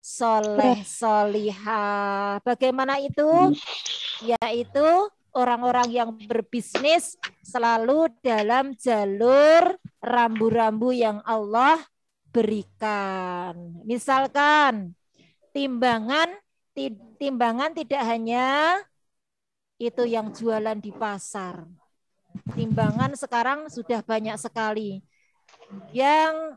soleh solihah. Bagaimana itu? Yaitu orang-orang yang berbisnis selalu dalam jalur rambu-rambu yang Allah berikan. Misalkan timbangan tidak hanya itu yang jualan di pasar. Timbangan sekarang sudah banyak sekali. Yang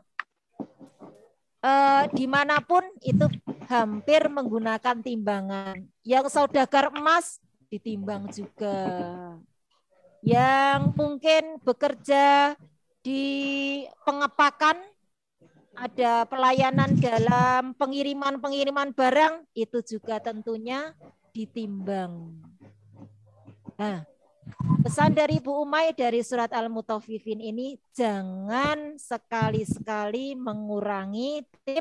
dimanapun itu hampir menggunakan timbangan. Yang saudagar emas ditimbang juga. Yang mungkin bekerja di pengepakan, ada pelayanan dalam pengiriman barang, itu juga tentunya ditimbang. Nah, pesan dari Bu Umay dari surat Al-Mutaffifin ini, jangan sekali-sekali mengurangi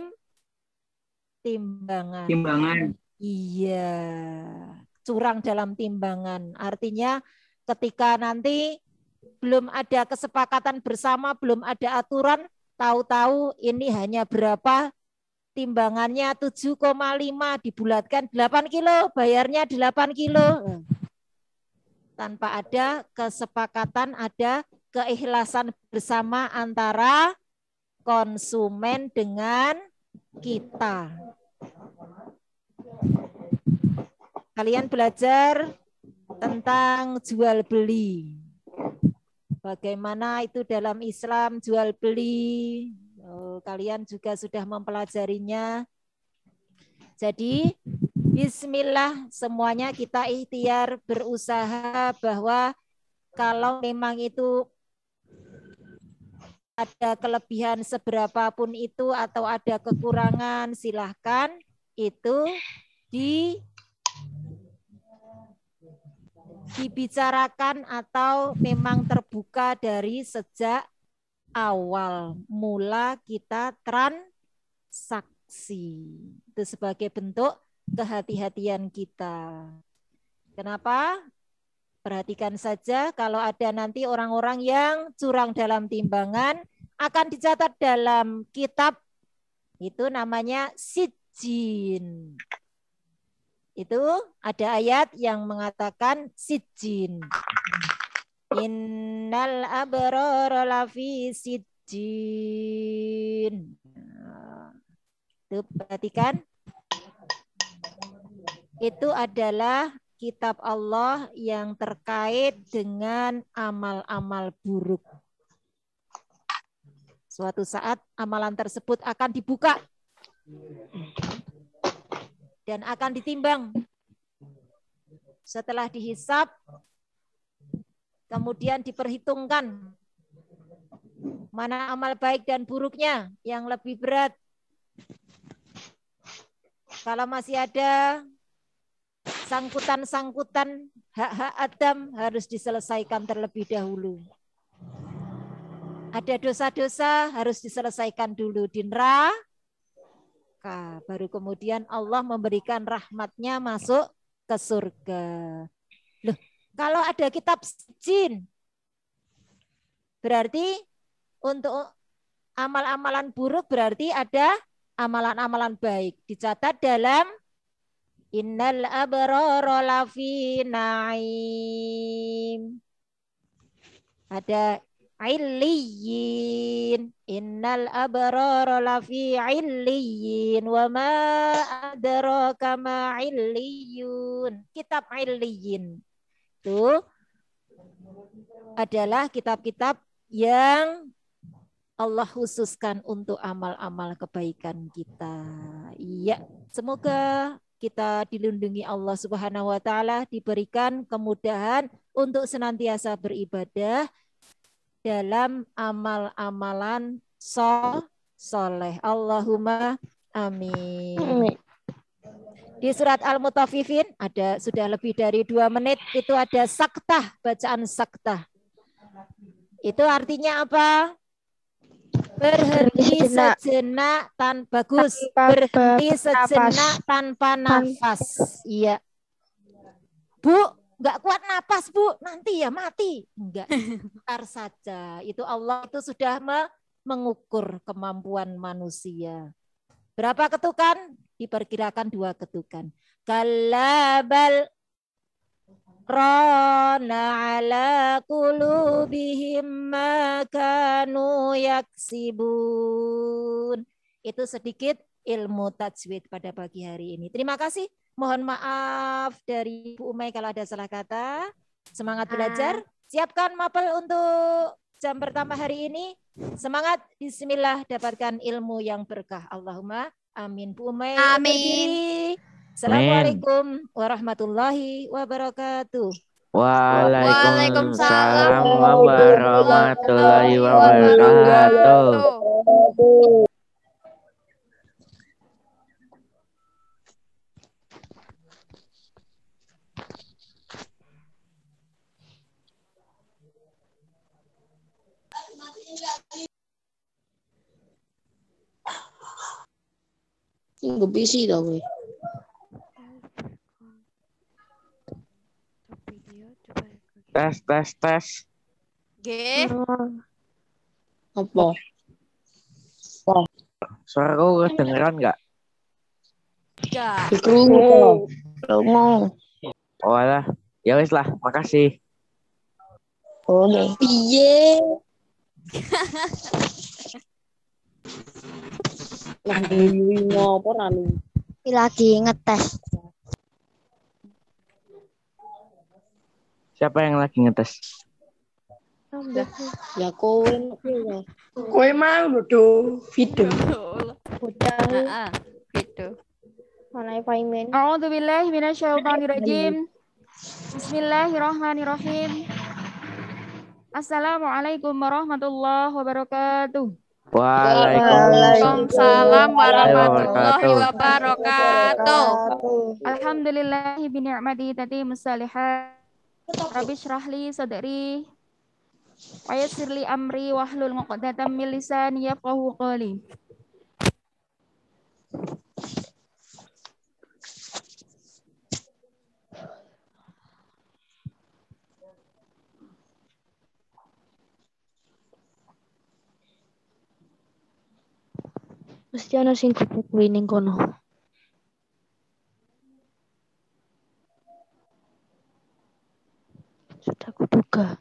timbangan. Iya, curang dalam timbangan. Artinya ketika nanti belum ada kesepakatan bersama, belum ada aturan, tahu-tahu ini hanya berapa, timbangannya 7,5 dibulatkan 8 kilo, bayarnya 8 kilo. Tanpa ada kesepakatan, ada keikhlasan bersama antara konsumen dengan kita. Kalian belajar tentang jual beli. Bagaimana itu dalam Islam jual beli. Kalian juga sudah mempelajarinya. Jadi bismillah, semuanya kita ikhtiar berusaha bahwa kalau memang itu ada kelebihan seberapapun itu atau ada kekurangan, silahkan itu dibicarakan atau memang terbuka dari sejak awal mula kita transaksi. Itu sebagai bentuk kehati-hatian kita. Kenapa? Perhatikan saja kalau ada nanti orang-orang yang curang dalam timbangan, akan dicatat dalam kitab, itu namanya sijjin. Itu ada ayat yang mengatakan sijjin. Innal abrara lafi sijjin. Itu perhatikan. Itu adalah kitab Allah yang terkait dengan amal-amal buruk. Suatu saat amalan tersebut akan dibuka dan akan ditimbang. Setelah dihisap, kemudian diperhitungkan mana amal baik dan buruknya yang lebih berat. Kalau masih ada sangkutan-sangkutan hak-hak Adam, harus diselesaikan terlebih dahulu. Ada dosa-dosa harus diselesaikan dulu di neraka. Baru kemudian Allah memberikan rahmatnya masuk ke surga. Loh, kalau ada kitab sijjin, berarti untuk amal-amalan buruk berarti ada amalan-amalan baik. Dicatat dalam Innal abrara lafi na'im. Ada illiyin. Innal abrara lafi illiyin. Wa ma adraka ma illiyun. Kitab illiyin. Itu adalah kitab-kitab yang Allah khususkan untuk amal-amal kebaikan kita. Iya, semoga kita dilindungi Allah Subhanahu wa taala, diberikan kemudahan untuk senantiasa beribadah dalam amal-amalan soleh. Allahumma amin. Di surat Al-Mutaffifin ada sudah lebih dari 2 menit, itu ada saktah, bacaan saktah. Itu artinya apa? Berhenti sejenak tanpa bagus, berhenti sejenak tanpa nafas. Iya. Bu, nggak kuat napas, Bu, nanti ya mati. Enggak, bentar saja. Itu Allah itu sudah mengukur kemampuan manusia. Berapa ketukan? diperkirakan 2 ketukan. Kallabal rana ala qulubihim ma kanu yaksibun. Itu sedikit ilmu tajwid pada pagi hari ini. Terima kasih. Mohon maaf dari Bu Umay kalau ada salah kata. Semangat belajar. Siapkan mapel untuk jam pertama hari ini. Semangat. Bismillah, dapatkan ilmu yang berkah. Allahumma amin. Bu Umay undur diri. Assalamualaikum warahmatullahi wabarakatuh. Waalaikumsalam warahmatullahi wabarakatuh. Nggak bisa dong. Tes. G. Apa? Suaraku kedengeran nggak? Enggak. Kerungu. Oh alah, ya wis lah, makasih. Oh, piye? Lagi ngetes. Siapa yang lagi ngetes? Ya kowe mau do video. Heeh, gitu. Mana Faimin? A'udzubillahi minasyaitonirrajim. Bismillahirrahmanirrahim. Assalamualaikum warahmatullahi wabarakatuh. Waalaikumsalam warahmatullahi wabarakatuh. Alhamdulillahi bi ni'mati tatimmus shalihat. Rabbi shrah li sadri wa yassir li amri wahlul 'uqdatam min lisani yafqahu qawli. Mesti ana sing kudu ning kono. Sudah kuduga.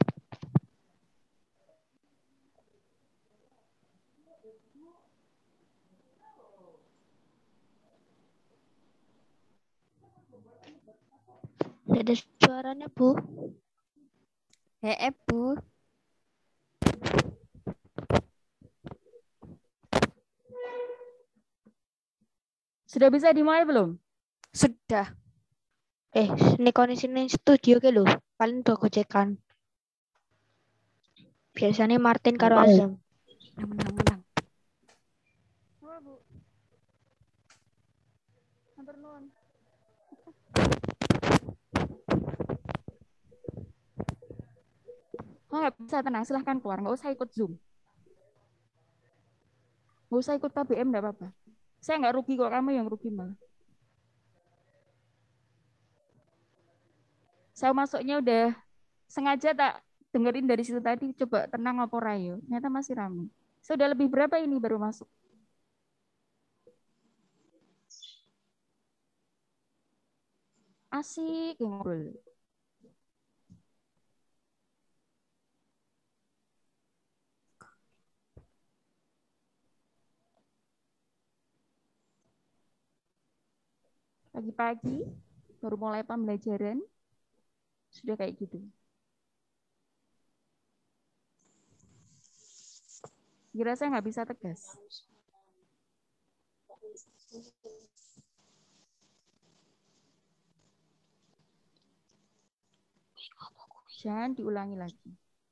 Ada suaranya, Bu. Bu. Sudah bisa dimulai belum? Sudah. Ini kondisi studio ke lho. Paling udah gocekan. Biasanya Martin karo Azam. Menang. Oh, nggak bisa, tenang, silahkan keluar, nggak usah ikut Zoom, nggak usah ikut KBM, nggak apa-apa. Saya nggak rugi kok, kamu yang rugi malah. Saya masuknya udah sengaja tak dengerin dari situ tadi, coba tenang apa rayo, ternyata masih ramai. Sudah lebih berapa ini baru masuk? Asik ngobrol. Pagi-pagi baru mulai pembelajaran sudah kayak gitu. Kira saya nggak bisa tegas. Jangan diulangi lagi.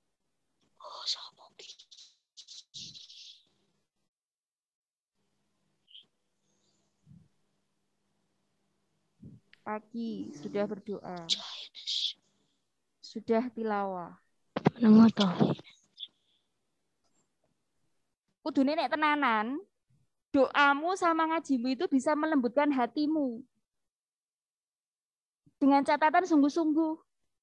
Pagi sudah berdoa, sudah tilawah. Kudune nek tenanan, doamu sama ngajimu itu bisa melembutkan hatimu. Dengan catatan sungguh-sungguh.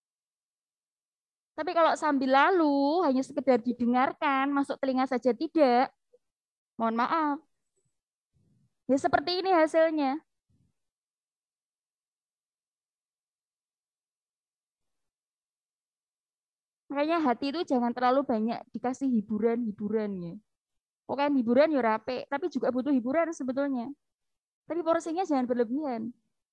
Tapi kalau sambil lalu, hanya sekedar didengarkan, masuk telinga saja tidak, mohon maaf. Ya seperti ini hasilnya. Makanya hati itu jangan terlalu banyak dikasih hiburan-hiburannya. Pokoknya hiburan ya rapi, tapi juga butuh hiburan sebetulnya. Tapi porsinya jangan berlebihan.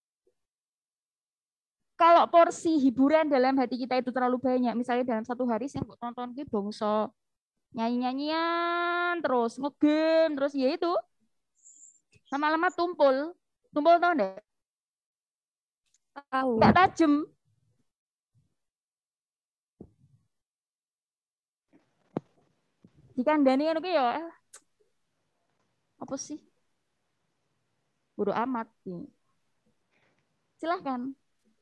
Kalau porsi hiburan dalam hati kita itu terlalu banyak, misalnya dalam satu hari saya tonton gitu bongso nyanyi-nyanyian terus ngegame terus ya itu lama-lama tumpul tau enggak? Tahu. Enggak tajam. Dikandani kan ya apa sih? Bodoh amat. Silahkan.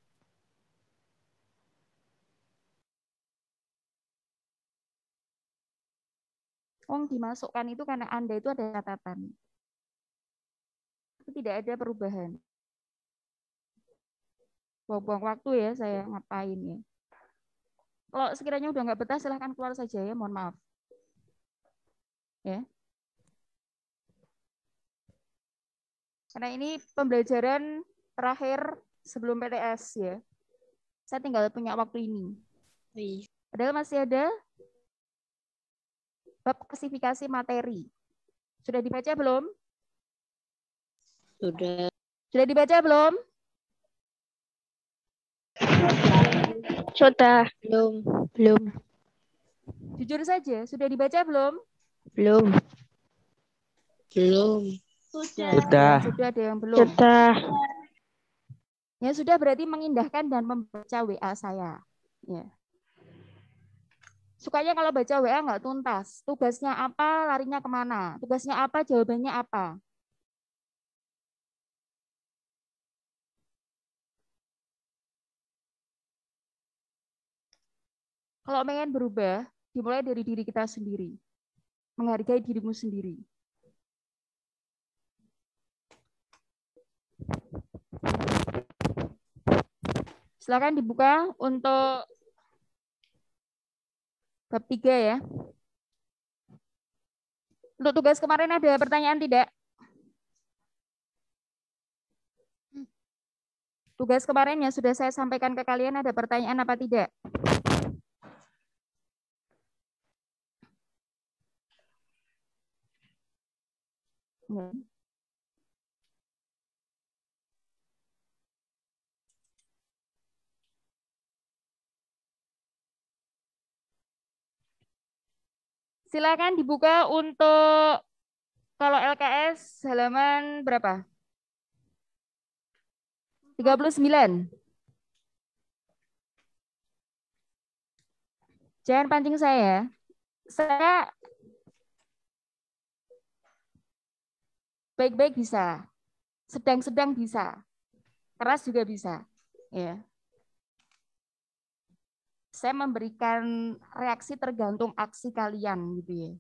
Dimasukkan itu karena Anda itu ada catatan. Itu tidak ada perubahan. Buang-buang waktu ya saya ngapain ya. Kalau sekiranya udah nggak betah silahkan keluar saja ya, mohon maaf. Ya. Karena ini pembelajaran terakhir sebelum PTS ya. Saya tinggal punya waktu ini. Padahal masih ada bab klasifikasi materi. Sudah dibaca belum? Sudah. Sudah dibaca belum? Sudah. Belum. Jujur saja, sudah dibaca belum? Belum. Sudah. Sudah ada yang belum. Sudah. Ya sudah berarti mengindahkan dan membaca WA saya. Ya. Sukanya kalau baca WA nggak tuntas. Tugasnya apa, larinya kemana? Tugasnya apa, jawabannya apa? Kalau pengen berubah, dimulai dari diri kita sendiri. Menghargai dirimu sendiri. Silakan dibuka untuk bab 3 ya. Untuk tugas kemarin ada pertanyaan tidak? Tugas kemarin yang sudah saya sampaikan ke kalian ada pertanyaan apa tidak? Ya. Silakan dibuka untuk kalau LKS halaman berapa? 39. Jangan pancing saya. Saya baik-baik bisa, sedang-sedang bisa, keras juga bisa. Ya. Saya memberikan reaksi tergantung aksi kalian gitu ya.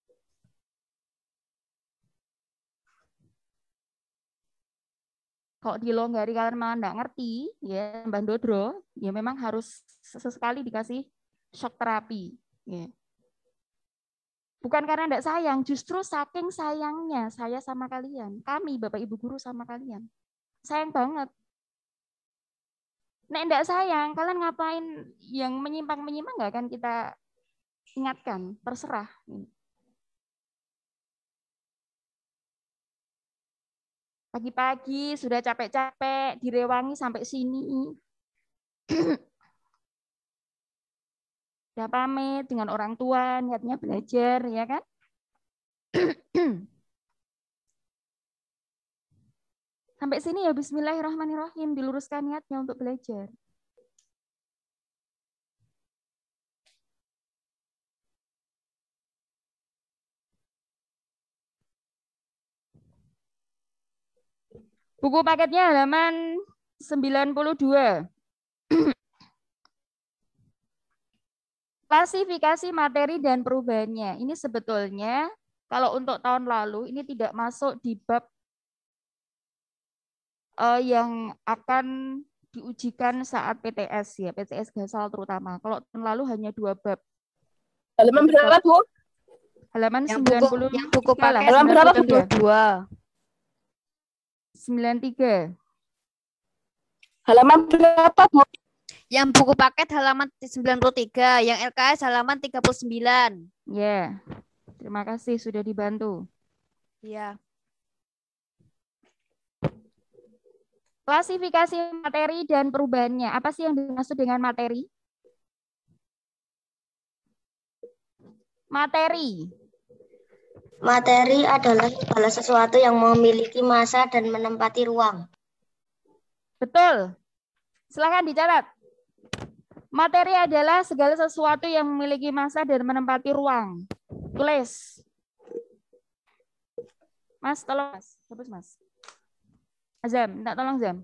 Kalau dilonggari kalian malah nggak ngerti, ya Mbak Dodro, ya memang harus sesekali dikasih shock terapi. Ya. Bukan karena enggak sayang, justru saking sayangnya saya sama kalian, kami Bapak Ibu guru sama kalian. Sayang banget. Nek enggak sayang, kalian ngapain yang menyimpang-menyimpang enggak akan kita ingatkan, terserah. Pagi-pagi sudah capek-capek, direwangi sampai sini. Udah pamit dengan orang tua, niatnya belajar, ya kan? Sampai sini ya bismillahirrahmanirrahim, diluruskan niatnya untuk belajar. Buku paketnya halaman 92. Klasifikasi materi dan perubahannya. Ini sebetulnya kalau untuk tahun lalu ini tidak masuk di bab yang akan diujikan saat PTS ya, PTS Gasal terutama. Kalau tahun lalu hanya 2 bab. Halaman berapa, Bu? Halaman Yang 90. yang buku paket Halaman berapa, Bu? 92. 93. Halaman berapa, Bu? Yang buku paket halaman 93, yang LKS halaman 39. Ya. Terima kasih sudah dibantu. Iya. Klasifikasi materi dan perubahannya. Apa sih yang dimaksud dengan materi? Materi. Materi adalah segala sesuatu yang memiliki massa dan menempati ruang. Betul. Silakan dicatat. Materi adalah segala sesuatu yang memiliki massa dan menempati ruang. Tulis. Mas, tolong Mas. Hapus Mas. Azam, minta tolong Zam.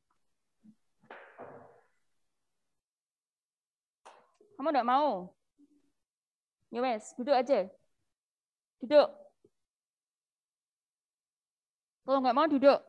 Kamu enggak mau? Ya wes, duduk aja. Duduk. Kalau enggak mau duduk.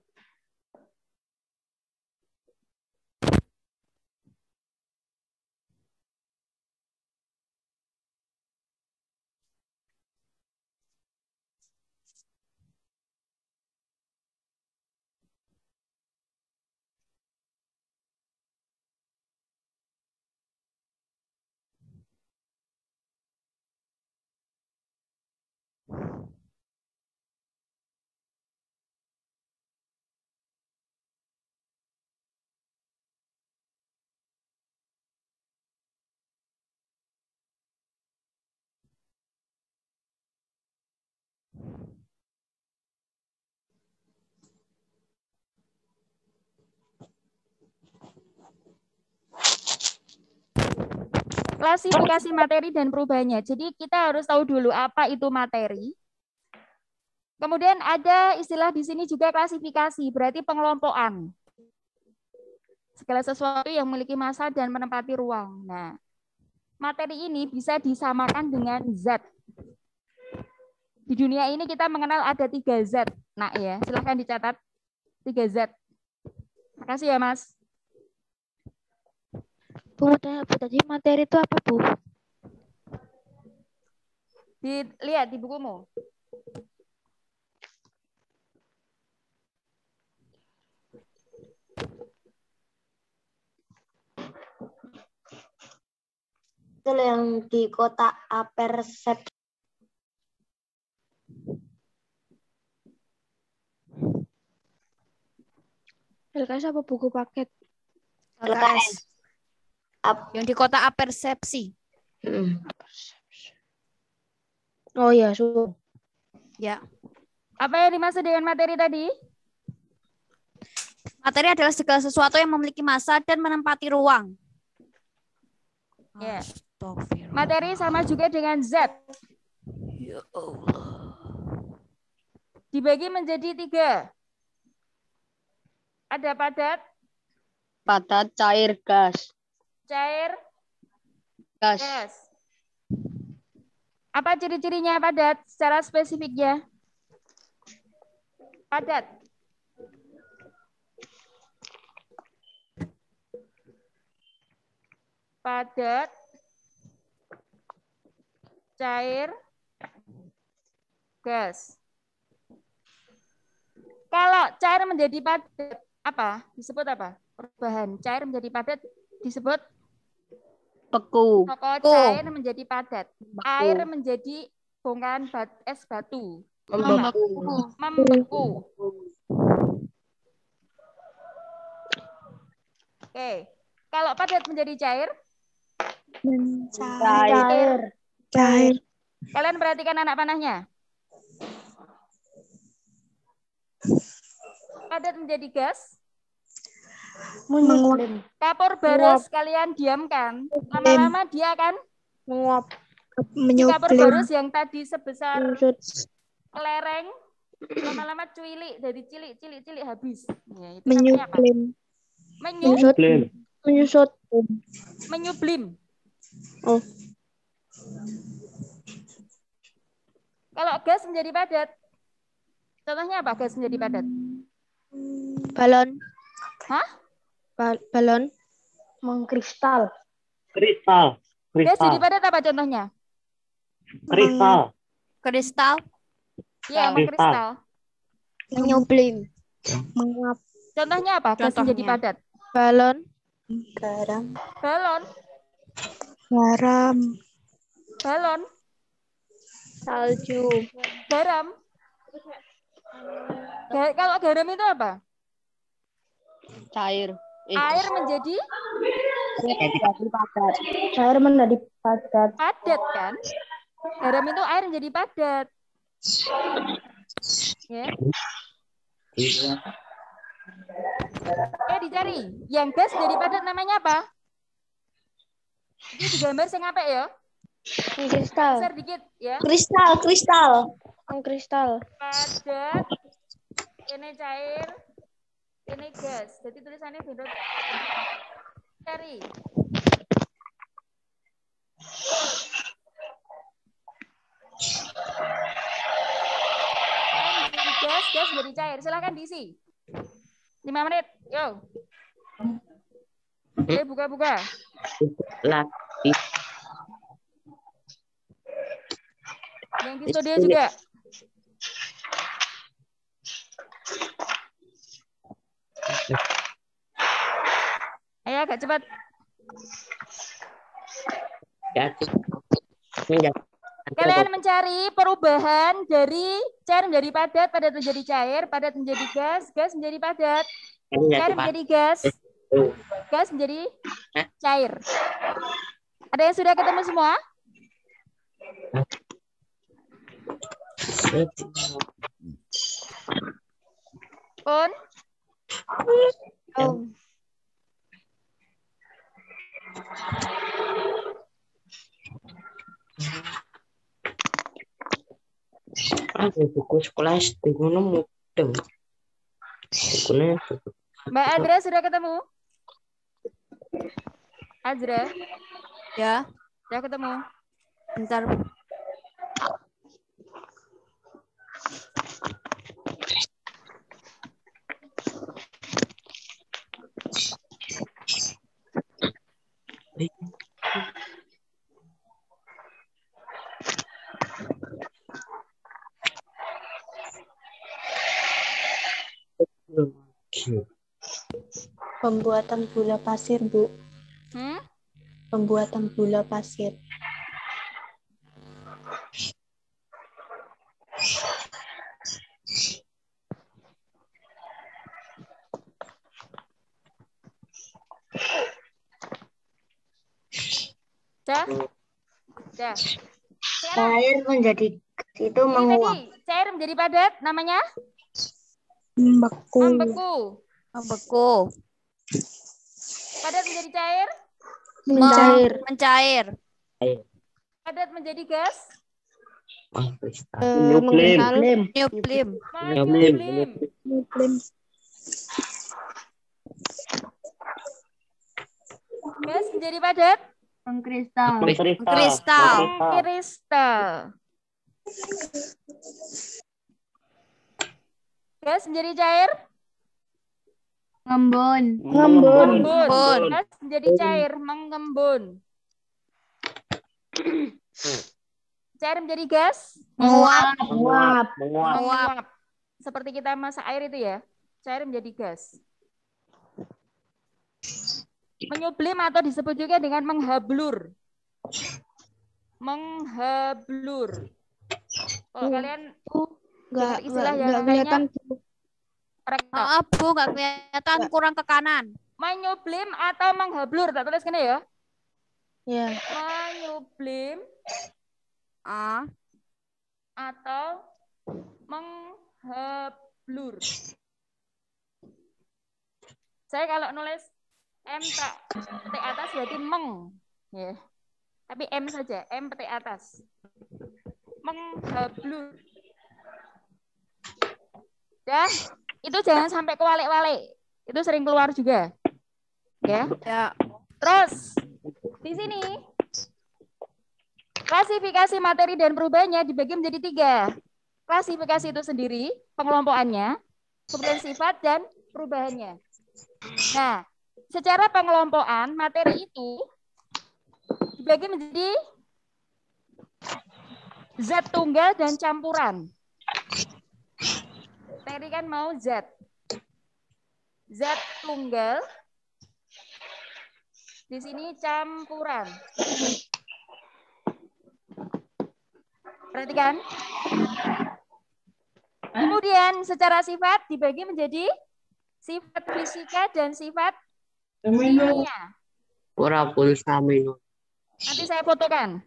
Klasifikasi materi dan perubahannya. Jadi kita harus tahu dulu apa itu materi. Kemudian ada istilah di sini juga klasifikasi, berarti pengelompokan. Segala sesuatu yang memiliki massa dan menempati ruang. Nah, materi ini bisa disamakan dengan zat. Di dunia ini kita mengenal ada 3 zat. Nah ya, silahkan dicatat 3 zat. Makasih ya Mas. Bu, tadi materi itu apa, Bu? Lihat di bukumu. Itu yang di kotak apersep. LKS apa buku paket? LKS. Yang di kota apersepsi. Oh ya, su. Ya. Apa yang dimaksud dengan materi tadi? Materi adalah segala sesuatu yang memiliki massa dan menempati ruang. Ya. Materi sama juga dengan zat. Ya Allah. Dibagi menjadi 3. Ada padat, Padat, cair, gas. cair, Gas. gas. Apa ciri-cirinya padat secara spesifiknya? Padat. Padat, cair, gas. Kalau cair menjadi padat, apa? Disebut apa? Perubahan. Cair menjadi padat disebut Beku. Kalau cair menjadi padat. Air menjadi bongkahan es batu. Membeku. Oke. Kalau padat menjadi cair? Cair. Kalian perhatikan anak panahnya. Padat menjadi gas. Kapur barus kalian diamkan. Lama-lama dia akan Menguap. kapur barus yang tadi sebesar kelereng, lama-lama cuilik dari cilik habis. Ya, itu namanya apa? Menyublim. Oh. Kalau gas menjadi padat, contohnya apa gas menjadi padat? Balon. Hah? Balon. Mengkristal. Kristal. Gas jadi padat apa contohnya? Kristal. Kristal. Ya, mengkristal. Menyublim. Menguap. Contohnya apa? Gas menjadi padat. Balon. Garam. Balon. Garam. Balon. Salju. Garam. Kalau garam itu apa? Cair. Air menjadi Padat. Cair menjadi padat. padat kan? Garam itu air menjadi padat. Ya. Dicari. Yang gas jadi padat namanya apa? Ini digambar sing apik ya. Kristal. Besar dikit ya. Kristal. Kristal. Padat. Ini cair. Ini gas. Jadi tulisannya beda. Cari. Gas jadi cair. Silahkan diisi. 5 menit. Yo. Oke, buka. Lagi. Yang di studio juga. Ayo agak cepat. Kalian mencari perubahan dari cair menjadi padat, padat menjadi cair, padat menjadi gas, gas menjadi padat, cair menjadi gas, gas menjadi cair. Ada yang sudah ketemu semua? Pun? Buku sekolah SD ngono mudah. Mbak Adra sudah ketemu? Adra? Ya. Sudah ketemu? Bentar. Pembuatan gula pasir, Bu. Pembuatan gula pasir. Cair menjadi itu menguap. Cair menjadi padat namanya? Membeku. Padat menjadi cair? Mencair. Padat menjadi gas? Nyublim. Gas menjadi padat? Mengkristal. Gas menjadi cair? Ngembun. Gas menjadi cair, mengembun. Cair menjadi gas? Menguap. Seperti kita masak air itu ya. Cair menjadi gas. Menyublim atau disebut juga dengan menghablur. Kalau kalian Enggak istilah yang kelihatan. Maaf, Bu, nggak kelihatan, kurang ke kanan. Menyublim atau menghablur, tak tulis kena ya? Ya. Menyublim atau menghablur. Saya kalau nulis M T atas berarti meng, ya. Tapi M saja, M T atas. Menghablur. Ya, itu jangan sampai kewalik-walik. Itu sering keluar juga. Ya. Terus di sini klasifikasi materi dan perubahannya dibagi menjadi 3. Klasifikasi itu sendiri, pengelompokannya, kemudian sifat dan perubahannya. Nah, secara pengelompokan materi itu dibagi menjadi zat tunggal dan campuran. Tadi kan mau zat tunggal Di sini campuran. Perhatikan. Kemudian secara sifat dibagi menjadi sifat fisika dan sifat kimia. Pura pulsa minum. Nanti saya fotokan.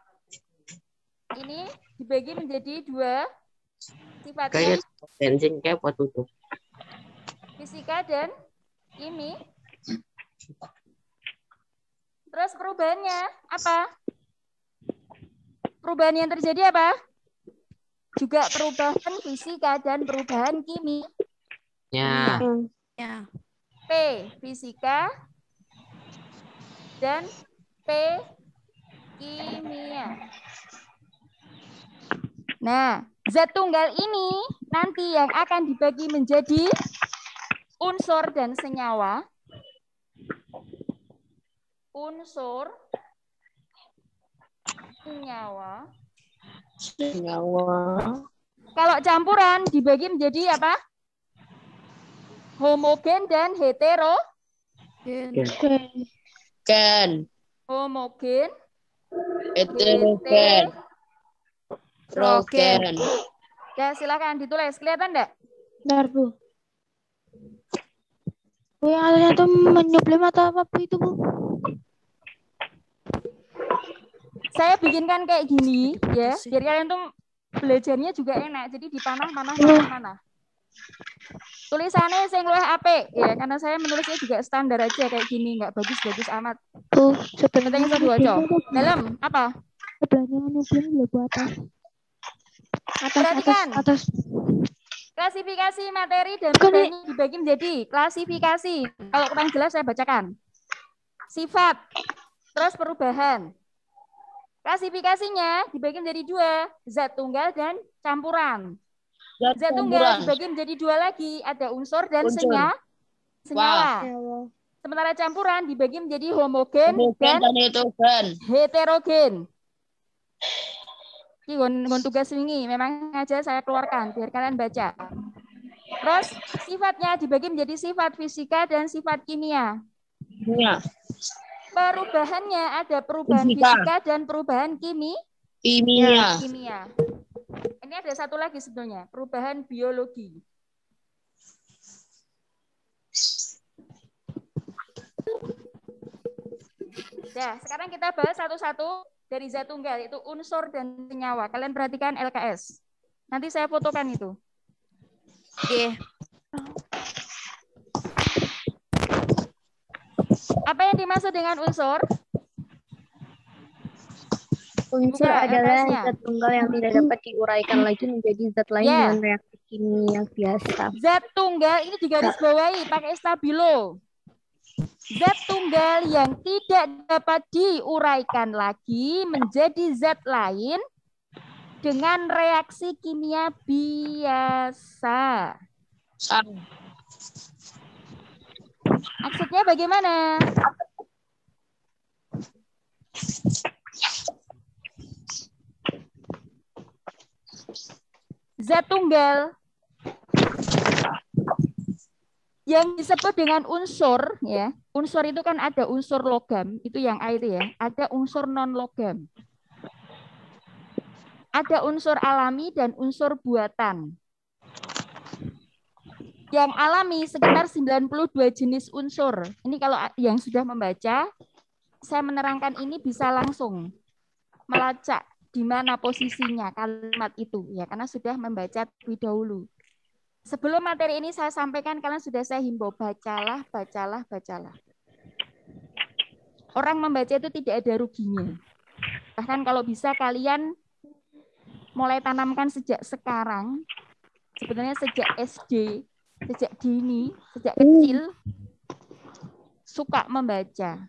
Ini dibagi menjadi dua sifatnya. Kayak bensin kayak apa tutup? Fisika dan kimi. Terus perubahannya apa? Perubahan yang terjadi apa? Juga perubahan fisika dan perubahan kimi. Ya. P fisika dan P kimia. Nah, zat tunggal ini nanti yang akan dibagi menjadi unsur dan senyawa. Unsur, senyawa. Kalau campuran dibagi menjadi apa? Homogen dan heterogen. Homogen, Heterogen. Heterogen. Ya, silakan ditulis. Kelihatan enggak? Bentar, Bu. Bu, yang atasnya tuh menyublim atau apa Bu itu, Bu? Saya bikinkan kayak gini ya, biar kalian tuh belajarnya juga enak. Jadi dipanah. Tulisannya sing luwih apik ya, karena saya menulisnya juga standar aja kayak gini, nggak bagus-bagus amat. Bu, sebenarnya saya diwaca. Dalam apa? Sebelahnya menyublim ya Bu atas. Perhatikan. Atas. Klasifikasi materi dan perubahannya dibagi menjadi klasifikasi. Kalau kurang jelas saya bacakan. Sifat, terus perubahan. Klasifikasinya dibagi menjadi dua, zat tunggal dan campuran. Zat tunggal dibagi menjadi dua lagi, ada unsur dan senyawa. Sementara campuran dibagi menjadi homogen dan heterogen. Ini tugas ini memang aja saya keluarkan biar kalian baca. Terus sifatnya dibagi menjadi sifat fisika dan sifat kimia. Perubahannya ada perubahan fisika dan perubahan kimia. Ini ada satu lagi sebetulnya, perubahan biologi. Nah, sekarang kita bahas satu-satu dari zat tunggal, yaitu unsur dan senyawa. Kalian perhatikan LKS. Nanti saya fotokan itu. Oke. Apa yang dimaksud dengan unsur? Unsur adalah zat tunggal yang tidak dapat diuraikan lagi menjadi zat lain dengan reaksi kimia biasa. Zat tunggal ini digarisbawahi pakai stabilo. Zat tunggal yang tidak dapat diuraikan lagi menjadi zat lain dengan reaksi kimia biasa. Maksudnya bagaimana? Zat tunggal yang disebut dengan unsur, ya, unsur itu kan ada unsur logam, itu yang air ya, ada unsur non logam, ada unsur alami dan unsur buatan. Yang alami sekitar 92 jenis unsur. Ini kalau yang sudah membaca, saya menerangkan ini bisa langsung melacak di mana posisinya kalimat itu, ya, karena sudah membaca terlebih dahulu. Sebelum materi ini saya sampaikan, kalian sudah saya himbau, bacalah. Orang membaca itu tidak ada ruginya. Bahkan kalau bisa kalian mulai tanamkan sejak sekarang, sebenarnya sejak SD, sejak dini, sejak kecil, suka membaca.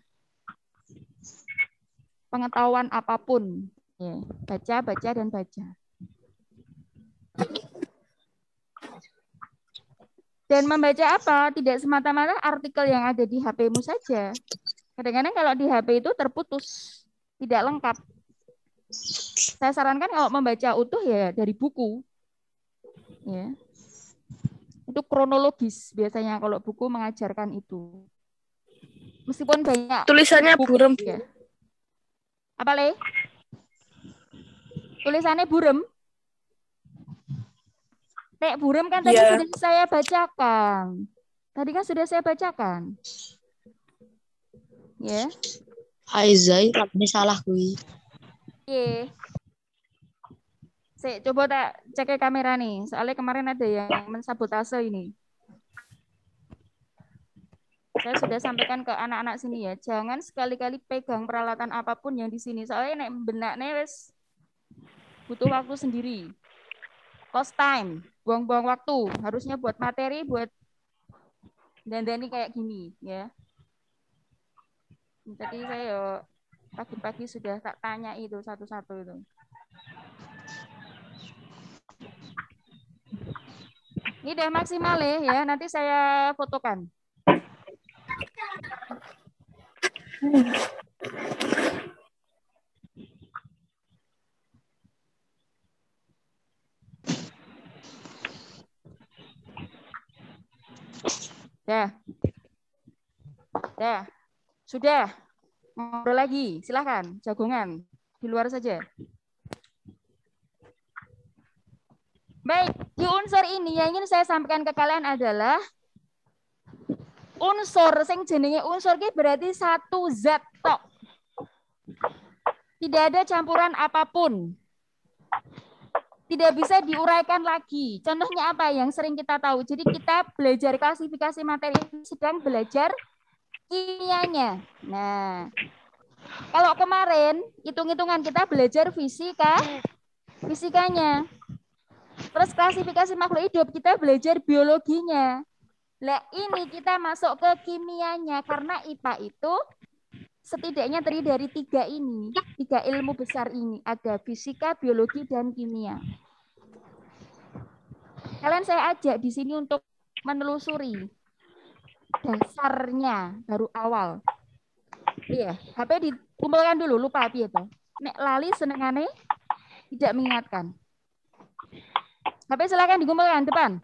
Pengetahuan apapun, ya, baca, dan baca. Dan membaca apa? Tidak semata-mata artikel yang ada di HP-mu saja. Kadang-kadang kalau di HP itu terputus, tidak lengkap. Saya sarankan kalau membaca utuh ya dari buku. Ya. Itu kronologis biasanya kalau buku mengajarkan itu. Meskipun banyak. Tulisannya burem. Ya. Apa, Le? Tulisannya burem? Nek burem kan tadi sudah saya bacakan. Tadi kan sudah saya bacakan. Ya. Aizai, tapi salah kui. Oke. Saya coba tak cek ke kamera nih. Soalnya kemarin ada yang mensabotase ini. Saya sudah sampaikan ke anak-anak sini ya. Jangan sekali-kali pegang peralatan apapun yang di sini. Soalnya nek benaknya wes butuh waktu sendiri. Cost time, buang-buang waktu. Harusnya buat materi, buat dandani kayak gini ya. Tadi saya pagi-pagi sudah tak tanya itu satu-satu itu. Ini udah maksimal ya, nanti saya fotokan. Dah. Sudah. Ngobrol lagi, silahkan. Jagongan. Di luar saja. Baik, di unsur ini yang ingin saya sampaikan ke kalian adalah unsur, sing jenenge unsur ki berarti satu zat tok. Tidak ada campuran apapun. Tidak bisa diuraikan lagi. Contohnya apa yang sering kita tahu? Jadi kita belajar klasifikasi materi, sedang belajar kimianya. Nah, kalau kemarin hitung-hitungan kita belajar fisikanya. Terus klasifikasi makhluk hidup kita belajar biologinya. Lah ini kita masuk ke kimianya karena IPA itu setidaknya terdiri dari tiga ilmu besar ini. Ada fisika, biologi, dan kimia. Kalian saya ajak di sini untuk menelusuri dasarnya baru awal. Iya, HP dikumpulkan dulu, lupa piye to. Nek lali senengane tidak mengingatkan. HP silakan dikumpulkan depan.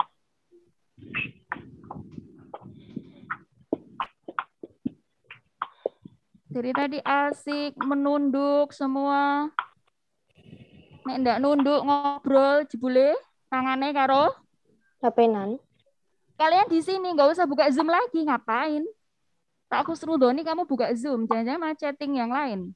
Jadi tadi asik menunduk semua. Nek ndak nunduk ngobrol jebule tangane karo HP-nan. Kalian di sini nggak usah buka Zoom lagi, ngapain? Tak aku suruh Doni kamu buka Zoom, jangan-jangan mau chatting yang lain.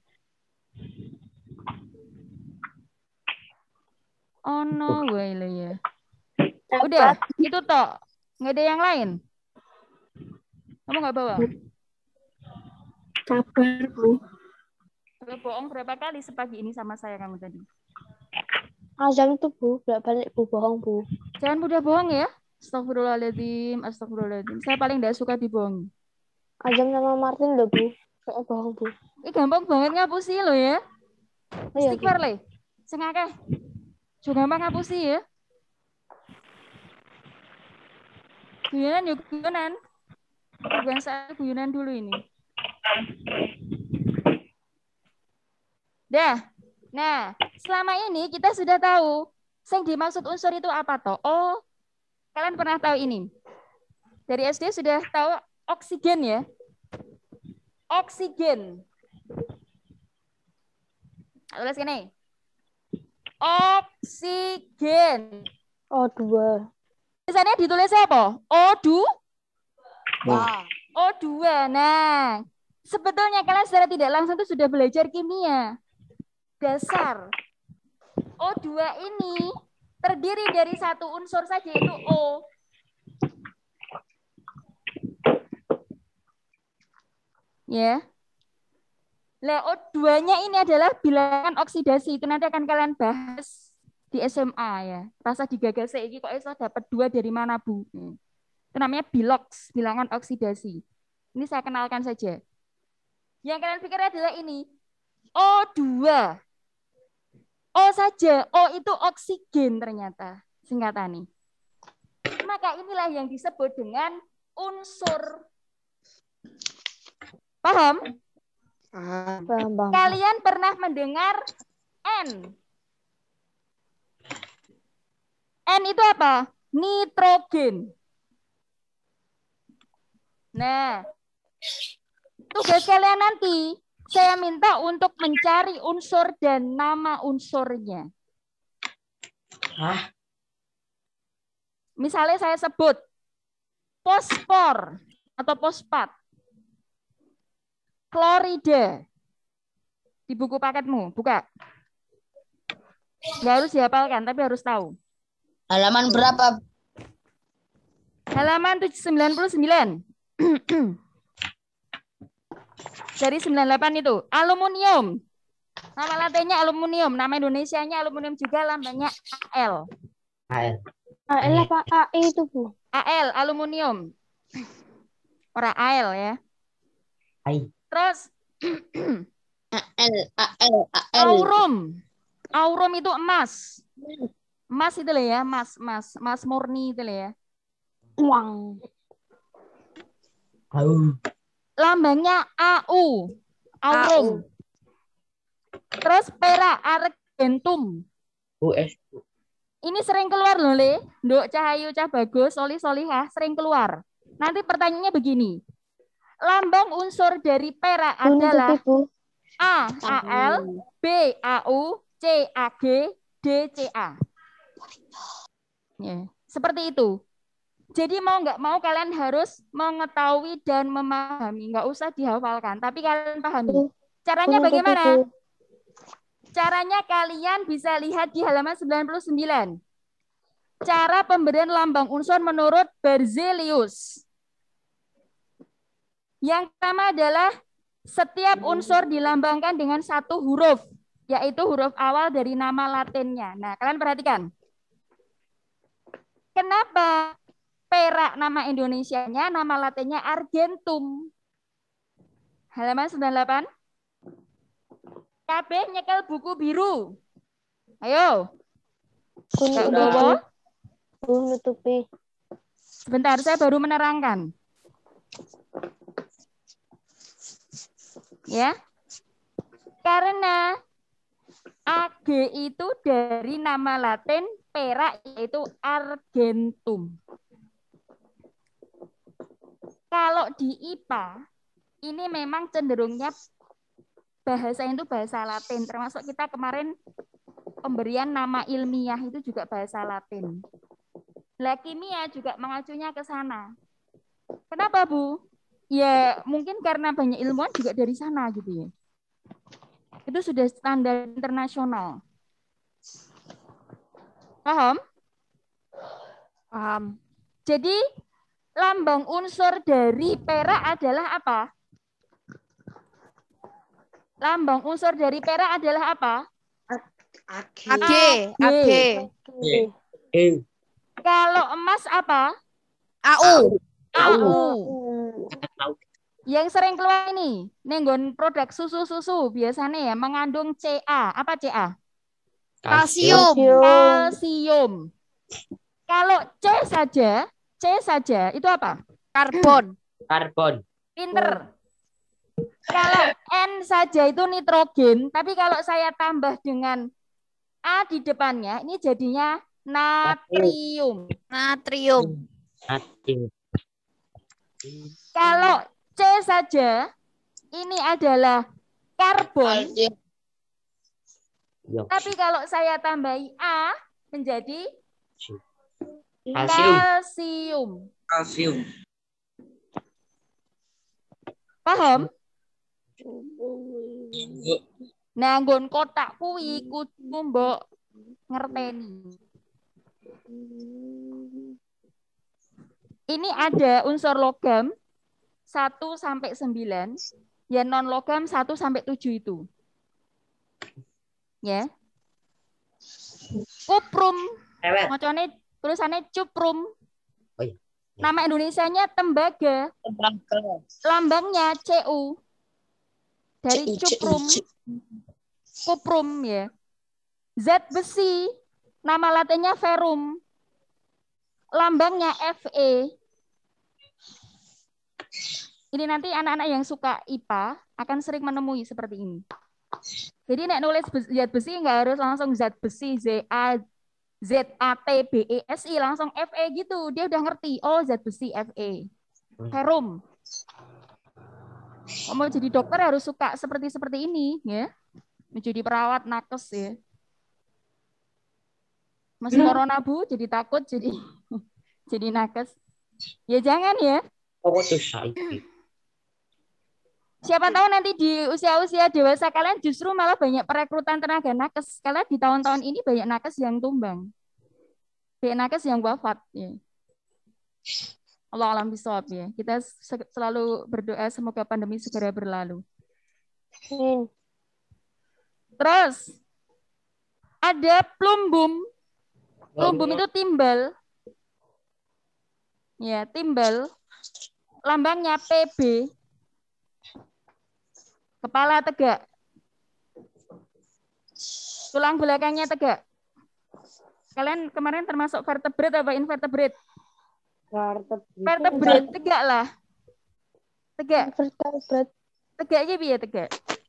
Oh no, wele ya. Udah, itu toh. Nggak ada yang lain. Kamu nggak bawa? Sabar, Bu. Kalau bohong berapa kali sepagi ini sama saya kamu tadi? Azam tuh, Bu. Balik Bu, bohong, Bu. Jangan mudah bohong ya. Astagfirullahaladzim, astagfirullahaladzim. Saya paling tidak suka dibohongi. Azam sama Martin loh, Bu. Kayak bohong, Bu. Ini gampang banget ngapusi lo ya. Iya, Istighfar le. Sing akeh. Juga gampang ngapusi ya. Guyonan yuk, guyonan. Bukan saya guyonan dulu ini. Dah. Nah, selama ini kita sudah tahu yang dimaksud unsur itu apa toh? Oh, kalian pernah tahu ini. Dari SD sudah tahu oksigen ya. Oksigen. Tulis gini. Oksigen. O2. Tulisannya ditulis apa? O2. O2. Nah, sebetulnya kalian secara tidak langsung itu sudah belajar kimia dasar. O2 ini terdiri dari satu unsur saja, yaitu O. Ya. Lah O2-nya ini adalah bilangan oksidasi. Itu nanti akan kalian bahas di SMA ya. Rasa digagal iki kok iso dapat 2 dari mana, Bu? Itu namanya bilox, bilangan oksidasi. Ini saya kenalkan saja. Yang kalian pikir adalah ini. O2. O saja. O itu oksigen ternyata. Singkatan nih. Maka inilah yang disebut dengan unsur. Paham? Paham. Kalian pernah mendengar N. N itu apa? Nitrogen. Nah, Tugas kalian nanti, saya minta untuk mencari unsur dan nama unsurnya. Hah? Misalnya saya sebut fosfor atau fosfat, klorida. Di buku paketmu, buka. Nggak harus dihafalkan, tapi harus tahu. Halaman berapa? Halaman 99. Dari 98 itu. Aluminium. Nama latinnya aluminium. Nama Indonesianya aluminium juga, lambangnya AL. AL. AL apa AE itu, Bu? AL, aluminium. Orang AL ya. Ai. Terus AL. aurum. Aurum itu emas. Emas itu lah ya, emas murni itu lah ya. Uang. Lambangnya AU. Aurum. Terus perak, argentum. US. Ini sering keluar loh, Le. Nduk Cahayu, Cah Bagus, Solihah, sering keluar. Nanti pertanyaannya begini. Lambang unsur dari perak adalah A, AL, B, AU, C, AG, D, CA. Ya, seperti itu. Jadi mau nggak mau kalian harus mengetahui dan memahami. Nggak usah dihafalkan, tapi kalian pahami. Caranya bagaimana? Caranya kalian bisa lihat di halaman 99. Cara pemberian lambang unsur menurut Berzelius. Yang pertama adalah setiap unsur dilambangkan dengan satu huruf, yaitu huruf awal dari nama latinnya. Nah, kalian perhatikan. Kenapa perak nama Indonesianya, nama latinnya argentum? Halaman 98. Kabeh nyekel buku biru. Ayo. Nutupi. Sebentar, saya baru menerangkan. Ya. Karena AG itu dari nama Latin perak, yaitu argentum. Kalau di IPA, ini memang cenderungnya bahasa itu bahasa Latin, termasuk kita kemarin pemberian nama ilmiah itu juga bahasa Latin. Lah kimia juga mengacunya ke sana. Kenapa, Bu? Ya mungkin karena banyak ilmuwan juga dari sana gitu ya. Itu sudah standar internasional. Paham? Paham. Jadi lambang unsur dari perak adalah apa? Lambang unsur dari perak adalah apa? AG. Kalau emas apa? AU. Yang sering keluar ini, nenggon produk susu-susu biasanya ya mengandung Ca. Apa Ca? Kalsium. Kalau C saja itu apa? Karbon. Pinter. Kalau N saja itu nitrogen, tapi kalau saya tambah dengan A di depannya, ini jadinya natrium. Kalau C saja, ini adalah karbon. Tapi kalau saya tambahi A, menjadi kalsium. Paham? Nah, nggon kotak kuwi kudu mbok ngerteni. Ini ada unsur logam 1 sampai 9, ya non logam 1 sampai 7 itu. Ya. Kuprum. Macane tulisannya cuprum. Nama Indonesianya tembaga. Lambangnya Cu. Dari cuprum. Kuprum ya. Zat besi. Nama latinnya ferrum. Lambangnya Fe. Ini nanti anak-anak yang suka IPA akan sering menemui seperti ini. Jadi nek nulis zat besi nggak harus langsung zat besi ZATBESI langsung Fe gitu. Dia udah ngerti. Oh, zat besi Fe. Ferrum. Mau jadi dokter harus suka seperti ini ya. Menjadi perawat nakes ya. Masih corona Bu, jadi takut jadi jadi nakes. Ya jangan ya. Siapa tahu nanti di usia-usia dewasa kalian justru malah banyak perekrutan tenaga nakes. Karena di tahun-tahun ini banyak nakes yang tumbang. Banyak nakes yang wafat. Ya. Allah alam bisawab ya. Kita selalu berdoa semoga pandemi segera berlalu. Terus ada plumbum. Plumbum itu timbal. Ya, timbal. Lambangnya PB. Kepala tegak. Tulang belakangnya tegak. Kalian kemarin termasuk vertebrate apa invertebrate? Vertebrate, tegak lah. Tegak. Vertebrate. Tegaknya biar tegak.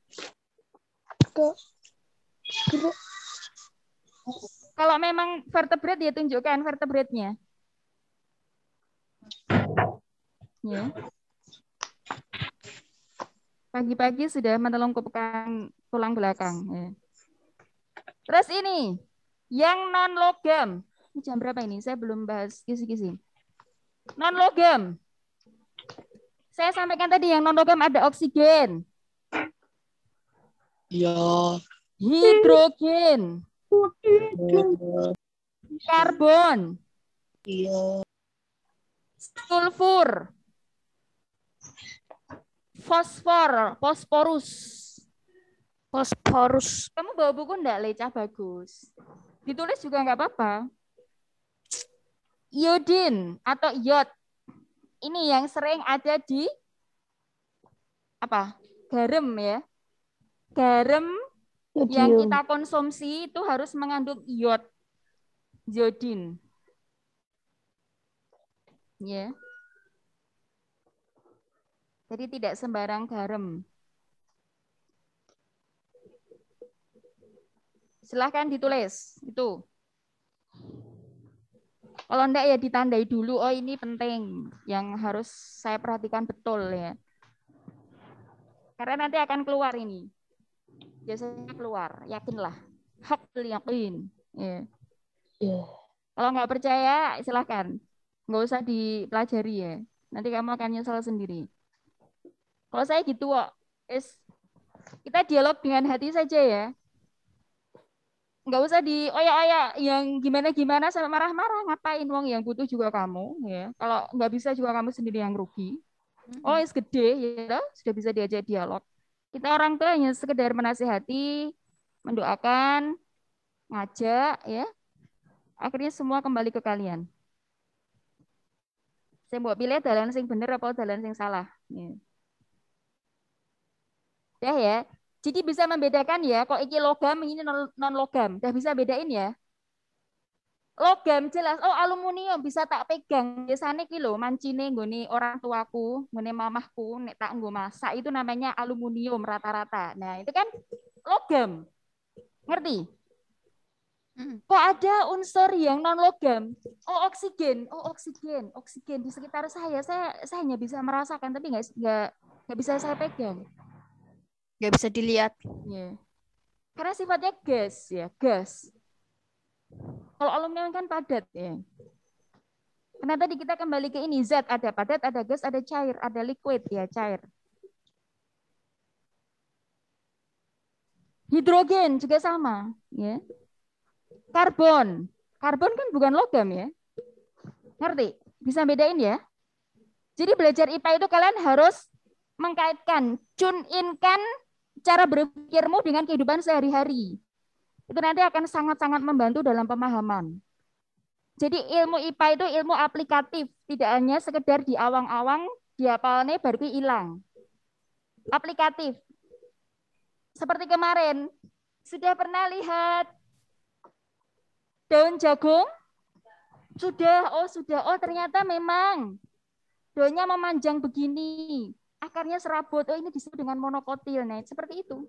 Kalau memang vertebrate dia tunjukkan vertebrate-nya. Ya. Pagi-pagi sudah menelungkupkan tulang belakang. Ya. Terus ini, yang non-logam. Ini jam berapa ini? Saya belum bahas kisi-kisi. Non-logam. Saya sampaikan tadi yang non-logam ada oksigen. Iya. Hidrogen. Karbon. Iya. Sulfur. Fosfor, Fosforus. Kamu bawa buku enggak, Leca? Bagus. Ditulis juga enggak apa-apa. Iodin atau iod. Ini yang sering ada di apa? Garam ya. Garam yang kita konsumsi itu harus mengandung iod. Iodin. Ya. Jadi tidak sembarang garam. Silahkan ditulis itu. Kalau enggak ya ditandai dulu. Oh ini penting, yang harus saya perhatikan betul ya. Karena nanti akan keluar ini. Biasanya keluar, yakinlah. Hak yakin. Ya. Kalau nggak percaya silahkan. Nggak usah dipelajari ya. Nanti kamu akan nyesal sendiri. Kalau saya gitu kok, kita dialog dengan hati saja ya. Nggak usah dioyak-oyak yang gimana-gimana sampai marah-marah. Ngapain, wong yang butuh juga kamu. Ya. Kalau nggak bisa juga kamu sendiri yang rugi. Oh, gede, ya, sudah bisa diajak dialog. Kita orang tua hanya sekedar menasihati, mendoakan, ngajak, ya. Akhirnya semua kembali ke kalian. Saya mau pilih dalan sing bener apa dalan sing salah. Ya. Ya. Jadi bisa membedakan ya, kok iki logam, ini non logam. Udah bisa bedain ya. Logam jelas, oh aluminium bisa tak pegang. Biasanya iki lho, mancine nggone orang tuaku, nggone mamahku, nek tak nggo masak itu namanya aluminium rata-rata. Nah, itu kan logam. Ngerti? Kok ada unsur yang non logam? Oh, oksigen. Oh, oksigen. Oksigen di sekitar saya hanya bisa merasakan tapi nggak bisa saya pegang. Nggak bisa dilihat. Ya. Karena sifatnya gas ya, gas. Kalau aluminium kan padat ya. Karena tadi kita kembali ke ini, zat ada padat, ada gas, ada cair, ada liquid ya, cair. Hidrogen juga sama ya. Karbon. Karbon kan bukan logam ya. Ngerti? Bisa bedain ya. Jadi belajar IPA itu kalian harus mengkaitkan, tune-in-kan cara berpikirmu dengan kehidupan sehari-hari. Itu nanti akan sangat-sangat membantu dalam pemahaman. Jadi ilmu IPA itu ilmu aplikatif, tidak hanya sekedar di awang-awang, dihafalnya baru hilang. Aplikatif. Seperti kemarin, sudah pernah lihat daun jagung? Sudah, oh ternyata memang daunnya memanjang begini. Akarnya serabut, oh ini disebut dengan monokotil. Nah, seperti itu.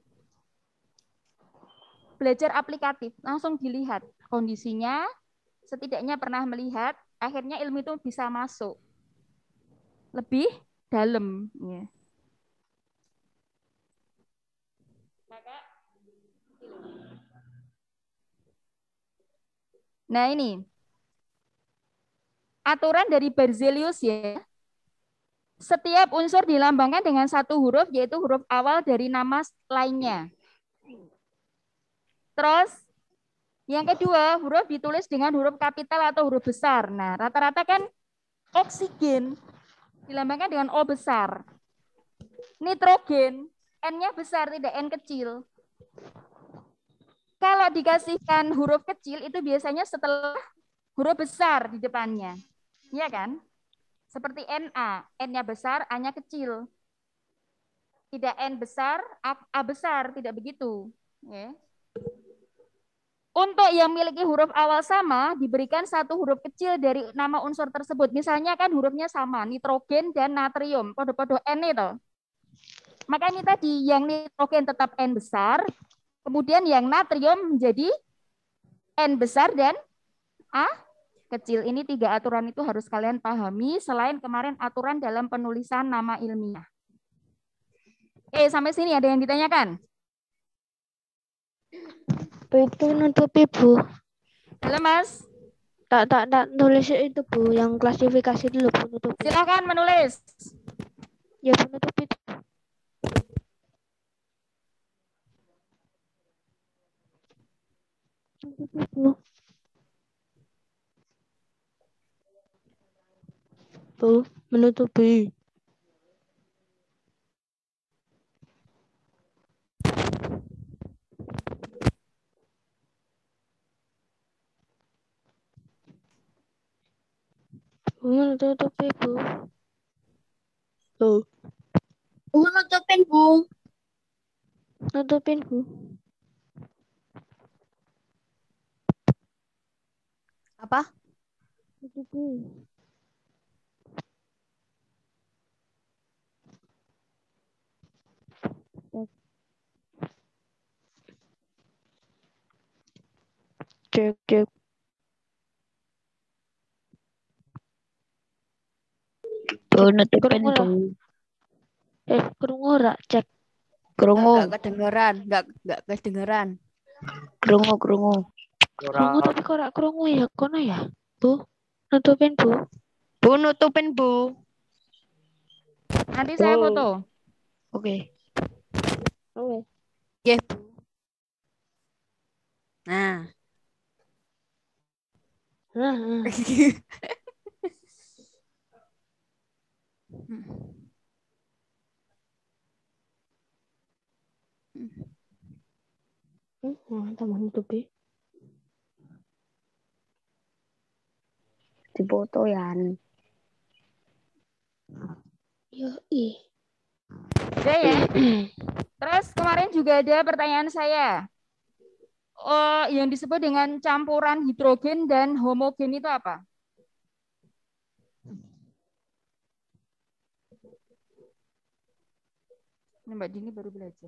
Belajar aplikatif, langsung dilihat kondisinya, setidaknya pernah melihat, akhirnya ilmu itu bisa masuk lebih dalam. Ya. Nah, ini aturan dari Berzelius ya. Setiap unsur dilambangkan dengan satu huruf, yaitu huruf awal dari nama lainnya. Terus, yang kedua, huruf ditulis dengan huruf kapital atau huruf besar. Nah, rata-rata kan oksigen dilambangkan dengan O besar. Nitrogen, N-nya besar, tidak N kecil. Kalau dikasihkan huruf kecil, itu biasanya setelah huruf besar di depannya. Iya kan? Seperti Na, N-nya besar, A-nya kecil. Tidak N besar, A besar, tidak begitu. Ya. Untuk yang memiliki huruf awal sama, diberikan satu huruf kecil dari nama unsur tersebut. Misalnya kan hurufnya sama, nitrogen dan natrium, kode-kode N itu. Maka ini tadi, yang nitrogen tetap N besar, kemudian yang natrium menjadi N besar dan A kecil. Ini 3 aturan itu harus kalian pahami, selain kemarin aturan dalam penulisan nama ilmiah. Sampai sini ada yang ditanyakan? Itu nutupi, Bu. Halo, Mas. Tak nulis itu, Bu. Yang klasifikasi dulu, Bu. Nutupi. Silakan menulis. Ya, Bu, nutupi. Nutupi, Bu. Bu, menutupi. Bu, menutupi, Bu. Bu. Bu, nutupin, Bu. Nutupin, Bu. Apa? Nutupi. Cek. Bu, nutupin, Bu. Krungu ora cek. Krungu. Enggak kedengeran. Krungu. Krungu tapi kok ora krungu ya kono ya. Bu, nutupin, Bu. Bu, nutupin, Bu. Nanti saya foto. Oke. Nggih, Bu. Nah. Teman nutupi. Dipoto ya. Yoi. Udah ya. Terus kemarin juga ada pertanyaan saya. Yang disebut dengan campuran hidrogen dan homogen itu apa? Ini Mbak Dini baru belajar.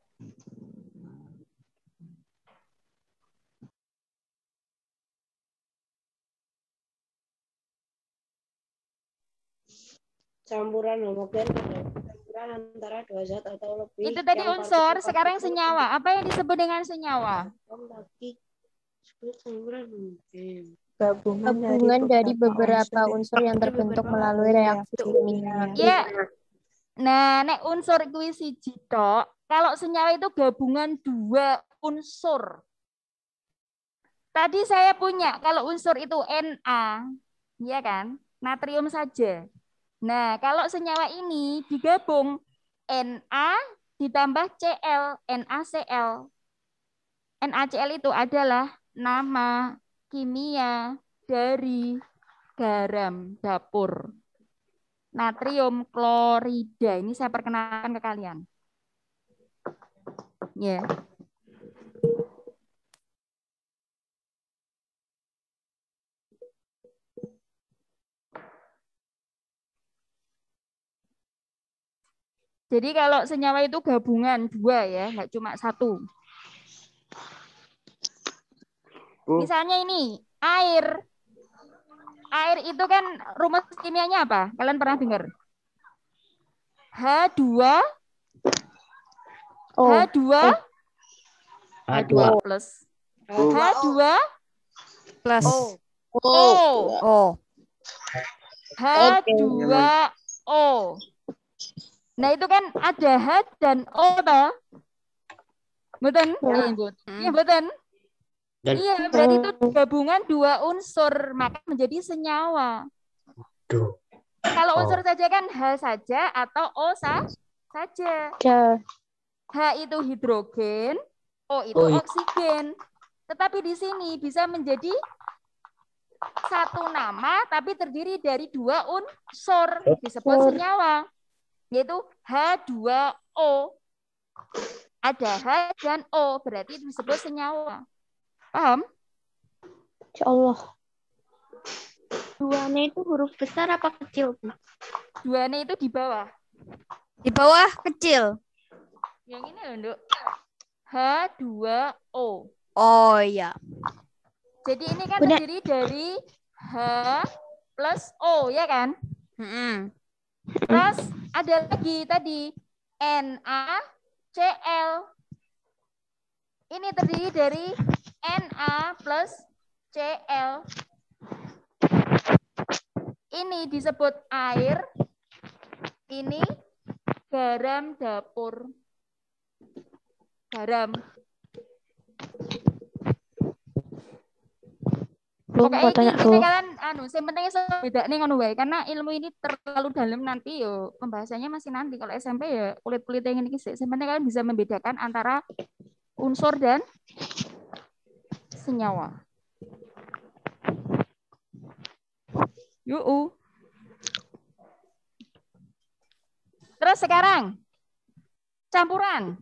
Campuran homogen campuran antara 2 zat atau lebih. Itu tadi unsur, sekarang senyawa. Apa yang disebut dengan senyawa? Gabungan dari beberapa unsur yang terbentuk melalui reaksi kimia. Ya. Nah, nek unsur kuwi siji tok. Kalau senyawa itu gabungan 2 unsur. Tadi saya punya kalau unsur itu Na, ya kan? Natrium saja. Nah, kalau senyawa ini digabung Na ditambah Cl, NaCl. NaCl itu adalah nama kimia dari garam dapur. Natrium klorida. Ini saya perkenalkan ke kalian. Ya. Yeah. Jadi kalau senyawa itu gabungan 2 ya, nggak cuma 1. Misalnya ini, air. Air itu kan rumus kimianya apa? Kalian pernah dengar? H2 H2 plus. H2 plus O. H2O. Nah, itu kan ada H dan O toh. Mboten? Iya, mboten. Iya, berarti itu gabungan dua unsur, maka menjadi senyawa. Kalau unsur saja kan H saja atau O saja. H itu hidrogen, O itu oksigen. Tetapi di sini bisa menjadi satu nama tapi terdiri dari dua unsur disebut senyawa, yaitu H2O. Ada H dan O, berarti disebut senyawa. Paham? Insya Allah. 2-nya itu huruf besar apa kecil? 2-nya itu di bawah. Di bawah kecil. Yang ini loh, Nduk. H2O. Oh iya. Jadi ini kan terdiri dari H plus O, ya kan? Terus ada lagi tadi NaCl. Ini terdiri dari Na plus Cl. Ini disebut air. Ini garam dapur. Garam. Pokoknya ini kalian yang penting beda nih ngono wae, karena ilmu ini terlalu dalam nanti yo pembahasannya masih nanti. Kalau SMP ya kulit-kulit yang ini sih. Sebenarnya kalian bisa membedakan antara unsur dan senyawa. Yuk. Terus sekarang campuran.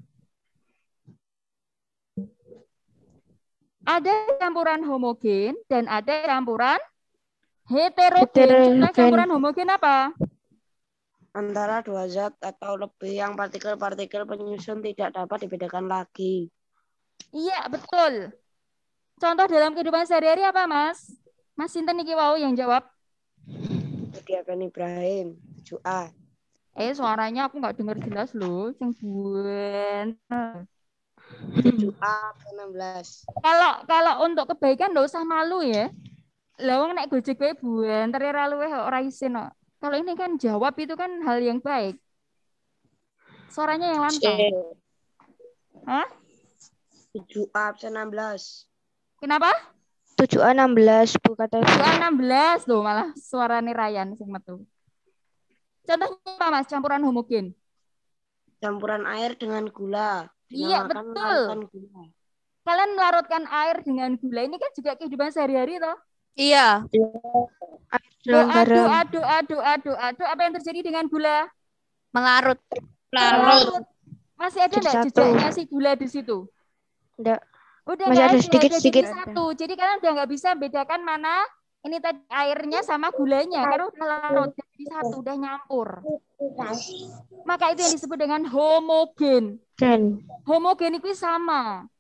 Ada campuran homogen dan ada campuran heterogen. Contoh campuran homogen apa? Antara dua zat atau lebih yang partikel-partikel penyusun tidak dapat dibedakan lagi. Iya, betul. Contoh dalam kehidupan sehari-hari apa, Mas? Mas Sinten iki wau yang jawab. Diakan Ibrahim, Jua. Suaranya aku nggak dengar jelas loh. Yang buen. Jua 16. Kalau untuk kebaikan nggak usah malu ya. Lawang nek gojek wae buen, terira luweh ora isin kok. Kalau ini kan jawab itu kan hal yang baik. Suaranya yang lantang. Hah? 7A 16. Kenapa? 7A 16 Bu kata. 7A 16 loh malah suarane Ryan sing metu. Contohnya apa Mas campuran homogen? Campuran air dengan gula. Iya betul. Gula. Kalian melarutkan air dengan gula ini kan juga kehidupan sehari-hari toh? Iya. Aduk. Apa yang terjadi dengan gula? Melarut. Masih ada enggak jejaknya si gula di situ? Enggak. Udah masih ada sedikit satu. Jadi kalian udah nggak bisa bedakan mana ini tadi airnya sama gulanya karena udah larut jadi satu, udah nyampur. Maka itu yang disebut dengan homogen. Homogen itu sama.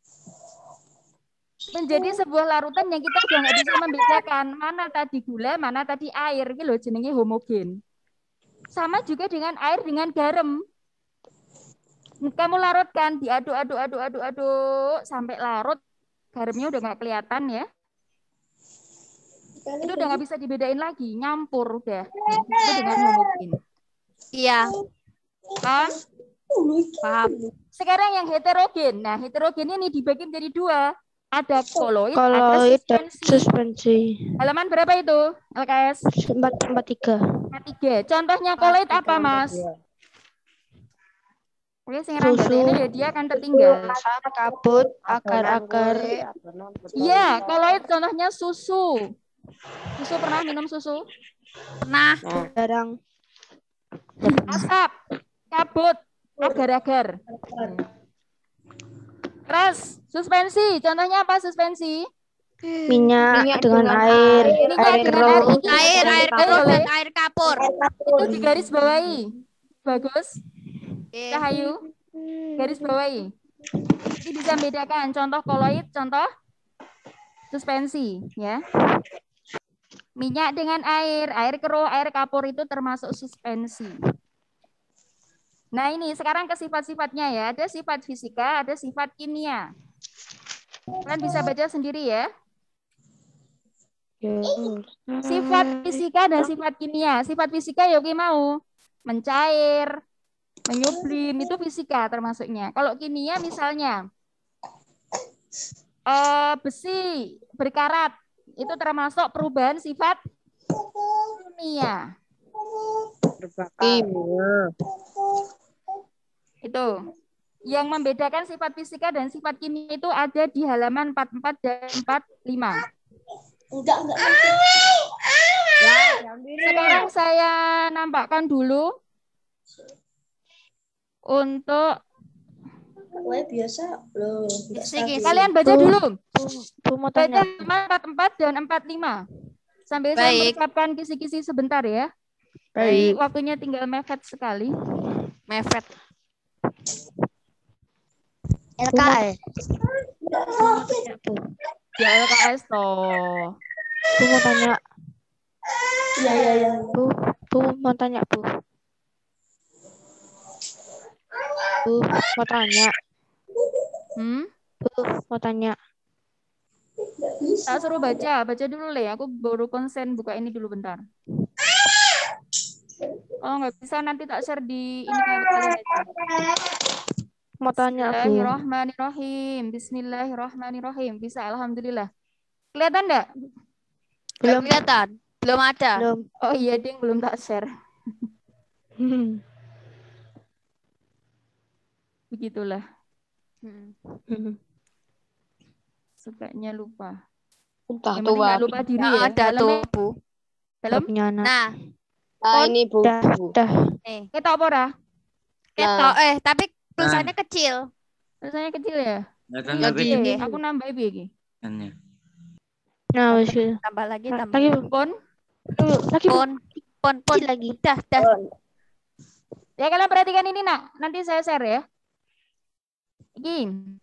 Menjadi sebuah larutan yang kita udah nggak bisa membedakan mana tadi gula, mana tadi air. Gitu loh jenenge homogen. Sama juga dengan air dengan garam. Kamu larutkan, diaduk sampai larut, garamnya udah nggak kelihatan ya. Itu udah nggak bisa dibedain lagi, nyampur udah. Itu dengan homogen. Iya. Paham? Sekarang yang heterogen. Nah, heterogen ini dibagi menjadi dua. Ada koloid, ada suspensi. Halaman berapa itu, LKS? 43. Contohnya koloid apa, Mas? Oke, ini ya dia akan tertinggal. Kabut, agar-agar. Iya, koloid contohnya susu. Susu pernah minum susu? Pernah. Jarang. Asap, kabut, agar-agar. Terus, suspensi. Contohnya apa suspensi? Minyak dengan air. Air kapur. Itu digaris bawahi. Bagus. Cahayu. Garis bawahi. Jadi bisa membedakan contoh koloid, contoh suspensi. Ya. Minyak dengan air keruh, air kapur itu termasuk suspensi. Nah ini sekarang ke sifat-sifatnya ya. Ada sifat fisika, ada sifat kimia. Kalian bisa baca sendiri ya. Sifat fisika dan sifat kimia. Sifat fisika Yogi mau mencair, menyublim, itu fisika termasuknya. Kalau kimia misalnya besi berkarat, itu termasuk perubahan sifat kimia. Itu. Yang membedakan sifat fisika dan sifat kimia itu ada di halaman 44 dan 45. Enggak. Sekarang saya nampakkan dulu untuk biasa loh. Kalian baca dulu. Baca 44 dan 45. Sambil saya mengucapkan kisi-kisi sebentar ya. Baik. Waktunya tinggal mepet sekali. Mepet. LKS. Ya LKS toh. Bu mau tanya. Iya. Bu mau tanya, Bu. Bu mau tanya. Bu mau tanya. Tak suruh baca dulu Le. Aku baru konsen buka ini dulu bentar. Oh nggak bisa nanti tak share di ini kalian aja. Mau tanya, Bu. Bismillahirrahmanirrahim. Bismillahirrahmanirrahim. Bisa, alhamdulillah. Kelihatan enggak? Belum kelihatan. Belum ada. Belum. Oh iya, Ding, belum tak share. Begitulah. Sukanya lupa. Entah Yang tuh, penting nggak lupa diri ya. Ada tuh, Bu. Dalam? Nah. Ini Bu. Nih. Ketok apa ora? Ketok, tapi tulisannya kecil. Tulisannya kecil ya? Lagi. Aku nambah iki. Nah, wis. Tambah lagi. Lagi, Pon. Pon lagi. Dah. Ya kalian perhatikan ini nak. Nanti saya share ya. Iki.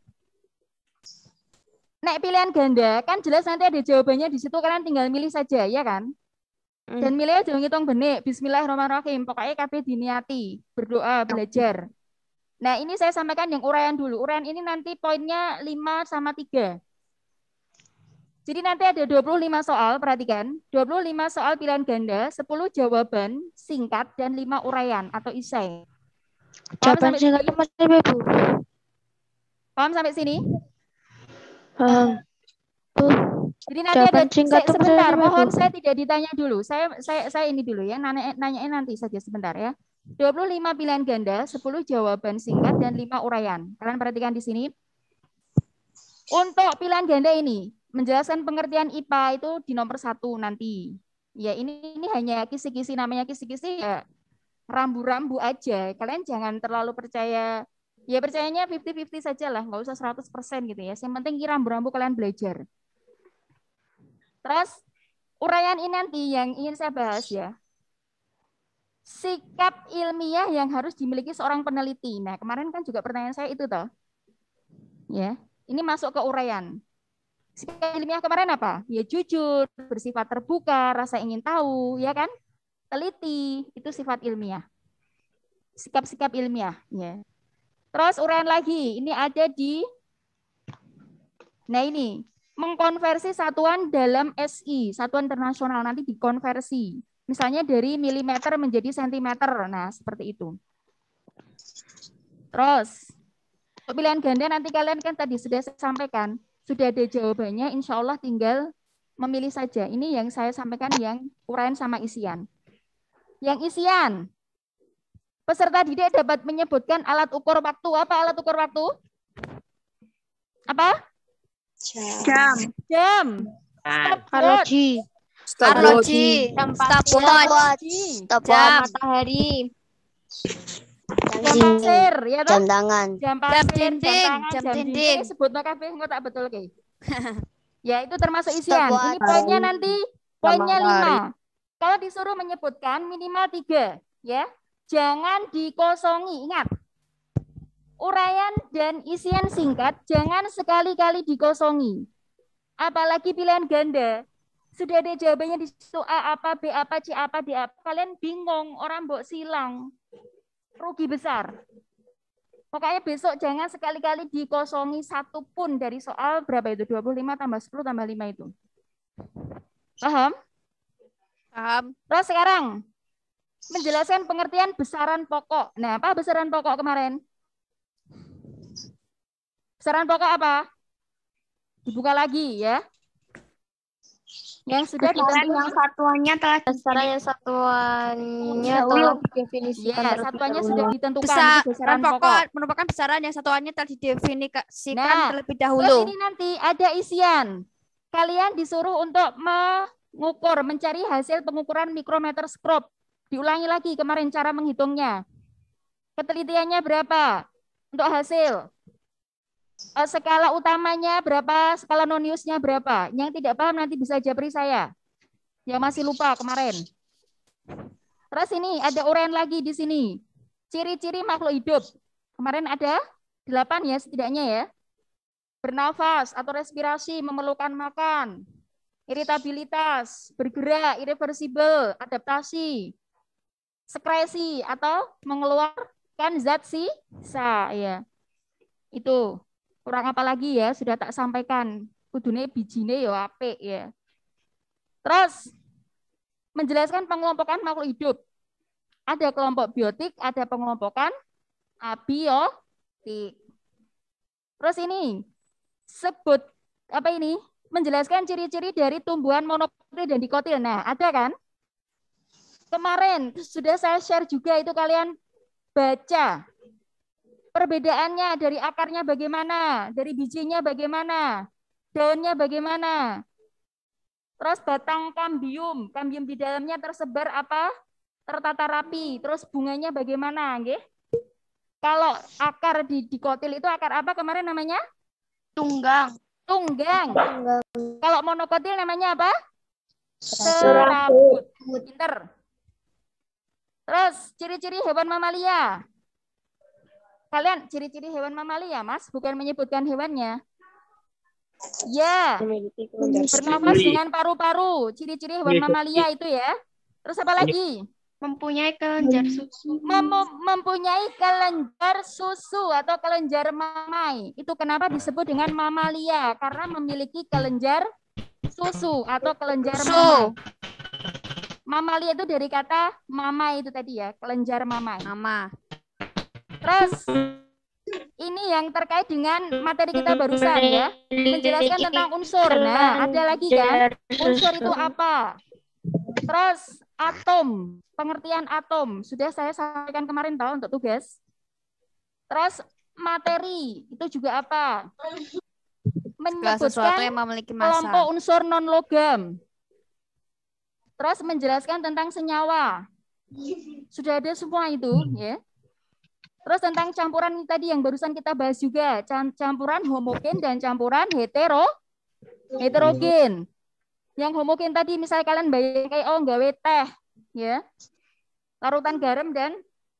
Nek pilihan ganda kan jelas nanti ada jawabannya di situ, kalian tinggal milih saja ya kan? Dan milih aja ngitung benik. Bismillahirrahmanirrahim. Pokoknya kabeh diniati, berdoa, belajar. Nah, ini saya sampaikan yang uraian dulu. Uraian ini nanti poinnya 5 sama 3. Jadi nanti ada 25 soal, perhatikan. 25 soal pilihan ganda, 10 jawaban singkat dan 5 uraian atau isai. Jawaban singkat itu maksudnya, Bu? Paham sampai sini? Bu. Jadi nanti Jawaban ada sebentar, mohon Bu. saya tidak ditanya dulu. Saya ini dulu ya, nanyain nanti saja sebentar ya. 25 pilihan ganda, 10 jawaban singkat dan 5 uraian. Kalian perhatikan di sini. Untuk pilihan ganda ini, menjelaskan pengertian IPA itu di nomor 1 nanti. Ya ini hanya kisi-kisi, namanya kisi-kisi ya rambu-rambu aja. Kalian jangan terlalu percaya, ya percayanya 50-50 saja lah, nggak usah 100% gitu ya. Yang penting rambu-rambu kalian belajar. Terus uraian ini nanti yang ingin saya bahas ya. Sikap ilmiah yang harus dimiliki seorang peneliti. Nah, kemarin kan juga pertanyaan saya itu toh. Ya, ini masuk ke uraian. Sikap ilmiah kemarin apa? Ya jujur, bersifat terbuka, rasa ingin tahu, ya kan? Teliti, itu sifat ilmiah. Sikap-sikap ilmiah, ya. Terus uraian lagi, ini ada di ini mengkonversi satuan dalam SI, satuan internasional, nanti dikonversi. Misalnya dari milimeter menjadi sentimeter. Nah, seperti itu. Terus, pilihan ganda nanti kalian kan tadi sudah saya sampaikan, sudah ada jawabannya, insya Allah tinggal memilih saja. Ini yang saya sampaikan yang uraian sama isian. Yang isian, peserta didik dapat menyebutkan alat ukur waktu. Apa alat ukur waktu? Apa? Jam. Arloji. Stopwatch. Matahari. Jam pasir, ya toh? Jam tangan. Jam pasir, Jam dinding. Sebut kabeh engko tak betul ke. Ya, itu termasuk isian. Ini poinnya nanti poinnya 5. Kalau disuruh menyebutkan minimal 3, ya. Jangan dikosongi, ingat. Uraian dan isian singkat jangan sekali-kali dikosongi. Apalagi pilihan ganda. Sudah ada jawabannya di situ A apa, B apa, C apa, D apa. Kalian bingung, orang mbok silang. Rugi besar. Pokoknya besok jangan sekali-kali dikosongi satu pun dari soal berapa itu? 25 tambah 10 tambah 5 itu. Paham? Paham. Terus sekarang menjelaskan pengertian besaran pokok. Nah, apa besaran pokok kemarin? Besaran pokok apa? Dibuka lagi ya. Yang sudah ditentukan. Yang satuannya telah Besaran satuannya telah didefinisikan. Ya, satuannya sudah ditentukan. Besaran Itu besaran pokok merupakan besaran yang satuannya telah didefinisikan terlebih Terus dahulu. ini nanti ada isian. Kalian disuruh untuk mengukur, mencari hasil pengukuran mikrometer skop. Diulangi lagi kemarin cara menghitungnya. Ketelitiannya berapa untuk hasil? Skala utamanya berapa, skala noniusnya berapa. Yang tidak paham nanti bisa japri saya. Yang masih lupa kemarin. Terus ini ada uraian lagi di sini. Ciri-ciri makhluk hidup. Kemarin ada 8 ya setidaknya ya. Bernafas atau respirasi, memerlukan makan. Iritabilitas, bergerak, irreversibel, adaptasi. Sekresi atau mengeluarkan zat sisa ya. Itu. Kurang apa lagi ya, sudah tak sampaikan. Kudune bijine ya apik ya. Terus menjelaskan pengelompokan makhluk hidup. Ada kelompok biotik, ada pengelompokan abiotik. Terus ini sebut apa ini? Menjelaskan ciri-ciri dari tumbuhan monokotil dan dikotil. Nah, ada kan? Kemarin sudah saya share juga itu kalian baca. Perbedaannya dari akarnya bagaimana, dari bijinya bagaimana, daunnya bagaimana. Terus batang kambium, kambium di dalamnya tersebar apa? Tertata rapi. Terus bunganya bagaimana, nggih? Kalau akar di dikotil itu akar apa kemarin namanya? tunggang. Tunggang. Kalau monokotil namanya apa? Serabut. Pinter. Terus ciri-ciri hewan mamalia. Kalian ciri-ciri hewan mamalia, Mas, bukan menyebutkan hewannya. Ya, bernafas dengan paru-paru. Ciri-ciri hewan mamalia itu ya. Terus apa lagi? Mempunyai kelenjar susu. Mempunyai kelenjar susu atau kelenjar mamai. Itu kenapa disebut dengan mamalia? Karena memiliki kelenjar susu atau kelenjar mamai. Mamalia itu dari kata mama itu tadi ya, kelenjar mamai. Mama. Terus ini yang terkait dengan materi kita barusan ya, menjelaskan tentang unsur. Nah, ada lagi kan, unsur itu apa? Terus atom, pengertian atom sudah saya sampaikan kemarin tahu untuk tugas. Terus materi itu juga apa? Menyebutkan sesuatu yang memiliki massa. Kelompok unsur non logam. Terus menjelaskan tentang senyawa. Sudah ada semua itu ya. Terus tentang campuran tadi yang barusan kita bahas juga, campuran homogen dan campuran heterogen. Yang homogen tadi misalnya kalian bayangin kayak nggawe teh, ya. Larutan garam dan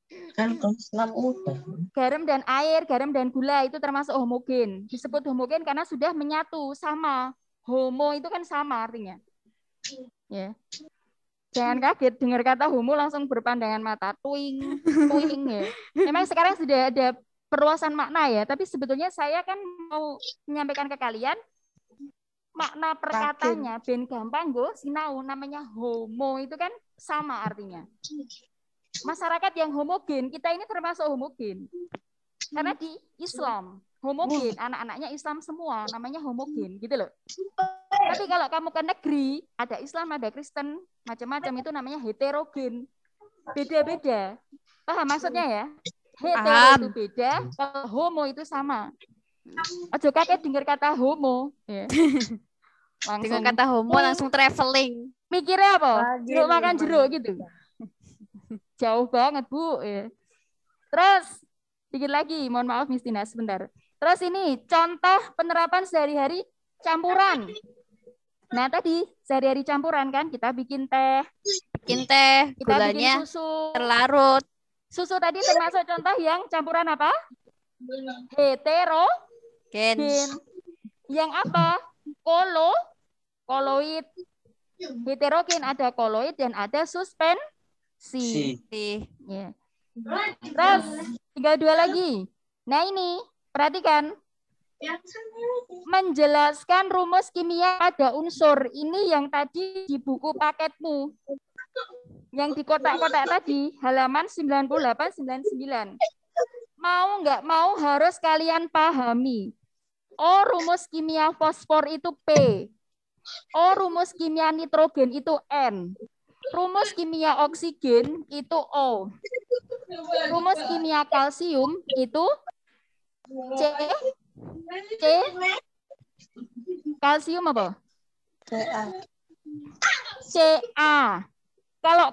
air, garam dan gula itu termasuk homogen. Disebut homogen karena sudah menyatu sama. Homo itu kan sama artinya. Ya. Jangan kaget dengar kata homo langsung berpandangan mata twing ya. Memang sekarang sudah ada perluasan makna ya, tapi sebetulnya saya kan mau menyampaikan ke kalian makna perkataannya ben gampang go sinau, namanya homo itu kan sama artinya. Masyarakat yang homogen, kita ini termasuk homogen. Karena di Islam homogen, anak-anaknya Islam semua, namanya homogen gitu loh. Tapi kalau kamu ke negeri, ada Islam, ada Kristen, macam-macam, itu namanya heterogen. Beda-beda. Paham maksudnya ya? Hetero itu beda, kalau homo itu sama. Ojo kaget dengar kata homo. Ya. Dengan kata homo langsung traveling. Mikirnya apa? Jeruk makan jeruk gitu. Jauh banget, Bu. Ya. Terus, dikit lagi, mohon maaf Miss Tina, sebentar. Terus ini, contoh penerapan sehari-hari campuran. Nah tadi sehari-hari campuran kan, kita bikin teh, kita gulanya bikin susu, terlarut. Susu tadi termasuk contoh yang campuran apa? Heterogen. Yang apa? Koloid. Heterogen ada koloid dan ada suspensi. Ya. Terus tinggal dua lagi. Nah ini, perhatikan. Menjelaskan rumus kimia pada unsur. Ini yang tadi di buku paketmu. Yang di kotak-kotak tadi, halaman 98-99. Mau nggak mau harus kalian pahami. Oh, rumus kimia fosfor itu P. Oh, rumus kimia nitrogen itu N. Rumus kimia oksigen itu O. Rumus kimia kalsium itu C. Kalsium apa? Ca. Kalau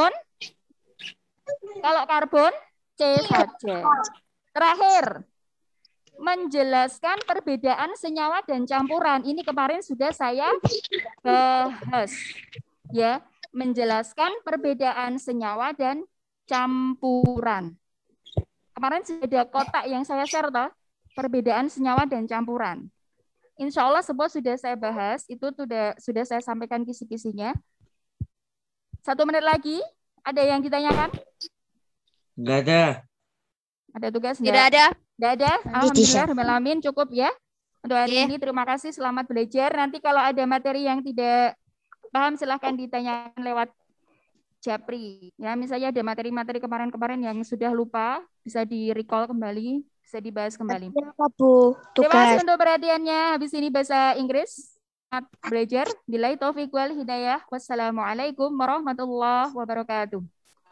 karbon C saja. Terakhir, menjelaskan perbedaan senyawa dan campuran. Ini kemarin sudah saya bahas. Ya, menjelaskan perbedaan senyawa dan campuran. Kemarin sudah ada kotak yang saya share toh, perbedaan senyawa dan campuran. Insya Allah semua sudah saya bahas, itu sudah saya sampaikan kisi-kisinya. 1 menit lagi, ada yang ditanyakan? Enggak ada. Ada tugas? Tidak ada. Tidak ada? Alhamdulillah, Alamin, cukup ya. Untuk hari ini, terima kasih, selamat belajar. Nanti kalau ada materi yang tidak paham, silahkan ditanyakan lewat Japri. Ya, misalnya ada materi-materi kemarin-kemarin yang sudah lupa, bisa di-recall kembali, bisa dibahas kembali. Apa, Bu? Terima kasih untuk perhatiannya. Habis ini bahasa Inggris. Selamat belajar. Billahi taufiq wal hidayah. Wassalamualaikum warahmatullahi wabarakatuh.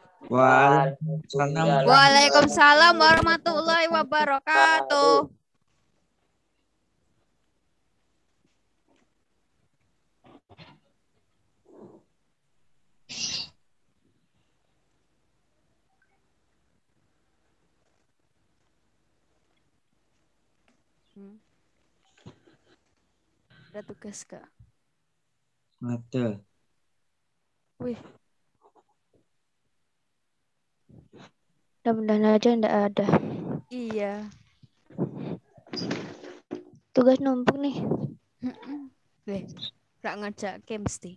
Waalaikumsalam warahmatullahi wabarakatuh. Ada tugas Kak? Ada. Wih, mudah-mudahan aja enggak ada. iya. Tugas numpuk nih. Weh, gak ngajak game mesti.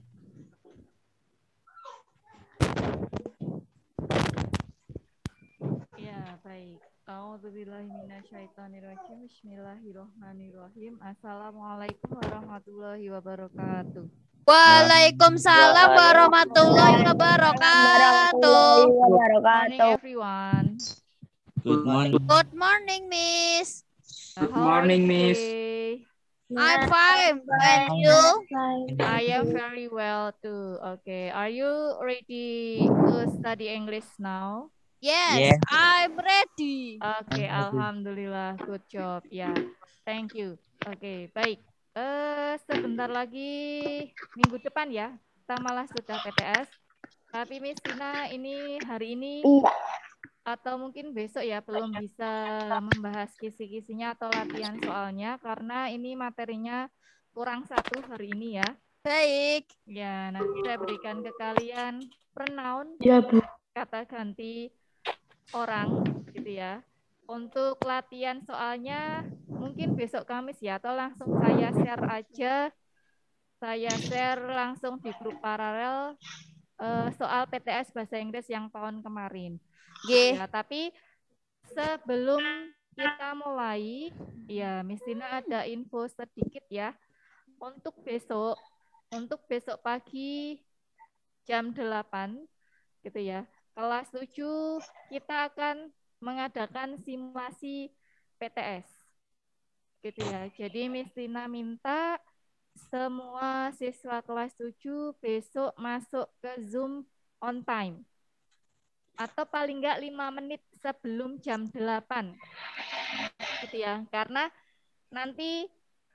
Ya, baik. A'udzubillahi minasyaitonirrajim. Bismillahirrahmanirrahim. Assalamualaikum warahmatullahi wabarakatuh. Waalaikumsalam warahmatullahi wabarakatuh. Good morning, everyone. Good morning. Good morning, Miss. Good morning, Miss. I'm fine. And you? I am very well too. Okay. Are you ready to study English now? Yes, I'm ready. Okay, alhamdulillah, good job. Ya, thank you. Oke, baik. Sebentar lagi minggu depan ya, kita malah sudah PTS. Tapi Miss Tina ini hari ini atau mungkin besok ya belum bisa membahas kisi-kisinya atau latihan soalnya karena ini materinya kurang 1 hari ini ya. Baik. Ya, nanti saya berikan ke kalian pronoun, kata ganti orang gitu ya. Untuk latihan soalnya mungkin besok Kamis ya atau langsung saya share aja. Saya share langsung di grup paralel soal PTS Bahasa Inggris yang tahun kemarin. Ya, tapi sebelum kita mulai, ya Miss Tina ada info sedikit ya. Untuk besok pagi jam 8 gitu ya. Kelas 7 kita akan mengadakan simulasi PTS. Gitu ya. Jadi Miss Tina minta semua siswa kelas 7 besok masuk ke Zoom on time. Atau paling enggak 5 menit sebelum jam 8. Gitu ya. Karena nanti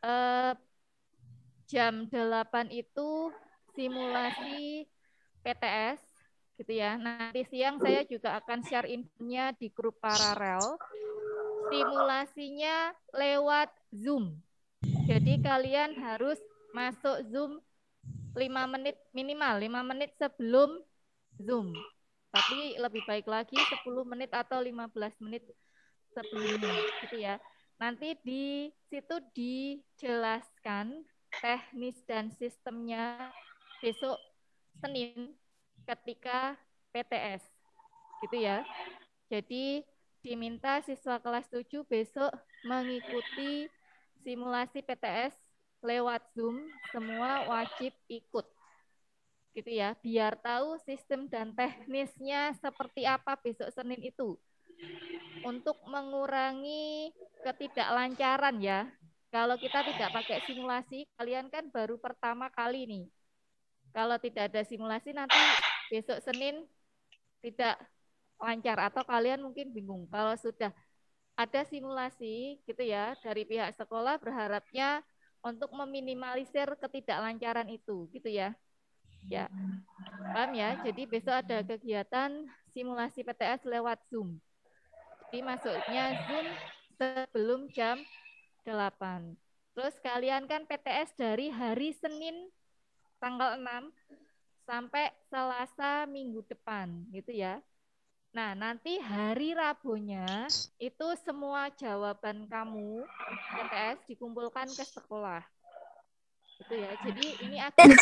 jam 8 itu simulasi PTS gitu ya. Nanti siang saya juga akan share infonya di grup paralel. Simulasinya lewat Zoom. Jadi kalian harus masuk Zoom 5 menit minimal, 5 menit sebelum Zoom. Tapi lebih baik lagi 10 menit atau 15 menit sebelumnya gitu ya. Nanti di situ dijelaskan teknis dan sistemnya besok Senin ketika PTS gitu ya. Jadi diminta siswa kelas 7 besok mengikuti simulasi PTS lewat Zoom, semua wajib ikut. Gitu ya, biar tahu sistem dan teknisnya seperti apa besok Senin itu. Untuk mengurangi ketidaklancaran ya. Kalau kita tidak pakai simulasi, kalian kan baru pertama kali nih. Kalau tidak ada simulasi nanti besok Senin tidak lancar atau kalian mungkin bingung. Kalau sudah ada simulasi gitu ya dari pihak sekolah berharapnya untuk meminimalisir ketidaklancaran itu gitu ya. Ya. Paham ya? Jadi besok ada kegiatan simulasi PTS lewat Zoom. Jadi masuknya Zoom sebelum jam 8. Terus kalian kan PTS dari hari Senin tanggal 6 sampai Selasa minggu depan gitu ya. Nah, nanti hari Rabunya itu semua jawaban kamu PTS dikumpulkan ke sekolah. Gitu ya. Jadi ini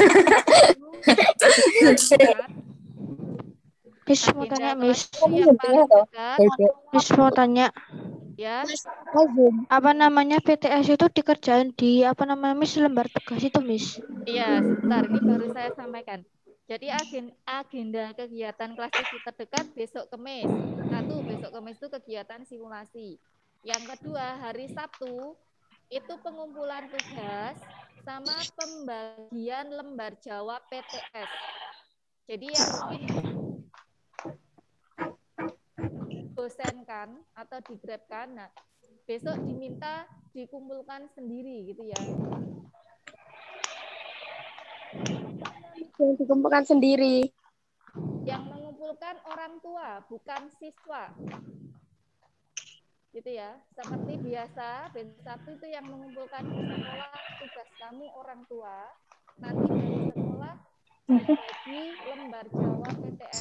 Miss mau tanya, Miss. Miss mau tanya. Ya. Apa namanya PTS itu dikerjain di apa namanya Miss lembar tugas itu, Miss? Iya, sebentar ini baru saya sampaikan. Jadi agenda kegiatan kelas 7 terdekat besok Kamis. Besok Kamis itu kegiatan simulasi. Yang kedua, hari Sabtu itu pengumpulan tugas sama pembagian lembar jawab PTS. Jadi yang dosenkan atau digrabkan, nah besok diminta dikumpulkan sendiri gitu ya. Yang dikumpulkan sendiri. Yang mengumpulkan orang tua, bukan siswa. Gitu ya. Seperti biasa, besok Sabtu itu yang mengumpulkan di sekolah tugas kamu orang tua. Nanti dari sekolah bagi lembar jawab PTS.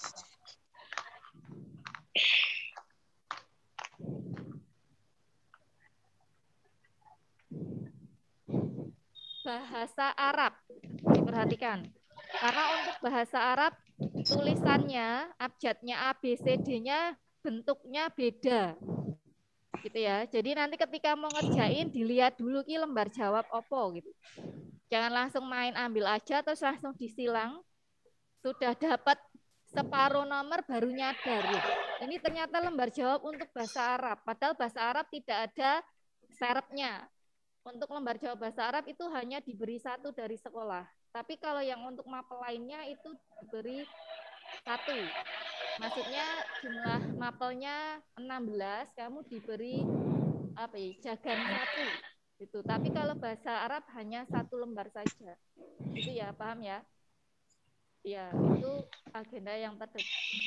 Bahasa Arab diperhatikan karena untuk bahasa Arab tulisannya abjadnya ABCD-nya bentuknya beda gitu ya. Jadi nanti ketika mau ngerjain dilihat dulu ki lembar jawab opo gitu. Jangan langsung main ambil aja terus langsung disilang. Sudah dapat separuh nomor baru nyadar loh. Ini ternyata lembar jawab untuk bahasa Arab. Padahal bahasa Arab tidak ada serepnya. Untuk lembar jawab bahasa Arab itu hanya diberi 1 dari sekolah. Tapi kalau yang untuk mapel lainnya itu diberi 1. Maksudnya jumlah mapelnya 16, kamu diberi jagan 1. Gitu. Tapi kalau bahasa Arab hanya 1 lembar saja. Itu ya, paham ya? Ya, itu agenda yang terdekat.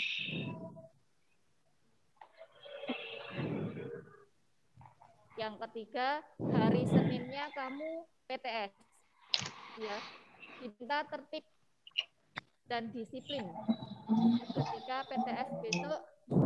Yang ketiga, hari Seninnya kamu PTS. Ya, diminta tertib dan disiplin. Ketika PTS besok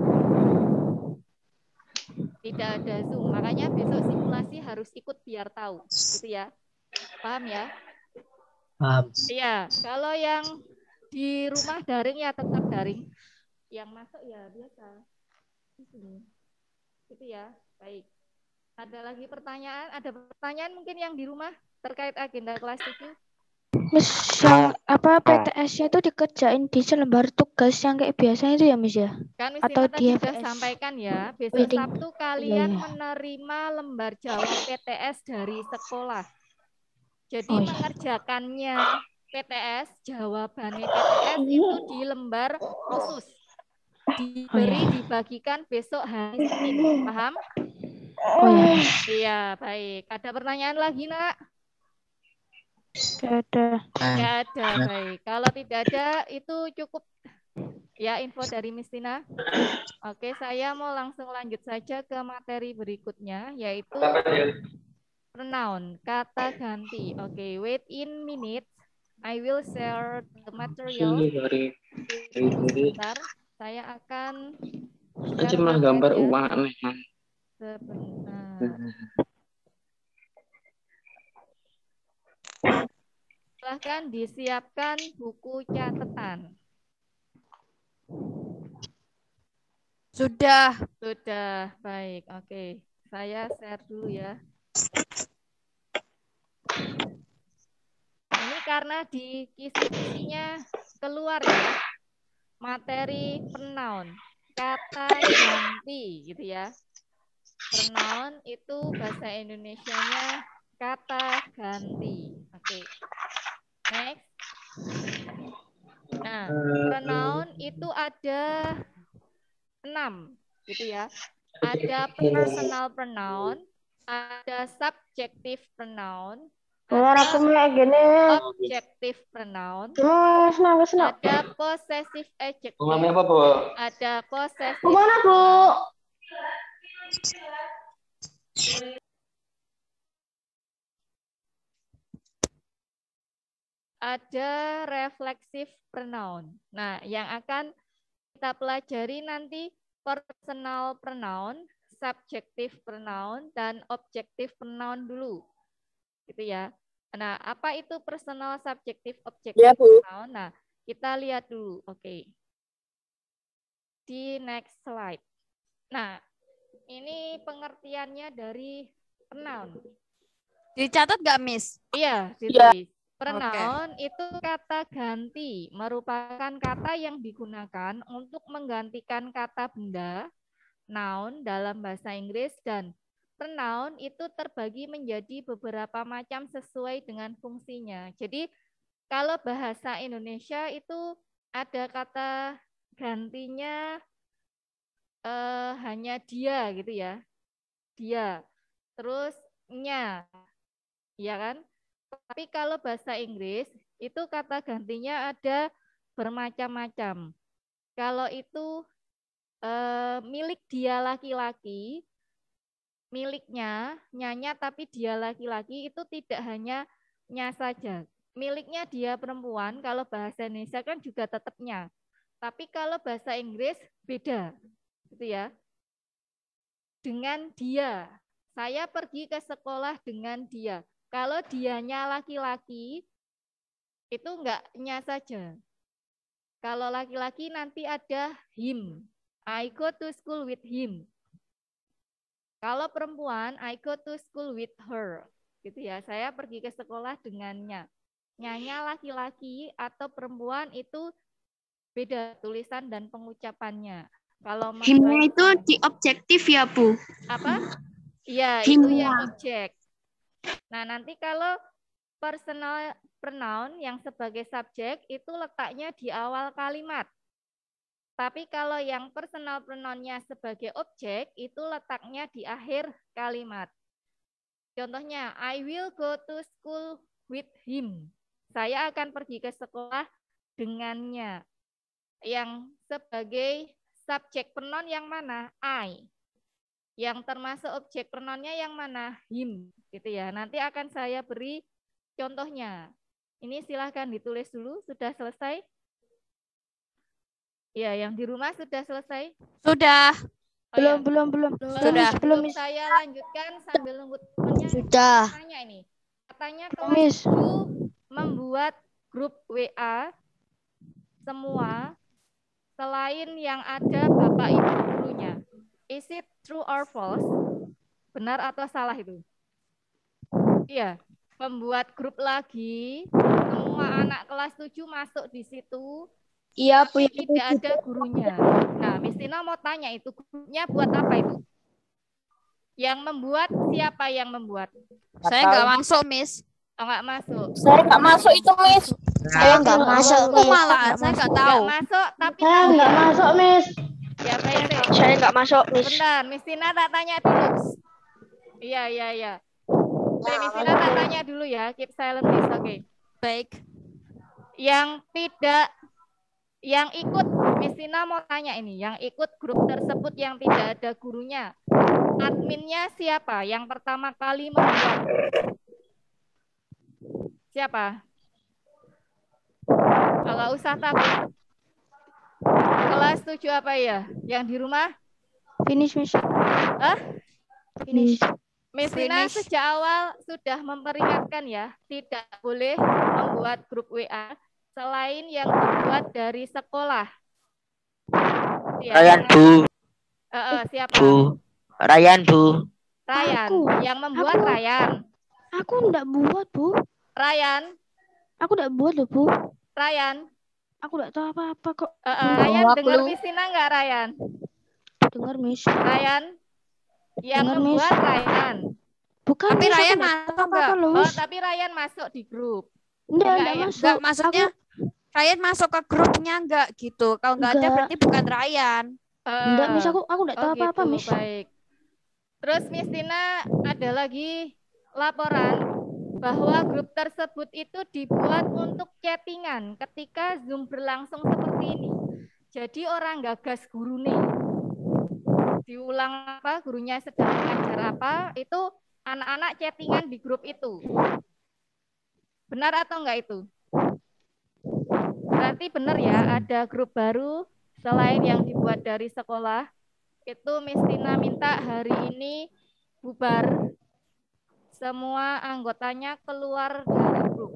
tidak ada Zoom, makanya besok simulasi harus ikut biar tahu, gitu ya. Paham ya? Paham. Iya, kalau yang di rumah daring ya tetap daring. Yang masuk ya biasa. Di sini. Gitu ya. Baik. Ada lagi pertanyaan? Ada pertanyaan mungkin yang di rumah terkait agenda kelas 7? Miss, yang apa PTS-nya itu dikerjain di selembar tugas yang kayak biasa itu ya, Miss ya? Kan Miss atau tadi di sudah FS? sampaikan ya, besok Sabtu kalian menerima lembar jawab PTS dari sekolah. Jadi mengerjakannya PTS, jawabannya PTS itu di lembar khusus. Diberi dibagikan besok hari Senin, paham? Iya, baik. Ada pertanyaan lagi, Nak? Tidak ada. Tidak ada, baik. Kalau tidak ada, itu cukup ya info dari Miss Tina. Oke, saya mau langsung lanjut saja ke materi berikutnya, yaitu pronoun, kata ganti. Oke, wait in minutes. I will share the material. Sebentar, saya akan cuma gambar uang aneh. Sebentar. Silahkan disiapkan buku catatan. Sudah. Sudah, baik. Oke, saya share dulu ya. Ini karena di kisi-kisinya keluar ya, materi pronoun, kata ganti gitu ya. Pronoun itu bahasa Indonesianya kata ganti. Oke. Next. Nah, pronoun itu ada 6 gitu ya. Ada personal pronoun, ada subjective pronoun, ada objective pronoun, ada possessive adjective, ada possessive pronoun, ada reflexive pronoun. Nah, yang akan kita pelajari nanti personal pronoun, subjective pronoun, dan objective pronoun dulu. Gitu ya. Nah, apa itu personal, subjective, objective pronoun? Nah, kita lihat dulu. Oke. Di next slide. Nah, ini pengertiannya dari pronoun. Dicatat nggak, Miss? Iya, ditulis. Pronoun itu kata ganti, merupakan kata yang digunakan untuk menggantikan kata benda, noun dalam bahasa Inggris, dan pronoun itu terbagi menjadi beberapa macam sesuai dengan fungsinya. Jadi kalau bahasa Indonesia itu ada kata gantinya hanya dia gitu ya, dia, terus nya, ya kan? Tapi kalau bahasa Inggris itu kata gantinya ada bermacam-macam. Kalau itu milik dia laki-laki, miliknya nyanya tapi dia laki-laki, itu tidak hanya nya saja. Miliknya dia perempuan, kalau bahasa Indonesia kan juga tetap nya. Tapi kalau bahasa Inggris beda, gitu ya. Dengan dia, saya pergi ke sekolah dengan dia. Kalau dianya laki-laki, itu enggak nya saja. Kalau laki-laki nanti ada him. I go to school with him. Kalau perempuan, I go to school with her. Gitu ya, saya pergi ke sekolah dengannya. Nyanya laki-laki atau perempuan itu beda tulisan dan pengucapannya. Kalau himnya itu di objektif ya, Bu? Apa? Iya, itu yang objek. Nah, nanti kalau personal pronoun yang sebagai subjek itu letaknya di awal kalimat. Tapi kalau yang personal pronounnya sebagai objek itu letaknya di akhir kalimat. Contohnya, I will go to school with him. Saya akan pergi ke sekolah dengannya. Yang sebagai subjek pronoun yang mana? I. Yang termasuk objek pronounnya yang mana? Him, gitu ya. Nanti akan saya beri contohnya. Ini silahkan ditulis dulu. Sudah selesai? Ya, yang di rumah sudah selesai? Sudah. Oh, belum. Sudah. Belum saya lanjutkan sambil nunggu temannya. Sudah. Tanya ini. Katanya kelas 7 membuat grup WA semua selain yang ada Bapak Ibu gurunya. Is it true or false? Benar atau salah itu? Iya, membuat grup lagi, semua anak kelas 7 masuk di situ. Iya, Bu. Tidak ada gurunya. Nah, Miss Tina mau tanya itu grupnya buat apa itu? Yang membuat siapa yang membuat? Saya nggak masuk, Miss. Oh, nggak masuk. Saya nggak masuk itu, Miss. Saya nggak masuk, Miss. Malah, saya nggak tahu. Nggak masuk, tapi Saya nggak masuk, Miss. ya baik. Saya nggak masuk, Miss. Bentar, Miss Tina tak tanya dulu. Iya. Miss Tina tak tanya dulu ya. Keep silent, Miss. Oke. Baik. Yang tidak, yang ikut, Miss Tina mau tanya ini. Yang ikut grup tersebut yang tidak ada gurunya. Adminnya siapa? Yang pertama kali membuat. Siapa? Enggak usah takut. Kelas 7 apa ya? Yang di rumah? Finish, Miss. Finish. Miss Tina sejak awal sudah memperingatkan ya, tidak boleh membuat grup WA selain yang dibuat dari sekolah. Ya, Bu. Siapa? Bu. Ryan, Bu. Ryan. Yang membuat Ryan. Aku enggak buat, Bu. Ryan. Aku enggak buat loh, Bu. Ryan. Aku enggak tahu apa-apa kok. Ryan dengar Miss Tina enggak, Ryan? Dengar, Miss. Ryan. Yang Dengar, membuat Miss. Ryan. Bukan, Tapi Miss, aku Ryan enggak masuk tahu apa-apa enggak? loh, Oh, Miss. tapi Ryan masuk di grup. Enggak ya? masuk. Enggak, maksudnya Ryan masuk ke grupnya enggak gitu. Kalau enggak ada Enggak. berarti bukan Ryan. Enggak, Miss, aku enggak tahu apa-apa, gitu. Miss. Baik. Terus Miss Tina ada lagi laporan bahwa grup tersebut itu dibuat untuk chattingan ketika Zoom berlangsung seperti ini. Jadi orang gagas guru nih. Diulang apa, gurunya sedang mengajar apa, itu anak-anak chattingan di grup itu. Benar atau enggak itu? Berarti benar ya, ada grup baru selain yang dibuat dari sekolah. Itu Miss Tina minta hari ini bubar. Semua anggotanya keluar dari grup.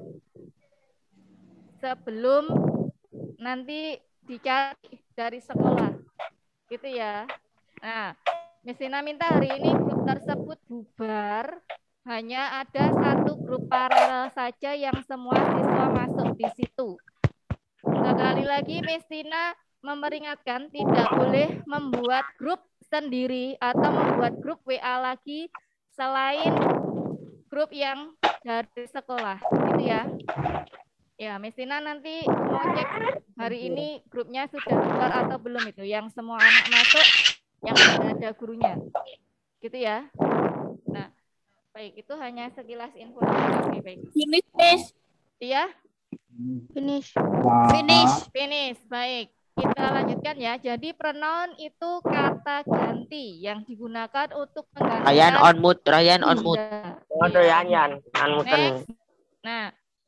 Sebelum nanti dicari dari sekolah. Gitu ya. Nah, Miss Tina minta hari ini grup tersebut bubar. Hanya ada satu grup paralel saja yang semua siswa masuk di situ. Sekali lagi Miss Tina memperingatkan tidak boleh membuat grup sendiri atau membuat grup WA lagi selain grup yang dari sekolah, gitu ya. Ya, Miss Tina nanti mau cek hari ini grupnya sudah keluar atau belum itu, yang semua anak masuk, yang ada gurunya, gitu ya. Nah, baik, itu hanya sekilas informasi. Oke, baik. Finish. Iya? Finish. Finish, baik. Kita lanjutkan ya. Jadi pronoun itu kata ganti yang digunakan untuk menggantikan Ryan on mute, Ryan on mute. Ryan on mute. Next. Nah,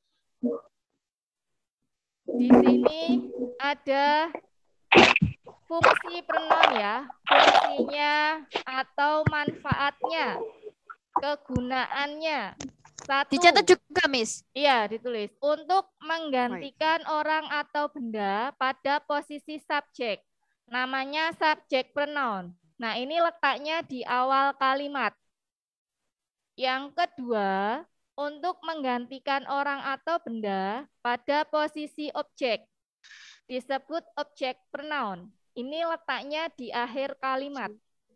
di sini ada fungsi pronoun ya, fungsinya atau manfaatnya, kegunaannya. Satu. Dicatat juga, Miss. Iya, ditulis. Untuk menggantikan orang atau benda pada posisi subjek. Namanya subject pronoun. Nah, ini letaknya di awal kalimat. Yang kedua, untuk menggantikan orang atau benda pada posisi objek. Disebut object pronoun. Ini letaknya di akhir kalimat.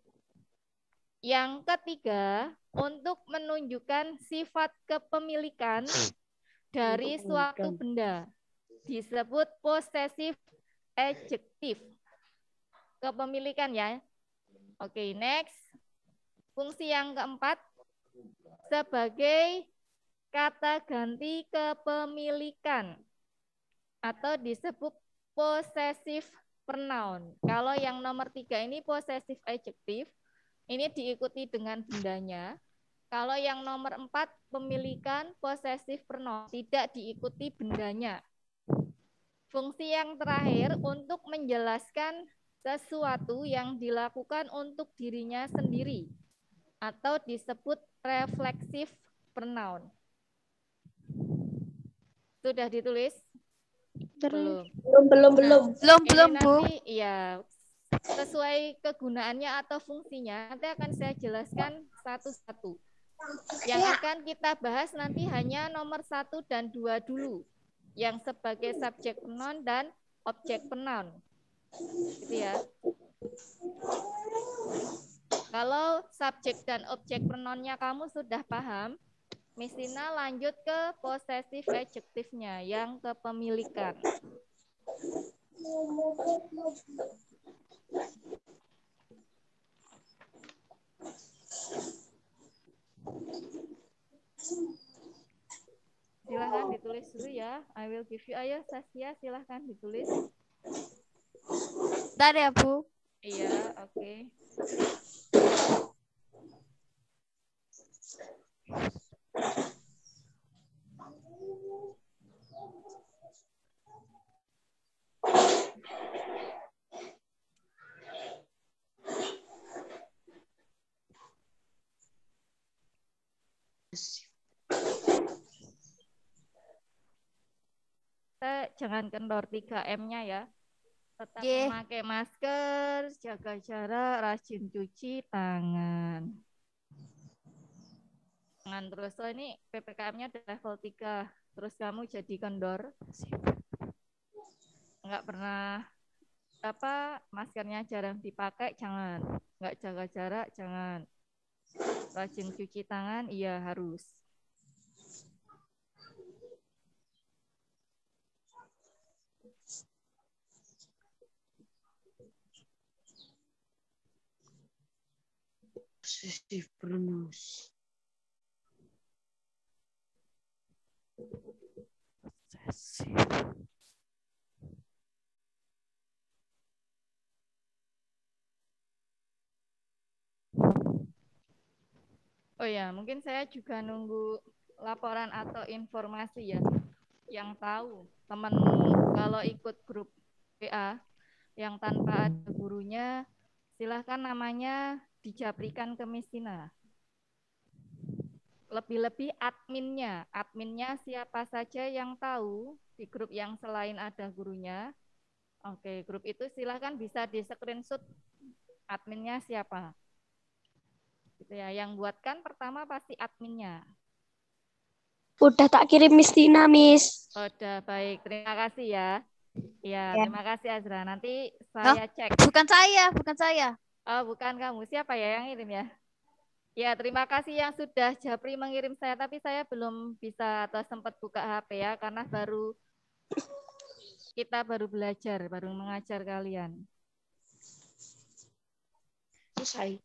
Yang ketiga, untuk menunjukkan sifat kepemilikan dari suatu benda. Disebut possessive adjective. Kepemilikan ya. Oke, next. Fungsi yang keempat, sebagai kata ganti kepemilikan. Atau disebut possessive pronoun. Kalau yang nomor 3 ini possessive adjective. Ini diikuti dengan bendanya. Kalau yang nomor 4, pemilikan possessive pronoun, tidak diikuti bendanya. Fungsi yang terakhir, untuk menjelaskan sesuatu yang dilakukan untuk dirinya sendiri, atau disebut reflexive pronoun. Sudah ditulis? Belum. Belum, Bu. Nanti, iya. Sesuai kegunaannya atau fungsinya, nanti akan saya jelaskan satu-satu. Yang akan kita bahas nanti hanya nomor 1 dan 2 dulu. Yang sebagai subject pronoun dan object pronoun. Gitu ya. Kalau subject dan object pronounnya kamu sudah paham, Miss Tina lanjut ke possessive adjective-nya, yang kepemilikan. Silahkan ditulis dulu ya. I will give you. Ayo Saskia, silahkan ditulis. Bentar ya, Bu. Iya, oke. Kita jangan kendor 3M-nya ya. Tetap memakai masker, jaga jarak, rajin cuci tangan. Terus ini PPKM-nya level 3. Terus kamu jadi kendor. Enggak pernah maskernya jarang dipakai, jangan. Enggak jaga jarak, jangan. Rajin cuci tangan, iya harus. Posesif bermus. Oh ya, mungkin saya juga nunggu laporan atau informasi ya. Yang tahu teman kalau ikut grup WA yang tanpa ada gurunya, silahkan namanya dijaprikan ke Miss Tina. Lebih-lebih adminnya siapa saja yang tahu di grup yang selain ada gurunya. Oke, grup itu silahkan bisa di screenshot adminnya siapa. Gitu ya, yang buatkan pertama pasti adminnya. Udah tak kirim Miss Tina, Miss. Udah, baik. Terima kasih ya. Ya, terima kasih Azra. Nanti saya cek. Bukan saya. Oh, bukan kamu. Siapa ya yang ngirim ya? Ya, terima kasih yang sudah Japri mengirim saya, tapi saya belum bisa atau sempat buka HP ya, karena kita baru belajar, baru mengajar kalian. Selesai.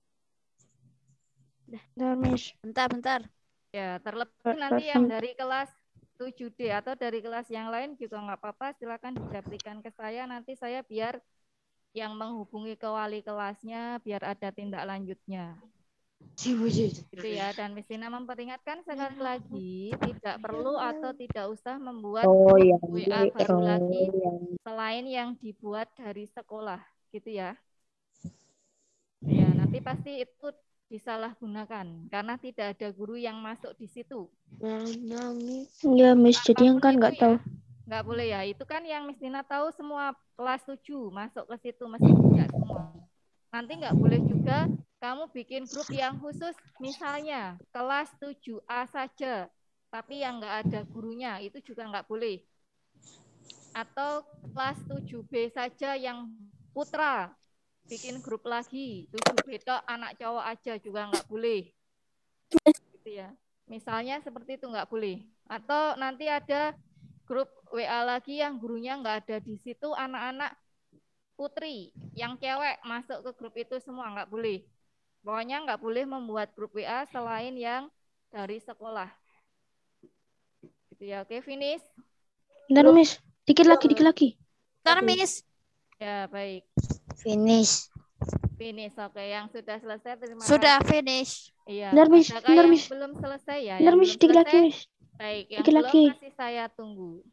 Bentar. Ya, terlebih nanti yang dari kelas 7D atau dari kelas yang lain juga nggak apa-apa, silakan dijaprikan ke saya, nanti saya biar yang menghubungi ke wali kelasnya, biar ada tindak lanjutnya. Gitu ya, dan Miss Tina memperingatkan sekali lagi, tidak perlu atau tidak usah membuat WA baru lagi selain yang dibuat dari sekolah, gitu ya. Ya, nanti pasti itu disalahgunakan karena tidak ada guru yang masuk di situ. Ya, Miss, jadi yang kan nggak tahu. Nggak boleh ya, itu kan yang Miss Tina tahu semua kelas 7 masuk ke situ, mesti tidak semua. Nanti nggak boleh juga kamu bikin grup yang khusus, misalnya kelas 7A saja, tapi yang nggak ada gurunya, itu juga nggak boleh. Atau kelas 7B saja yang putra, bikin grup lagi, 7B tok anak cowok aja juga nggak boleh. Gitu ya. Misalnya seperti itu nggak boleh. Atau nanti ada grup WA lagi yang gurunya nggak ada di situ, anak-anak putri yang cewek masuk ke grup itu semua, nggak boleh. Pokoknya nggak boleh membuat grup WA selain yang dari sekolah. Gitu ya, oke, finish. Bentar, Miss. Dikit lagi. Bentar, Miss. Ya, baik. Finish. Oke, yang sudah selesai terima kasih. Sudah finish. Iya. Bentar, Miss. Yang belum selesai ya? Bentar, Miss. Dikit lagi, Miss. Baik, yang belum masih saya tunggu.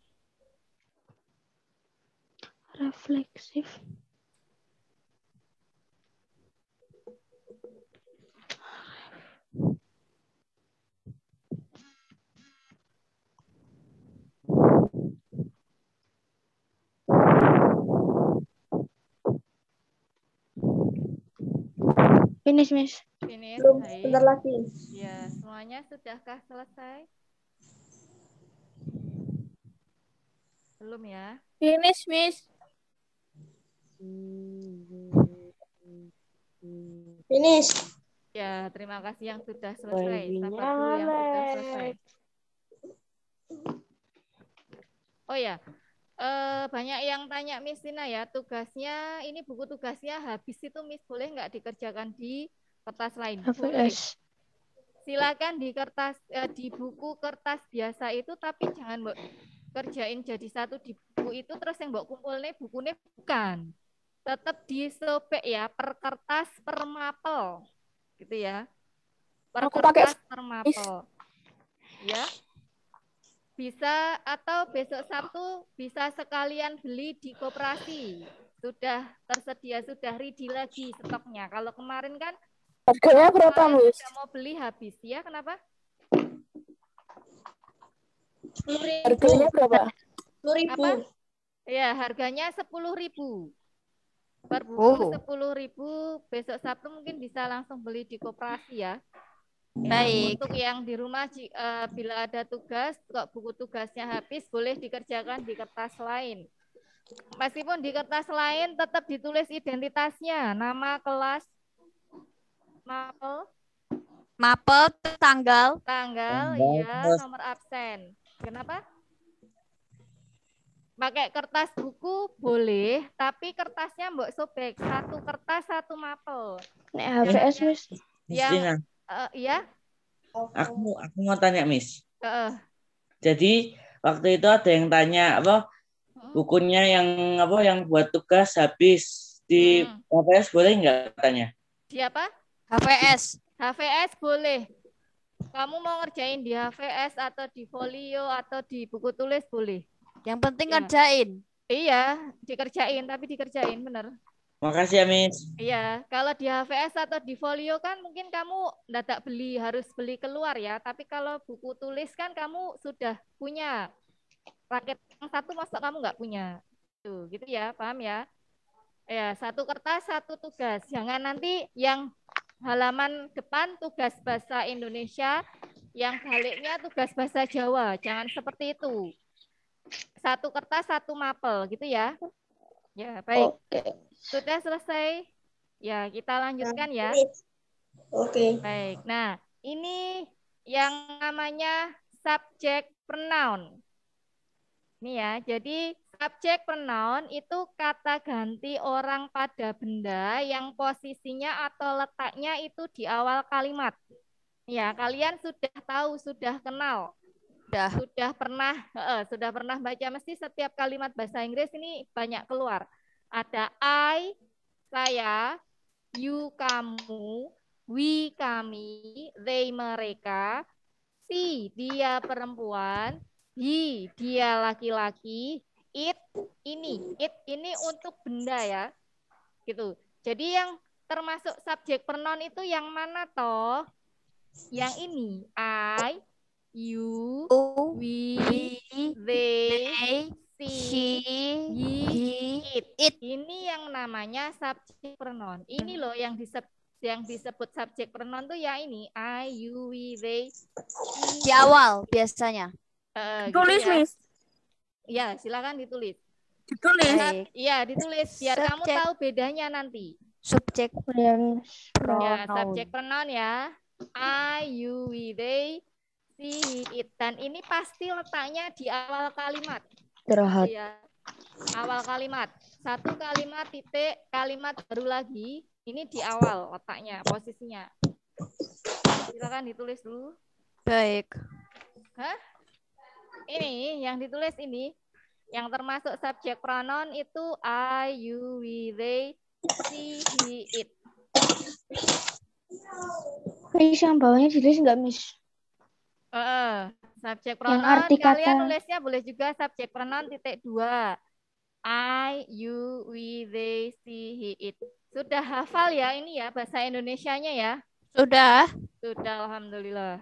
Refleksif. Finish, Miss. Finish. Bentar lagi. Ya, semuanya sudahkah selesai? Belum ya? Finish, Miss. Finish. Ya, terima kasih yang sudah selesai. Sabar dulu yang sudah selesai. Oh ya, banyak yang tanya Miss Tina ya, tugasnya, ini buku tugasnya habis itu Miss, boleh nggak dikerjakan di kertas lain? Boleh. Silakan di kertas, di buku kertas biasa itu, tapi jangan mbok kerjain jadi satu di buku itu, terus yang mbok kumpulnya bukunya bukan. Tetap disobek ya, per kertas per mapel. Gitu ya. Per kertas per mapel. Ya. Bisa atau besok Sabtu bisa sekalian beli di koperasi. Sudah tersedia, sudah ready lagi stoknya. Kalau kemarin kan harganya berapa, Miss? Sudah mau beli habis ya, kenapa? 10.000. Harganya berapa? 10.000. Ya, harganya 10.000. Per buku 10.000, besok Sabtu mungkin bisa langsung beli di koperasi ya. Baik. Untuk yang di rumah bila ada tugas, kok buku tugasnya habis, boleh dikerjakan di kertas lain. Meskipun di kertas lain tetap ditulis identitasnya, nama, kelas, mapel, tanggal, iya, nomor absen. Kenapa? Pakai kertas buku boleh, tapi kertasnya mbok sobek. Satu kertas, satu mapel. Nek HVS, Miss. Yang iya. Aku mau tanya, Miss. Jadi waktu itu ada yang tanya bukunya yang buat tugas habis di HVS boleh nggak tanya? Di apa? HVS. HVS boleh. Kamu mau ngerjain di HVS atau di folio atau di buku tulis boleh. Yang penting ngerjain. Iya, dikerjain, tapi dikerjain bener. Makasih ya, Miss. Iya, kalau di HVS atau di folio kan mungkin kamu dadak harus beli keluar ya. Tapi kalau buku tulis kan kamu sudah punya. Raket yang satu masa kamu nggak punya. Tuh, gitu ya, paham ya? Ya, satu kertas, satu tugas. Jangan nanti yang halaman depan tugas bahasa Indonesia, yang baliknya tugas bahasa Jawa. Jangan seperti itu. Satu kertas, satu mapel, gitu ya. Ya, baik. Sudah selesai. Ya, kita lanjutkan ya. Oke. Baik. Nah, ini yang namanya subject pronoun. Ini ya, jadi subject pronoun itu kata ganti orang pada benda yang posisinya atau letaknya itu di awal kalimat. Ya, kalian sudah tahu, sudah kenal. Sudah pernah baca, mesti setiap kalimat bahasa Inggris ini banyak keluar. Ada I, saya, you, kamu, we, kami, they, mereka, she, dia, perempuan, he, dia, laki-laki, it, ini untuk benda ya. Gitu. Jadi yang termasuk subjek pronoun itu yang mana toh? Yang ini, I, you, we, they, she, he, it. Ini yang namanya subjek pronoun. Ini loh yang disebut subjek pronoun tuh ya ini I, you, we, they, she. Di awal biasanya. Tulis, gitu ya. Miss. Ya, silakan ditulis. Ditulis. Iya, ditulis biar kamu tahu bedanya nanti. Subjek pronoun. Ya, subjek pronoun ya. I, you, we, they, she, it. Dan ini pasti letaknya di awal kalimat. Ya, awal kalimat. Satu kalimat titik, kalimat baru lagi. Ini di awal letaknya, posisinya. Silakan ditulis dulu. Baik. Ini yang ditulis ini, yang termasuk subjek pronoun itu I, you, we, they, she, he, it. Miss, yang bawahnya ditulis nggak, Miss? Subjek pronoun kalian nulisnya boleh juga subjek pronoun titik 2. I, you, we, they, she, he, it. Sudah hafal ya ini ya bahasa Indonesianya ya? Sudah. Sudah, alhamdulillah.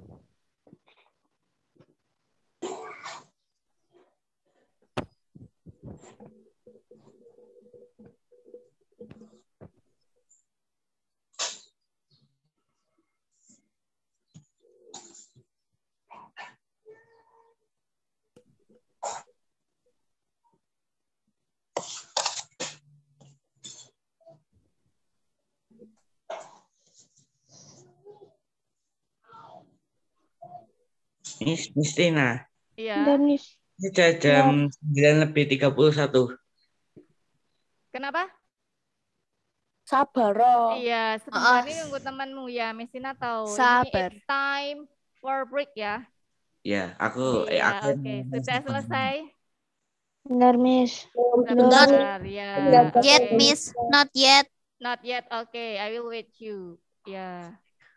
Miss Tina. Iya. Ini sudah jam 9:31. Kenapa? Sabar. Iya, sebentar ini nunggu temanmu ya, Miss Tina tahu. Sabar. Ini it's time for break ya. Ya, aku Oke, sudah selesai. Benar, Miss. Sebentar, ya. Not yet, Miss. Not yet. Not yet. Oke, I will wait you. Ya.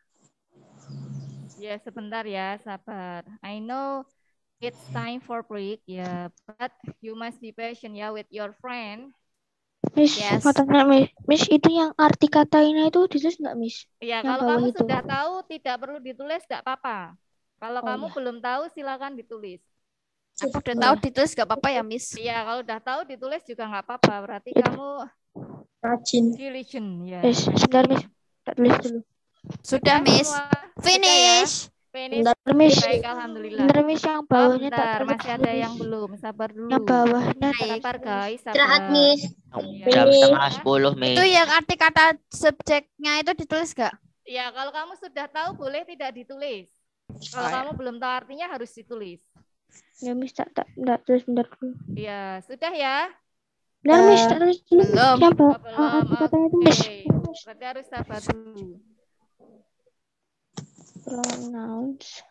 Ya, sebentar ya, sabar. I know it's time for break, ya, but you must be patient ya with your friend. Miss, mau tanya, Miss, itu yang arti katanya itu ditulis nggak, Miss? Ya, kalau kamu sudah tahu, tidak perlu ditulis, nggak apa-apa. Kalau kamu belum tahu, silakan ditulis. Aku udah tahu ditulis nggak apa-apa ya, Miss? Iya, kalau udah tahu ditulis juga nggak apa-apa. Berarti kamu Rajin. Diligent, ya. Sebentar, Miss. Tak tulis dulu. Sudah, Miss. semua? Finish. Finish. Bentar, Miss. Baik, alhamdulillah. Bentar, Miss, yang bawahnya tak bentar, tulis masih dulu, ada Miss. yang belum. Sabar dulu. Yang bawahnya Sabar, guys. Sabar. Istirahat, Miss. Jam setengah 10, Itu Miss. yang arti kata subjeknya itu ditulis gak? Ya, kalau kamu sudah tahu boleh tidak ditulis. Kalau kamu belum tahu artinya harus ditulis. Ya, Miss, tak tulis bentar dulu. Ya, sudah ya. Bentar, Miss, tak tulis dulu. Belum. Yang bawah, Belum. katanya itu, Miss. Berarti harus sabar dulu. Pronouns.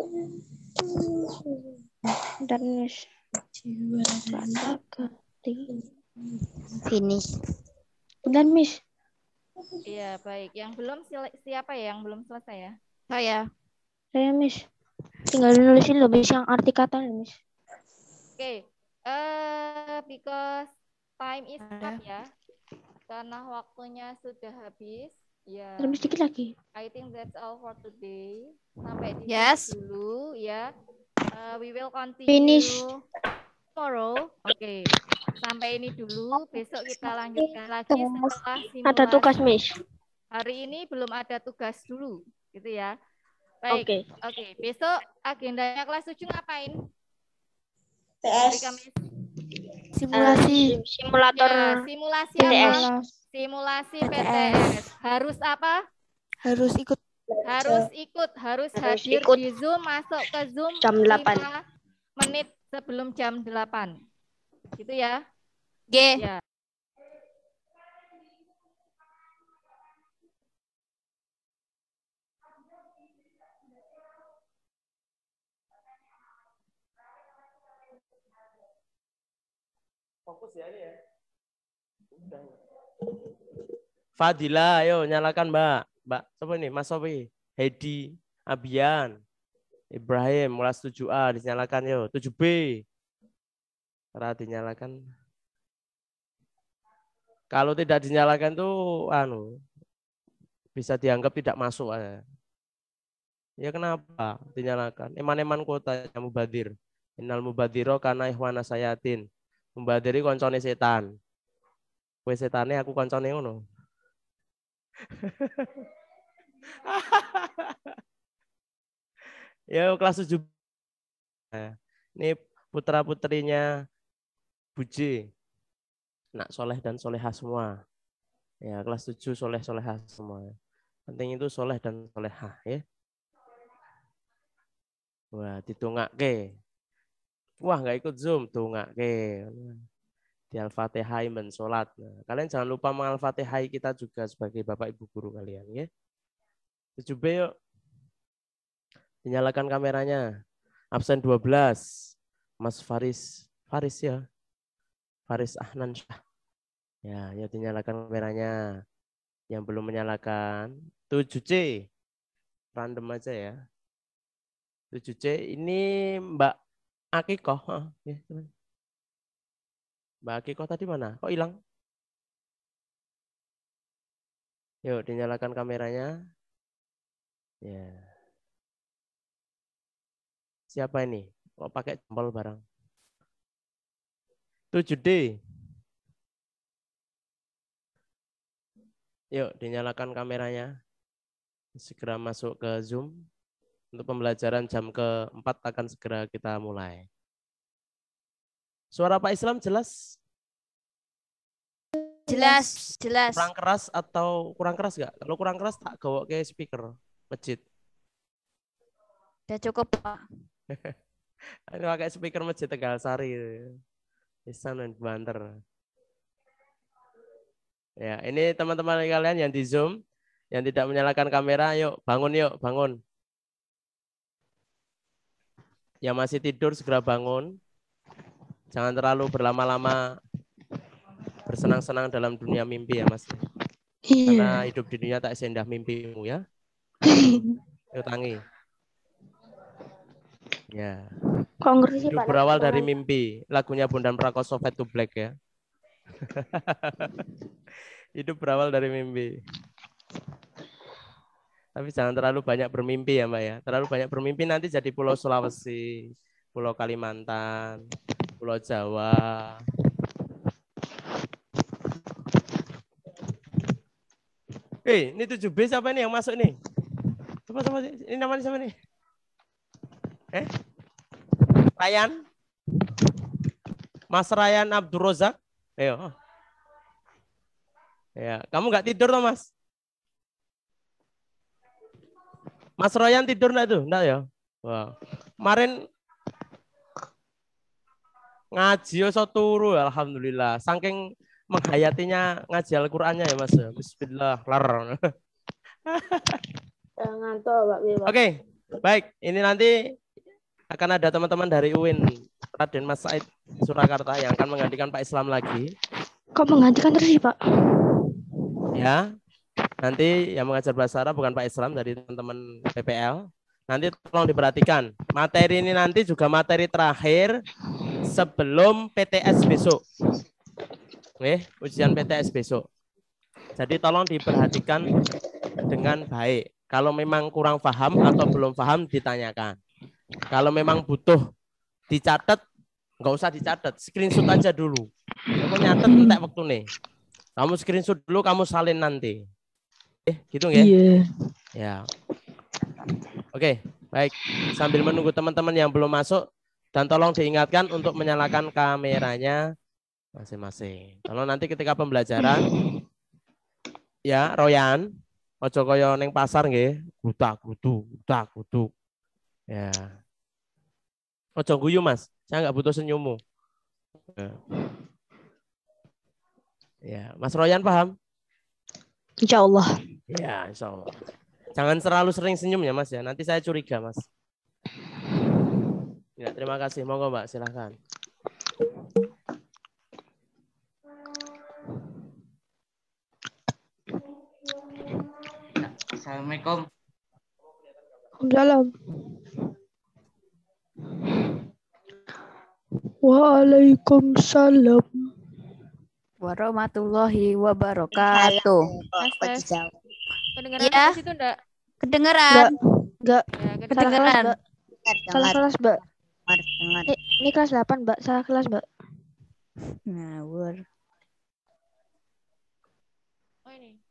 Dan Miss. Kata ganti. Finish. Bentar, Miss. Iya, baik. Yang belum siapa ya? Yang belum selesai ya? Saya. Saya, Miss. Tinggal nulisin loh, Miss, yang arti kata, Miss. Oke. Because time is up ya. Karena waktunya sudah habis. Ya. Terus dikit lagi. I think that's all for today. Sampai di Yes. sini dulu ya. We will continue Finish. tomorrow. Oke. Sampai ini dulu. Besok kita lanjutkan lagi setelah simulasi. Ada tugas, Miss. Hari ini belum ada tugas dulu, gitu ya. Baik. Oke. Oke. Besok agendanya kelas 7 ngapain? PS. Simulasi. Simulator. Ya, simulasi PTS. apa? Simulasi PTS. Harus apa? Harus ikut. Harus hadir ikut. di Zoom, masuk ke Zoom Jam 8. 5 menit sebelum jam 8. Gitu ya. G. Ya. Fokus ya ini ya. Fadila, ayo nyalakan Mbak. Mbak, siapa ini? Mas Sofi, Hedi, Abian, Ibrahim, kelas 7A dinyalakan yo. 7B. Karena dinyalakan. Kalau tidak dinyalakan tuh bisa dianggap tidak masuk aja. Ya kenapa dinyalakan? Eman-eman kuotanya mubadir. Innal mubadiro kana ikhwana sayatin. Mubadiri koncone setan. Kowe setane aku koncone ngono. Ya kelas 7. Nah, ini putra-putrinya Buji. Nak soleh dan solehah semua. Ya kelas 7 soleh-solehah semua. Penting itu soleh dan solehah ya. Wah, ditungake. Wah, nggak ikut Zoom, tungake. Di Al-Fatihah men sholat. Nah, kalian jangan lupa mengal-Fatihah kita juga sebagai Bapak Ibu guru kalian ya. 7B yuk. Dinyalakan kameranya. Absen 12. Mas Faris ya. Faris Ahnan Syah. Ya dinyalakan kameranya. Yang belum menyalakan 7C. Random aja ya. 7C ini Mbak Akikoh. Ya, Mbak Akikoh tadi mana? Kok hilang? Yuk dinyalakan kameranya. Ya. Siapa ini? Kok pakai jempol barang? 7D. Yuk dinyalakan kameranya. Segera masuk ke Zoom. Untuk pembelajaran jam ke-4 akan segera kita mulai. Suara Pak Islam jelas? Jelas. Kurang keras atau kurang keras nggak? Kalau kurang keras tak gawa ke speaker masjid. Udah cukup, Pak. Ini pakai speaker masjid Tegal Sari. Isan dan banter. Ya, ini teman-teman kalian yang di Zoom, yang tidak menyalakan kamera, yuk bangun. Yang masih tidur segera bangun. Jangan terlalu berlama-lama bersenang-senang dalam dunia mimpi ya Mas. Karena hidup di dunia tak seindah mimpimu ya. Yuk tangi. Ya. Hidup berawal dari mimpi. Lagunya Bondan Prakoso Fade to Black ya. Hidup berawal dari mimpi. Tapi jangan terlalu banyak bermimpi ya Mbak ya. Terlalu banyak bermimpi nanti jadi Pulau Sulawesi, Pulau Kalimantan, Pulau Jawa. Ini 7B siapa nih yang masuk nih? Coba ini namanya siapa nih? Ryan? Mas Ryan Abdul Rozak? Ayo. Ya, kamu nggak tidur toh, Mas? Mas Ryan tidur enggak tuh? Enggak ya? Wah. Kemarin ngaji so turu, alhamdulillah. Saking menghayatinya ngaji Al-Qur'annya ya, Mas. Bismillah. Lar. Ngantuk, Pak Wiwat. Oke, baik. Ini nanti akan ada teman-teman dari UIN, Raden Mas Said Surakarta yang akan menggantikan Pak Islam lagi. Kok menggantikan terus sih, Pak? Ya, nanti yang mengajar bahasa Arab bukan Pak Islam, dari teman-teman PPL. Nanti tolong diperhatikan. Materi ini nanti juga materi terakhir sebelum PTS besok. Ujian PTS besok. Jadi tolong diperhatikan dengan baik. Kalau memang kurang paham atau belum paham, ditanyakan. Kalau memang butuh dicatat, nggak usah dicatat, screenshot aja dulu. Kamu nyatet entek waktu nih. Kamu screenshot dulu, kamu salin nanti. Gitu ya? Iya. Ya. Oke, baik. Sambil menunggu teman-teman yang belum masuk, dan tolong diingatkan untuk menyalakan kameranya masing-masing. Kalau nanti ketika pembelajaran, ya Royan, ojo koyo neng pasar nggih, gudak-gudu. Ya. Ojo guyu, Mas. Saya nggak butuh senyummu. Ya, Mas Royan paham? Insya Allah. Ya, insya Allah. Jangan terlalu sering senyum ya, Mas ya. Nanti saya curiga, Mas. Ya, terima kasih. Monggo, Mbak, silakan. Assalamualaikum. Salam. Waalaikumsalam warahmatullahi wabarakatuh. Kedengeran ya. Di situ enggak? Kedengeran. Enggak. Ya, Kedengeran. Salah kelas, Mbak. Ini kelas 8, Mbak. Salah kelas, Mbak. Ngawur. Oh, ini.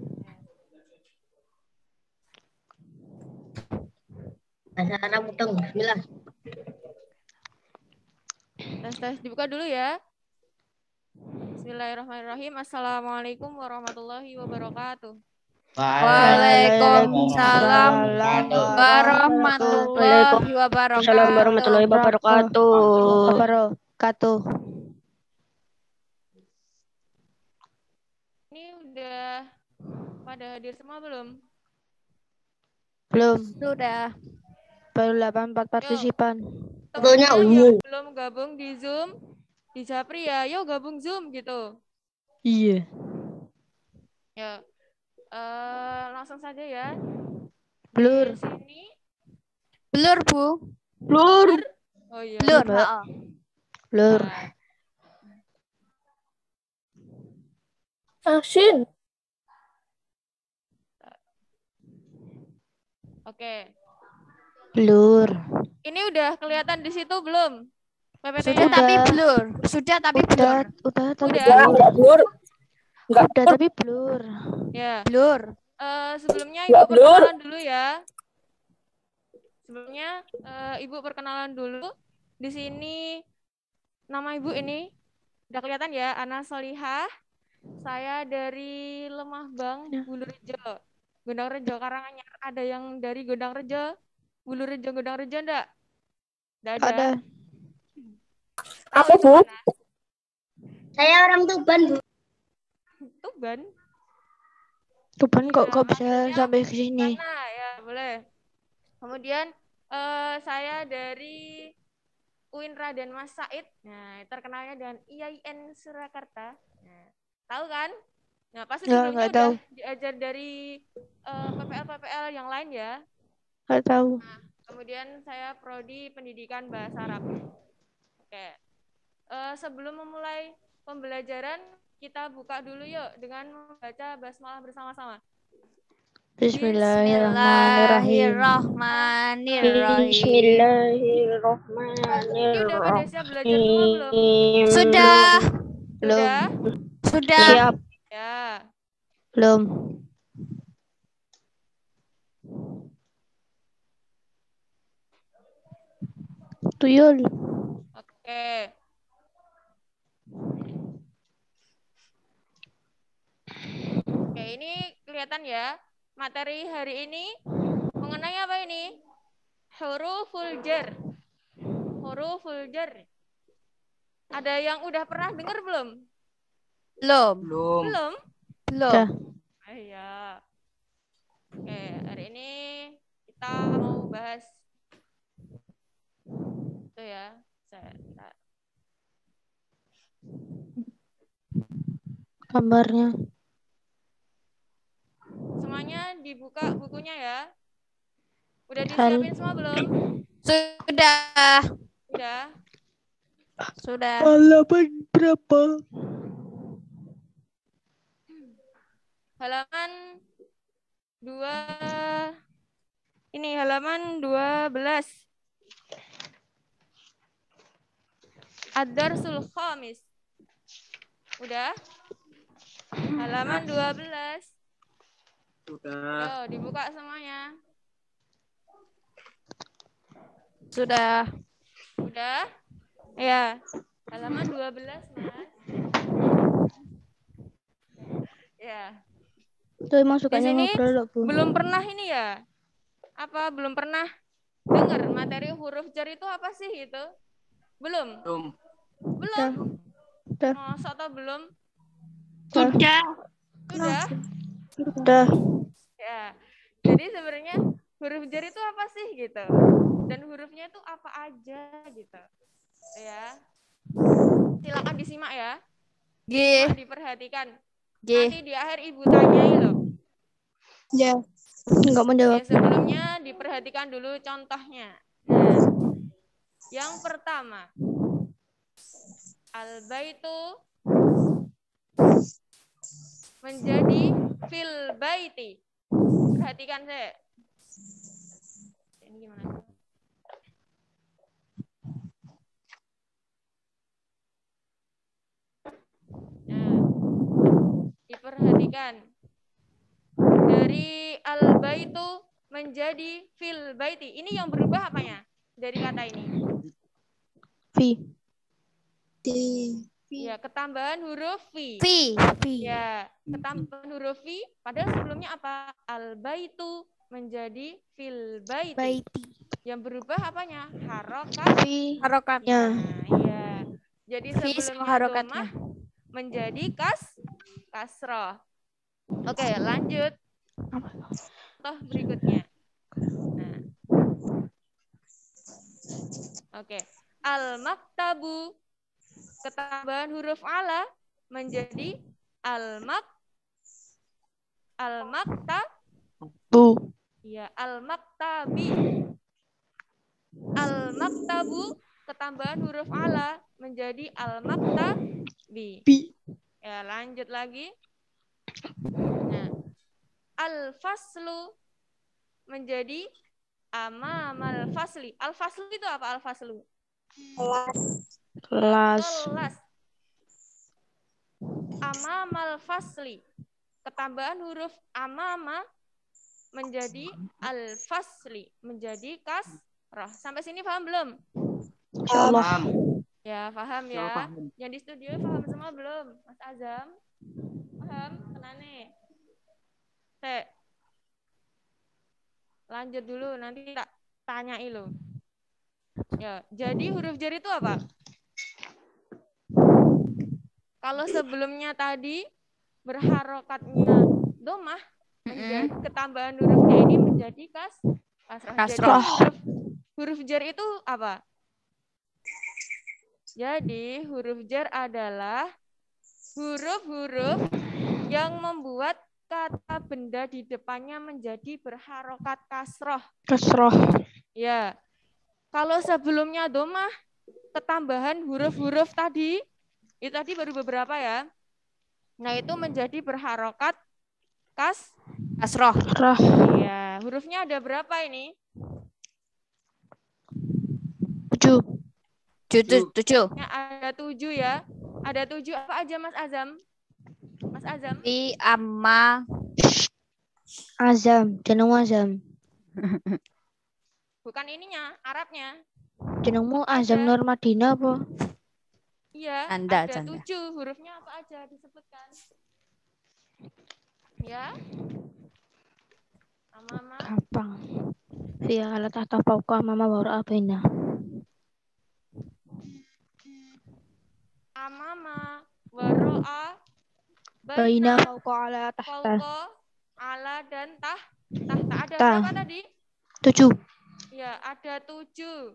Anak mudeng, bismillah. Tes dibuka dulu ya. Bismillahirrahmanirrahim. Assalamualaikum warahmatullahi wabarakatuh. Waalaikumsalam warahmatullahi wabarakatuh. Ini udah pada hadir semua belum? Belum. Sudah. Baru 84 partisipan. Tentunya Belum gabung di Zoom, di Japri ya, yuk gabung Zoom gitu. Iya. Ya, langsung saja ya. Blur. Di sini. Blur, Bu. Blur. Oh iya. Blur. Blur. Asin. Oke. Blur. Ini udah kelihatan di situ belum? Sudah tapi blur. Sudah tapi blur. Udah blur. Udah tapi blur. Ya. Blur. Sebelumnya Ibu perkenalan dulu ya. Sebelumnya Ibu perkenalan dulu. Di sini nama Ibu ini udah kelihatan ya, Ana Solihah. Saya dari Lemah Bang, Bulurejo. Gondang Rejo, Karanganyar. Ada yang dari Gondang Rejo? Bulurejo, Gondang Rejo enggak? Enggak ada. Apa, Bu? Saya orang Tuban, Bu. Tuban? Tuban kok bisa sampai ke sini? Mana ya, boleh. Kemudian saya dari UIN Raden Mas Said. Nah, terkenalnya dengan IAIN Surakarta. Nah, tahu kan? Nah, pasti sebelumnya udah diajar dari PPL-PPL yang lain ya. Nggak tahu. Nah, kemudian saya prodi pendidikan bahasa Arab. Oke. Sebelum memulai pembelajaran, kita buka dulu yuk dengan membaca basmalah bersama-sama. Bismillahirrahmanirrahim. Bismillahirrahmanirrahim. Udah pada siap belajar semua belum? Sudah. Sudah? Sudah. Siap. Ya. Belum. Tuyul. Oke. Oke, ini kelihatan ya. Materi hari ini mengenai apa ini? Huruful jar. Huruful jar. Ada yang udah pernah dengar belum? Belum. Belum? Belum. Iya. Oke, hari ini kita mau bahas itu ya. Gambarnya. Semuanya dibuka bukunya ya. Udah disiapin semua belum? Sudah. Udah. Sudah. Halaman berapa? Halaman 2. Ini halaman 12. Ad-Darsul Khamis. Udah? Halaman 12. Sudah. Yo, dibuka semuanya. Sudah. Udah? Ya. Halaman 12, Mas. Ya. Itu emang Di sukanya sini ngobrol loh, Bu. belum pernah ini ya? Apa belum pernah dengar materi huruf jar itu apa sih gitu? Belum? Belum. Udah. Masa atau belum? Sudah. Sudah? Sudah. Ya. Jadi sebenarnya huruf jar itu apa sih gitu? Dan hurufnya itu apa aja gitu? Ya. Silakan disimak ya. Simak, diperhatikan. Nanti di akhir Ibu tanyain loh. Ya. Enggak menjawab. Ya, sebelumnya diperhatikan dulu contohnya. Nah, yang pertama, al-baitu menjadi fil baiti. Perhatikan saya. Ini gimana? Nah, diperhatikan. Dari al-baitu menjadi fil baiti. Ini yang berubah apanya dari kata ini? Fi. Ya, ketambahan huruf fi. Ya, ketambahan huruf fi. Padahal sebelumnya apa? Al-baitu menjadi fil baiti. Yang berubah apanya? Harokatnya. Nah, iya. Jadi sebelumnya dhammah menjadi kasroh. Oke, lanjut. Contoh berikutnya. Nah. Oke. Al-maktabu, ketambahan huruf ala menjadi al-maktabu. Ya, al-maktabi. Al-maktabu, ketambahan huruf ala menjadi al-maktabi. Ya, lanjut lagi. Nah, al-faslu menjadi amamal fasli. Al-faslu itu apa al-faslu? Kelas. Amamal fasli. Ketambahan huruf amama menjadi al-fasli. Menjadi kasrah. Sampai sini paham belum? Insyaallah. Ya, paham ya. Yang di studio paham semua belum? Mas Azam? Paham? Kenane? Lanjut dulu, nanti tak tanyai lo. Ya, jadi huruf jar itu apa? Kalau sebelumnya tadi berharokatnya dhammah, menjadi ketambahan hurufnya ini menjadi kasrah. Jadi huruf jar itu apa? Jadi huruf jar adalah huruf-huruf yang membuat kata benda di depannya menjadi berharokat kasroh. Ya. Kalau sebelumnya dhammah, ketambahan huruf-huruf tadi, itu tadi baru beberapa ya. Nah, itu menjadi berharokat kasroh. Ya, hurufnya ada berapa ini? 7. Ya, ada 7 ya. Ada 7 apa aja Mas Azam? Mas Azam? Azam, jeneng Azam. Bukan ininya, Arabnya. Jenengmu Azam Nur Madina apa? Iya, Anda, ada Canda. 7 hurufnya apa aja disebutkan. Ya. Mama. Gampang. Via ala tahta fauqa mama wara abaina. Amama, waro'a, Baina baina, fauqa ala tahta. fauqa, ala dan tahta. Ada Ta. berapa tadi? 7. Ya, ada 7.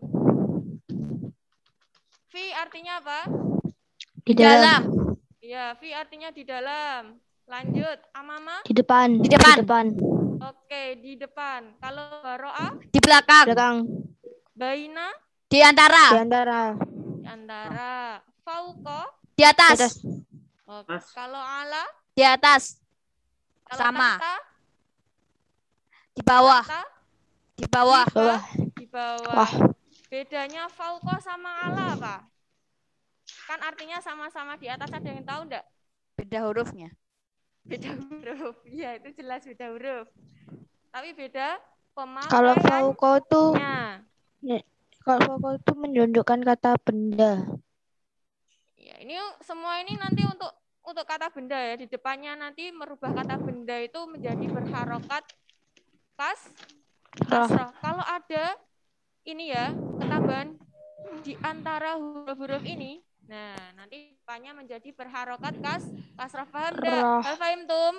Fi artinya apa? Di dalam. Ya, fi artinya di dalam. Lanjut, amama? Di depan. Di depan. Oke, di depan. Kalau waro'a? Di belakang. Belakang. Baina? Di antara. Di antara. Di antara. Fauqa? Di atas. Oke. Kalau ala? Di atas. Kalau Sama. tahta? Di bawah. Tahta? Di bawah. Di bawah. Bedanya fauqa sama ala apa? Kan artinya sama-sama di atas, ada yang tahu enggak? Beda hurufnya. Beda huruf. Ya, itu jelas beda huruf. Tapi beda pemakaiannya. Kalau fauqa itu kalau fauqa itu menunjukkan kata benda. Ya, ini semua ini nanti untuk kata benda ya. Di depannya nanti merubah kata benda itu menjadi berharokat kasrah. Kalau ada ini ya, ketambahan di antara huruf-huruf ini, nah nanti depannya menjadi berharokat kasrah. Paham enggak? Hal fahimtum?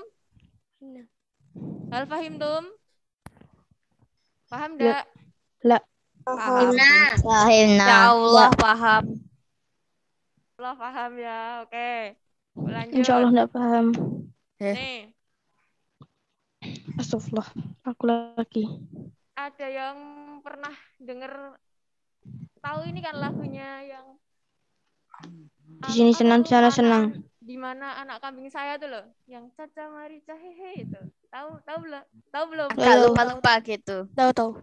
Hal fahimtum? Paham enggak? La. Paham. Fahimna. Ya Allah, paham. Allah paham ya. Oke. Lanjut. Insya Allah enggak paham. Nih. Astagfirullah. Aku lagi. Ada yang pernah denger tahu ini kan lagunya yang di sini senang, di sana senang. Di mana anak kambing saya tuh loh, yang caca marica hehe itu. Tahu belum? Agak lupa-lupa gitu. Tahu.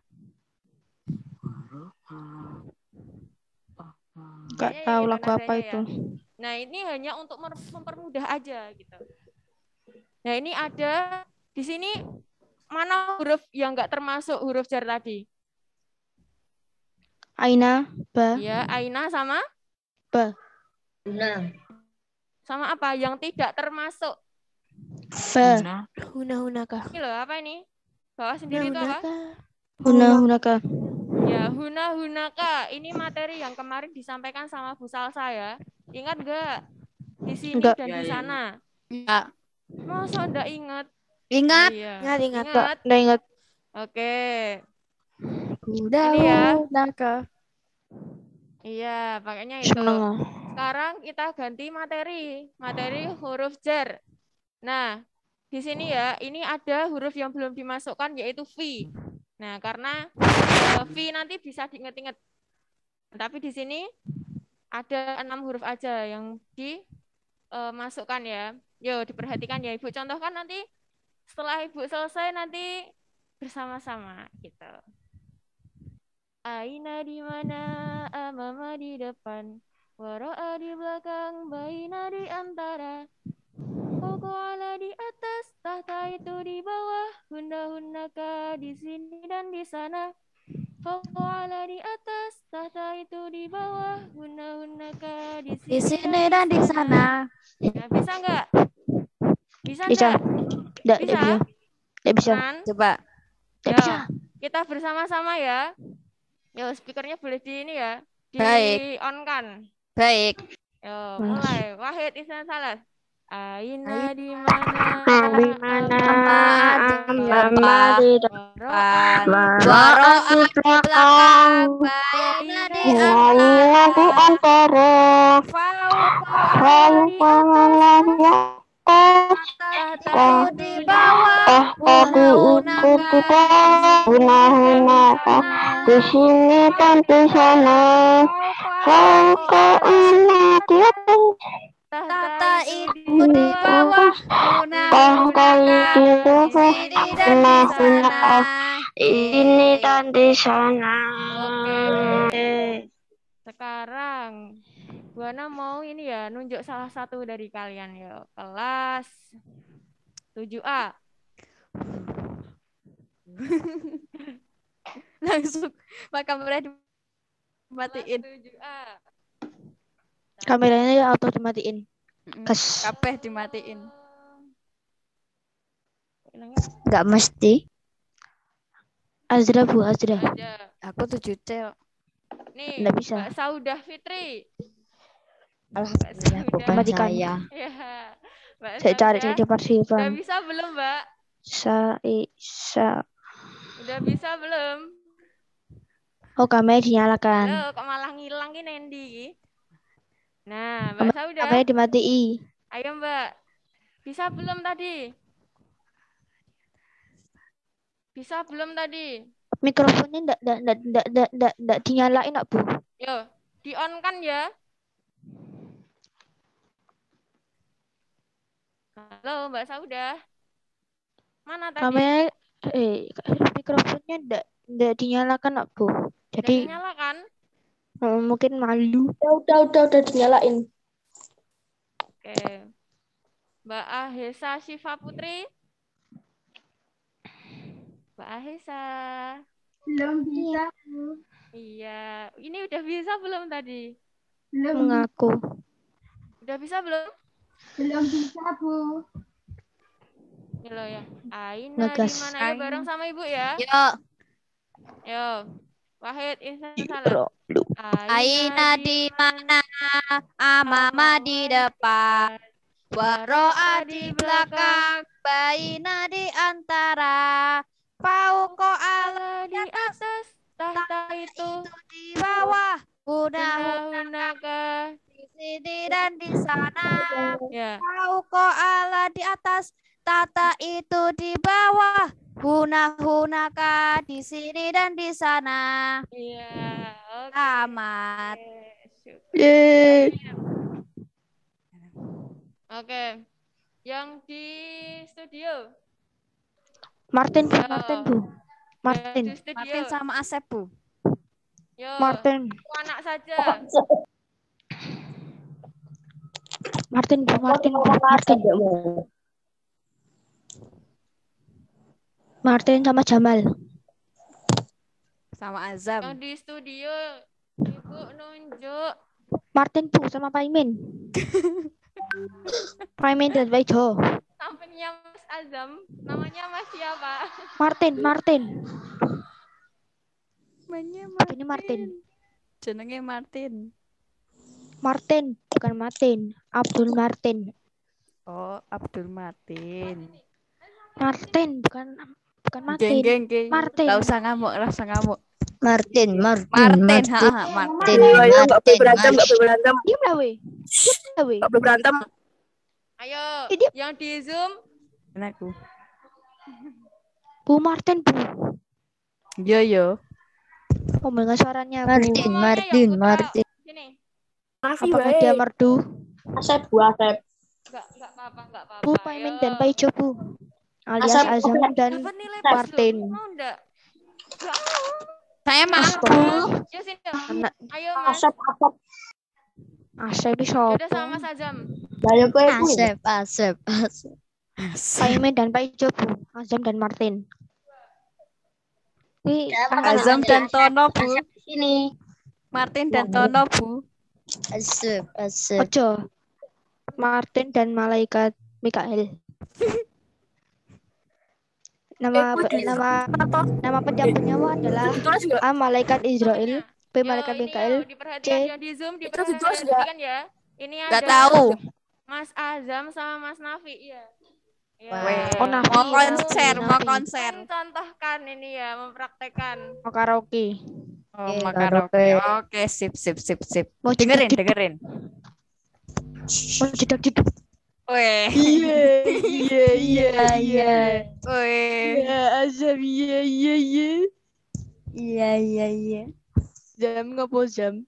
Enggak tahu lagu apa itu. Nah, ini hanya untuk mempermudah aja gitu. Nah, ini ada di sini mana huruf yang enggak termasuk huruf jar tadi? Aina, ba. Iya, aina sama ba. Sama apa? Yang tidak termasuk. Fa. Hunakah. Ini loh, apa ini? Bawah sendiri itu apa? Hunaka. Ya, hunaka. Ini materi yang kemarin disampaikan sama Bu Salsa ya. Ingat enggak? Di sini enggak. Dan di sana. Enggak. Masa enggak ingat? Ingat. Iya. Enggak ingat. Oke. Udah. Ini ya. Hunaka. Iya, pakainya itu. Sekarang kita ganti materi huruf jar. Nah, di sini ya, ini ada huruf yang belum dimasukkan yaitu fi. Nah, karena fi nanti bisa diingat-ingat. Tapi di sini ada 6 huruf aja yang dimasukkan ya. Yo, diperhatikan ya, Ibu. Contohkan nanti setelah Ibu selesai nanti bersama-sama gitu. Aina di mana, amama di depan, waro'a di belakang, baina di antara, ala di atas, tahta itu di bawah, hunaka di sini dan di sana, ala di atas, tahta itu di bawah, hunaka di sini dan di sana. Nah, bisa nggak? Bisa nggak? Bisa. Bisa. Coba. Bisa. Kita bersama-sama ya. Yo, speakernya boleh di ini ya, Baik. on kan. Baik. Yo, mulai. Wahid Isnan Salas. Aina di mana? Mama di depan. Waro'a di belakang. Baina di antara. Fauqa di bawah. Hunaka di sini dan di sana. Fauqa di atas. Tahta itu di bawah. Tahta itu di bawah. Ini dan di sana. Sekarang Buana mau ini ya, nunjuk salah satu dari kalian ya. Kelas 7A. Langsung maka berarti Matiin. 7A. Kameranya ya auto dimatiin. Gas. Kabeh dimatiin. Nggak mesti. Azra Bu, Azra. Ada. Aku 7C kok. Nih, Nggak bisa. Mbak Saudah Fitri. Alhamdulillah bukan Matikan. saya. Ya, Mbak Saya cari Saudah. di Parsipan. Udah bisa belum, Mbak? Udah bisa belum? Oh, kamera dinyalakan. Halo, kok malah ngilang ini Nendi? Nah, Mbak Saudah. Kamera dimatiin. Ayo, Mbak. Bisa belum tadi? Bisa belum tadi? Mikrofonnya enggak dinyalain, Bu. Yo, di-on kan ya? Halo, Mbak Saudah. Mana tadi? Kamera mikrofonnya enggak dinyalakan, Bu. Jadi dinyalakan? Mungkin malu. Udah dinyalain. Oke. Mbak Ahesa Syifa Putri. Mbak Ahesa. Belum bisa, Bu. Iya, ini udah bisa belum tadi? Belum. Mengaku. Udah bisa belum? Belum bisa, Bu. Ini loh ya. Aina Ngegas. di mana ya bareng sama Ibu ya? Yo. Yo. Wahid Ihsan Salam. Aina di mana? Amama di depan. Waro'a di belakang. Baina di antara. Fauqa ala di atas. Tahta itu di bawah. Hunaka di sini dan di sana. Ya. Fauqa ala di atas. Tata itu di bawah. Hunaka di sini dan di sana. Iya, oke. Tamat. Yeay. Oke. Yang di studio. Martin, Bu. Yo. Martin, Bu. Martin. Di studio. Martin sama Asep, Bu. Yo. Martin. Anak saja. Martin, Bu. Martin, Bu. Martin. Martin sama Jamal. Sama Azam. Yang di studio Ibu nunjuk. Martin, Bu, sama Paimin. Paimin dan Baijo. Sampingnya Mas Azam. Namanya Mas siapa? Martin. Namanya Ini Martin. Jenenge Martin. Martin, bukan Martin. Abdul Martin. Oh, Abdul Martin. Martin, bukan Martin. Geng. Martin. Gak usah ngamuk, rasa ngamuk. Martin. Martin. Ayo, nggak boleh berantem. Diam lah, weh. Nggak boleh berantem. Ayo, yang di Zoom. Anakku. Bu Martin, Bu. Yo. Oh, mendengar suaranya, Bu. Martin. Sini. Apakah dia merdu? Asep. Enggak apa-apa. Bu, Paimin dan Paijo, Bu. Alias Azam dan Martin. Mau enggak? Saya mampu. Ya sini. Ayo Mas. Asep itu Udah sama Mas Azam. Asep. Paimin dan Paijo, Bu. Azam dan Martin. Azam dan Tono, Bu. Sini. Martin dan Tono, Bu. Asep. Ojo. Martin dan malaikat Mikael. Nama penyampainya adalah A. Malaikat Israel, B. Malaikat Mikael, Diperhatikan di Zoom, diperhatikan ya. Ini ada Gak tahu. Mas Azam sama Mas Nafi ya. Oh, Nafi. Mau konser. Contohkan ini ya, mempraktekkan. Mau karaoke. Oh, karaoke. Oke, sip. Mau Dengerin. Mau jedak-jeduk. Weh. Iya. Weh. Azam, iya. Iya. Jam ngopo jam?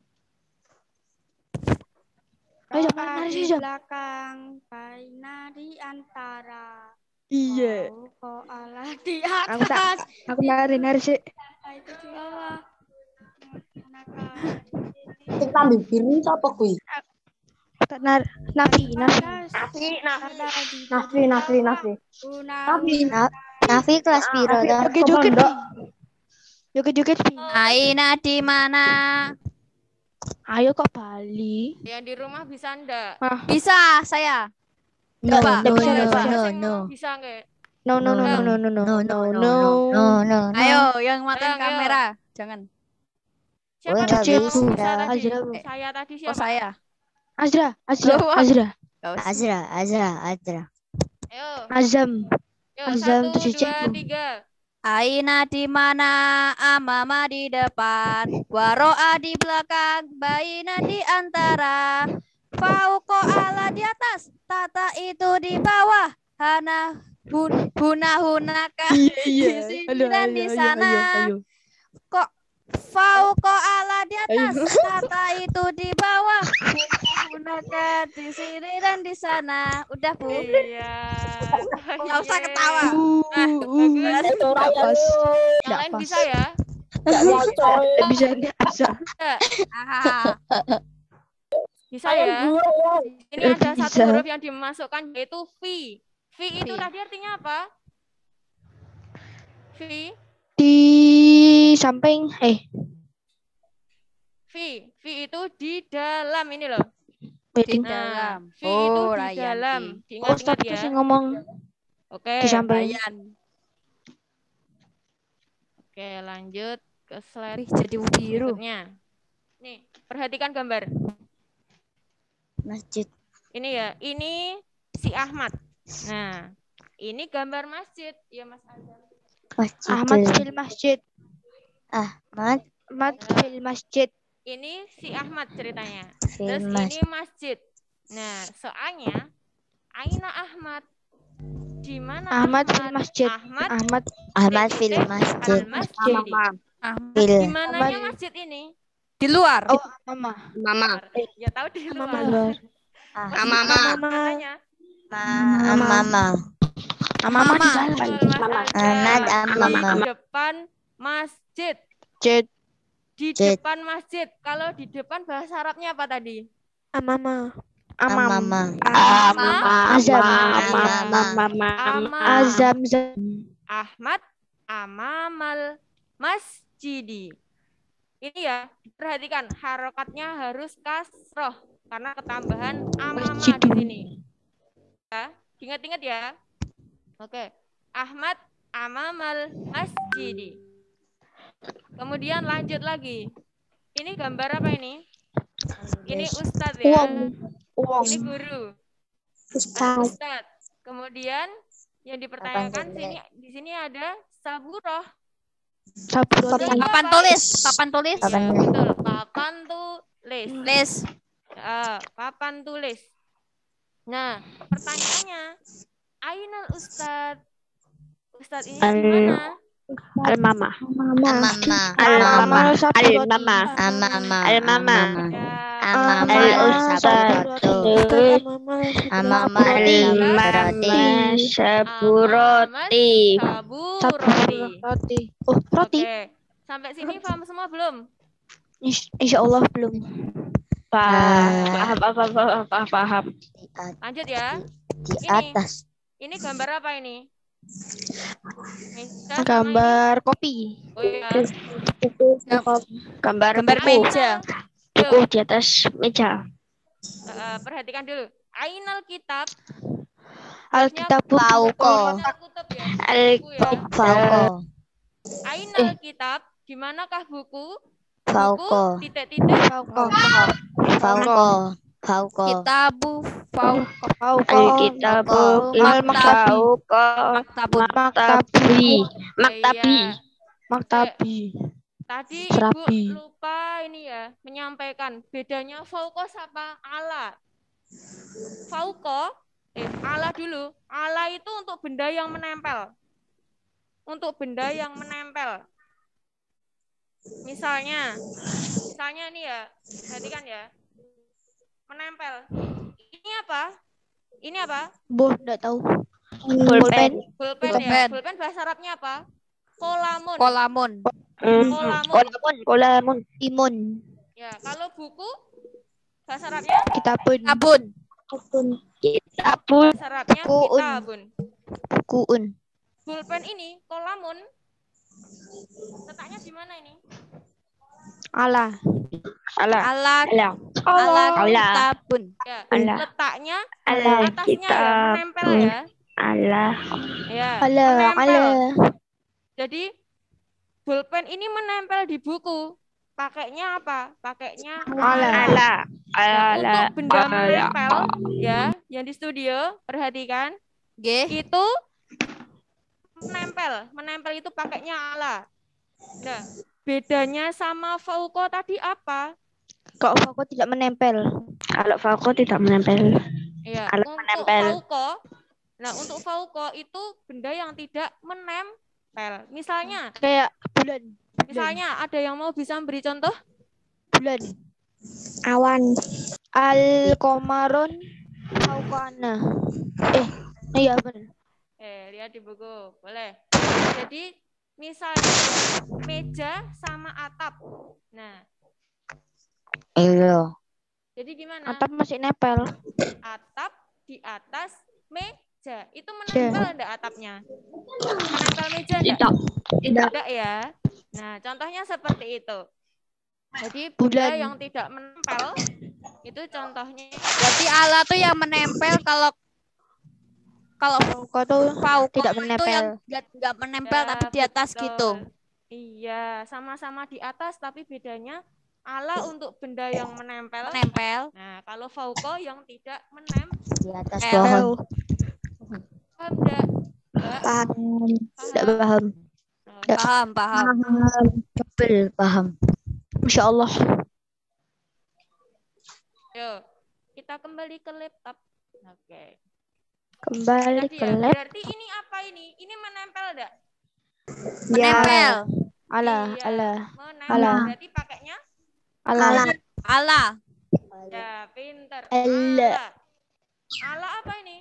Ayo mana sih jam? Belakang, baina di antara. Iya. Kok Allah di atas. Aku nari sih. Itu di bawah. Sing lambe biru sapa kuwi? Nafi. Nafi kelas piro ta? Joget. Aina di mana? Ayo kok Bali. Yang di rumah bisa enggak? Bisa, saya. No, Coba. Bisa enggak? No. Ayo, yang makan Ayo. kamera. Jangan. Siapa Azra. tadi? Saya tadi. Azra. Saya tadi Oh, siapa? saya. Azra. Ayo. Azam. Yuk, Azam 1, 7C. 2, 3. Aina di mana? Amama di depan. Waro'a di belakang. Baina di antara. Fauko ala di atas. Tata itu di bawah. Hana hunaka di sini dan di sana. Kok fauko ala di atas. Tata itu di bawah. Hunaka di sini dan di sana. Udah, Bu. Iya. Nggak usah ketawa. Bagus. Yang lain bisa ya? Bisa. Bisa ya? Ini ada satu huruf yang dimasukkan yaitu V. V itu tadi artinya apa? V. Di samping V itu di dalam ini loh. Di dalam. dalam. V itu di dalam. Diingat-ingat ya. Ustaz ngomong Oke. di samping. Oke, lanjut ke slide jadi biru. berikutnya. Nih, perhatikan gambar. Masjid. Ini ya, ini si Ahmad. Nah, ini gambar masjid. Ya, Mas Azam. Ahmad fil masjid. Ahmad fil masjid. Ini si Ahmad ceritanya. Fil Terus masjid. ini masjid. Nah, soalnya Aina Ahmad. Di mana Ahmad fil masjid. Ahmad fil masjid. Di mananya masjid ini? Di luar. Oh, Mama. Ya tahu di luar. Mama. Mama di dalam. Di depan masjid. Di depan masjid. Kalau di depan bahasa Arabnya apa tadi? Amama. Azam. Ahmad amamal masjidi. Ini ya, perhatikan harokatnya harus kasroh karena ketambahan amama di sini. Ya, ingat-ingat ya. Oke, Ahmad amamal masjidi. Kemudian lanjut lagi. Ini gambar apa ini? Ini ustadz ya. Ini guru. Ustadz. Kemudian yang dipertanyakan di sini ada saburoh. Papan tulis. Ya, betul. Papan tulis. Papan tulis. Nah, pertanyaannya, Ainal Ustadz? Ustadz ini di mana? Al-Mama. Saburoti. Roti. Oke. Sampai sini paham semua belum? Insya Allah belum. Paham. Lanjut ya. Di atas. Ini gambar apa ini? Gambar kopi. Oh ya. Gambar meja. Buku di atas meja. Perhatikan dulu. Ainal kitab. Alkitab Fauko. Fauko. Ainal kitab. Di manakah buku? Fauko. Titik-titik. Fauko. Kitabu fauko. Alkitabu Maktabi. Tadi Serabi. Ibu lupa ini ya menyampaikan bedanya fauko sama ala. Fauko, ala dulu. Ala itu untuk benda yang menempel. Untuk benda yang menempel. Misalnya ini ya, perhatikan ya. Menempel. Ini apa? Ini apa? Enggak tahu. Pulpen ya. Pulpen bahasa Arabnya apa? Kolamun. Kolamun. Timun. Ya, kalau buku bahasa Arabnya? Kitabun. Bahasa Arabnya kitabun. Bukuun. Pulpen ini kolamun. Letaknya di mana ini? Ala. Ala kitabun. Ya, Ala. letaknya Ala atasnya ya, menempel ya. Ala. Ya, Ala. menempel. Ala. Jadi pulpen ini menempel di buku. Pakainya apa? Pakainya Ala. Nah, Ala. untuk benda menempel ya, yang di studio perhatikan. Itu menempel. Menempel itu pakainya ala. Nah, bedanya sama fauko tadi apa? Kok fauko tidak menempel? Kalau fauko tidak menempel. Iya, Kalau untuk menempel. fauko. Nah, untuk fauko itu benda yang tidak menempel. Misalnya kayak bulan. Misalnya ada yang mau bisa memberi contoh? Bulan. Awan. Al-Qamarun Fauqana. Iya benar. Lihat di buku, boleh. Jadi misalnya meja sama atap. Nah. Iya. Jadi gimana? Atap masih nempel. Atap di atas meja. Itu menempel enggak atapnya? Menempel meja enggak? Tidak ya. Nah, contohnya seperti itu. Jadi benda yang tidak menempel itu contohnya. Berarti ala tuh yang menempel, kalau fauko tidak itu yang menempel. nggak menempel Ya, tapi di atas betul. gitu. Iya, sama-sama di atas tapi bedanya ala untuk benda yang menempel. Nah, kalau fauko yang tidak menempel Di atas pohon. Paham enggak? Paham. Tidak paham. Paham. Paham. Masya Allah. Yuk, kita kembali ke laptop. Oke. Kembali Tadi ke ya, lab. berarti ini apa ini? Ini menempel enggak? Menempel. Ala. Iya, Ala. menempel. Ala. Berarti pakainya? Ala. Ya, pinter. Ala. Ala apa ini?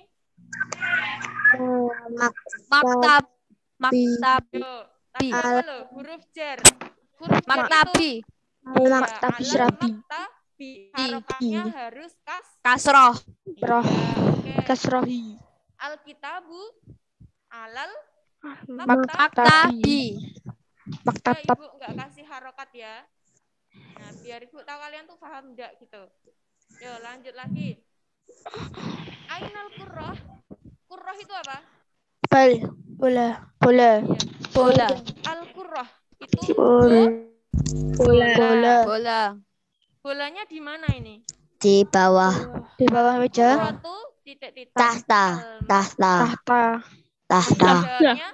Maktab. Yuk, tadi apa lo? Huruf jer. Huruf jer Maktabi. Maktabi syrabi. Maktabi. Harokatnya harus Kasroh. Kasrohi. Alkitabu. Alal. Maktabi. Ya, Ibu nggak kasih harokat ya. Nah, biar Ibu tahu kalian tuh paham enggak gitu. Yuk, lanjut lagi. Ainal kurroh. Kurroh itu apa? Bola. Al-kurroh itu Bola. Bolanya di mana ini? Di bawah. Di bawah meja. Kurrotu titik-titik. Tahta. Jawabnya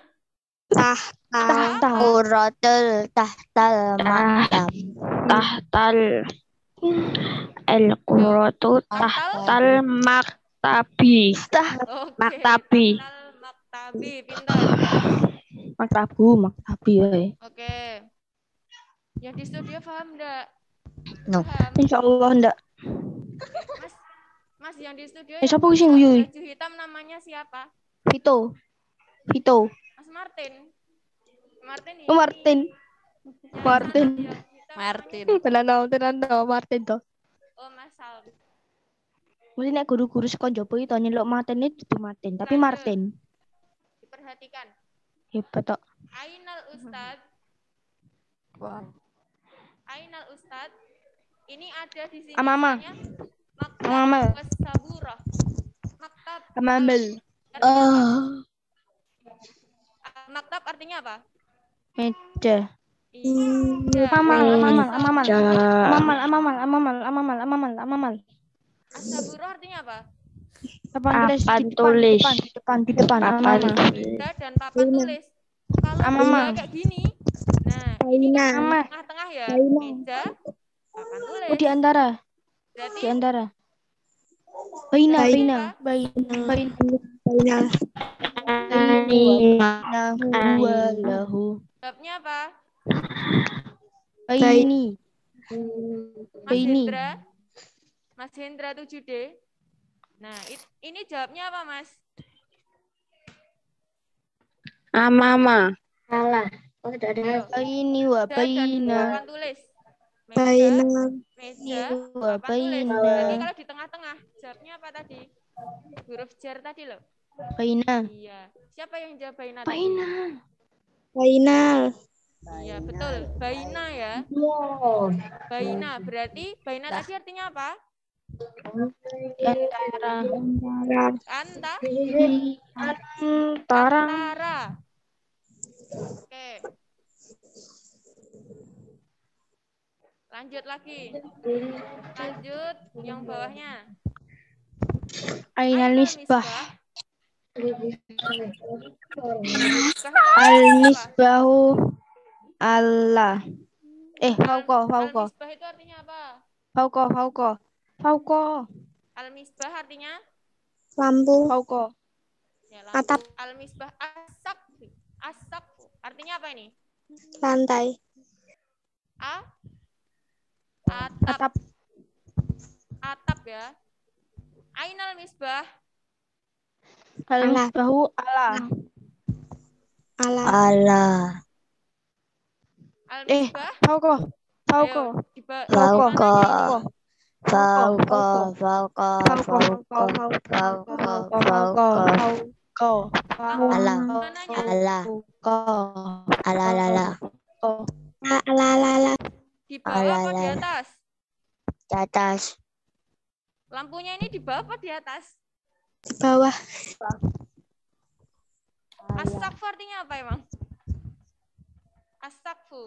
Quratul tahtal maktab. Al-quratu tahtal maktabi. Maktabi. Maktabi, pintar. Maktabi ya. Oke. Yang di studio paham enggak? No. Paham. Insyaallah enggak. Mas yang di studio Siapa sing guyu? baju hitam namanya siapa? Vito. Mas Martin. Martin ini. Martin. Tenan Martin to. Oh, Mas Sal. Mesti nek guru-guru sekolah Jopo itu nyeluk Martin itu Martin, tapi Martin. Diperhatikan. Hebat tok. Ainal Ustad. Wow. Ainal Ustad. Ini ada di sini Amama. namanya Maktab Saburah. Maktab. Amamel. Maktab artinya apa? Meja. Amamal. As-Saburah artinya apa? Papan tulis. Di depan. Meja dan papan tulis. Kalau meja kayak gini, nah ini kan tengah-tengah ya, meja, papan tulis. Di antara. Berarti Di antara. Baina. Jawabnya apa? Baini. Mas Hendra 7D. Nah, ini jawabnya apa, Mas? Amama. Salah. Oh, tidak ada. Baini wa baina. Papan tulis. Meja, wa papan tulis. baina. Berarti kalau di tengah-tengah, jawabnya apa tadi? Huruf jar tadi loh. Baina. Iya. Siapa yang jawab baina? Baina. Baina. Iya, betul. Baina ya. Baina berarti baina tadi artinya apa? Antara. Oke. Lanjut lagi. Lanjut yang bawahnya. Ainal misbah. Al-misbahu Allah. Fauqa. Al-misbah itu artinya apa? Fauqa. Al-misbah artinya? Lampu. Fauqa. Ya, lampu. Atap. Al-misbah asap. Artinya apa ini? Lantai. Atap. Atap ya. Ainal misbah. Al-misbahu Allah. Al-misbah. Fauqa. Di bawah apa di atas? Di atas. Lampunya ini di bawah apa di atas? Di bawah. As-saqfu artinya apa emang? As-saqfu.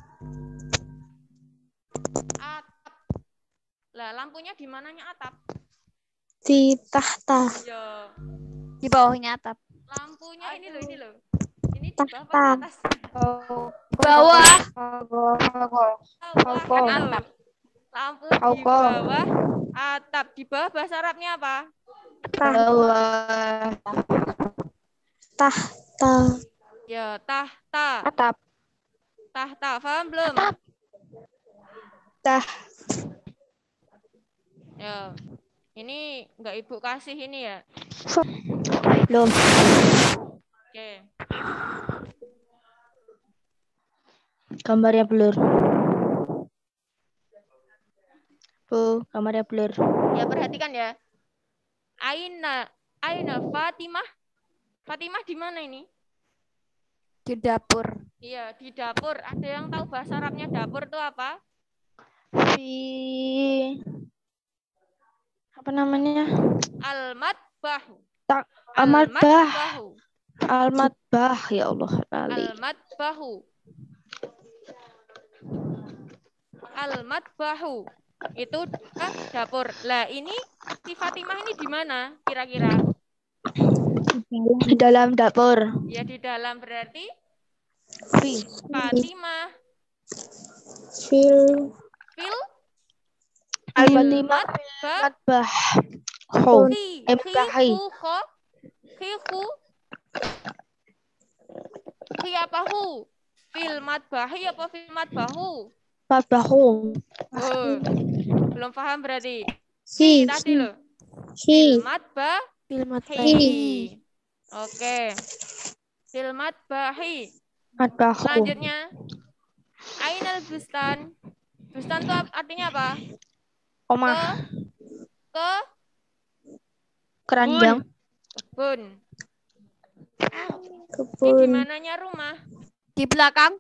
Atap. Lah, lampunya di mananya atap? Di tahta. Iya. Di bawahnya atap. Lampunya ini loh. Ini di bawah apa di atas? Bawah. Atap. Lampu di bawah atap. Di bawah bahasa Arabnya apa? Bawah. Tahta. Ya, tahta. Atap. Tahta, paham belum? Ya, ini nggak Ibu kasih ini ya? Belum. Oke. Gambarnya blur. Bu, gambarnya blur. Ya, perhatikan ya. Aina Fatimah. Fatimah di mana ini? Di dapur. Iya, di dapur. Ada yang tahu bahasa Arabnya dapur itu apa? Apa namanya? Al-matbahu. Al-matbah, ya Allah. Al-matbahu. Itu dapur. Lah, ini si Fatimah ini di mana kira-kira? Di dalam dapur. Ya, di dalam berarti Fatimah. Al-Fatimah. Matbah. Fil matbahi apa fil matbahu? Matbahu. Oh, belum paham berarti. Tadi loh. Fil matbahi. Oke. Fil matbahi. Selanjutnya, ainal bustan. Bustan itu artinya apa? Omah. Keranjang. Kebun. Ini di mananya rumah? Di belakang.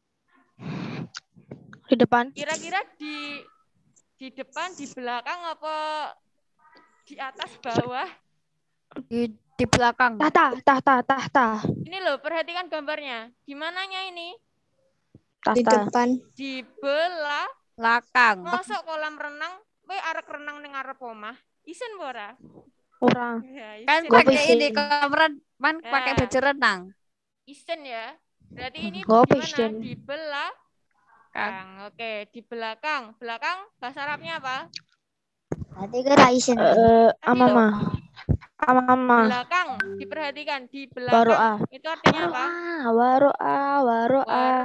Di depan. Kira-kira di depan, di belakang apa di atas bawah? Di belakang. Tahta. Ini loh, perhatikan gambarnya. Di mananya ini? Di depan. Di belakang. Masuk kolam renang, arek renang ning arep omah. Isen ora? Ora. Ya, kan pakai ini kolam pakai baju renang. Isen ya. Berarti ini di mana? Di belakang. Oke, di belakang. Belakang bahasa Arabnya apa? Berarti kira isen. Amama. Belakang, diperhatikan di belakang. Waro'a. Itu artinya apa? Waro'a.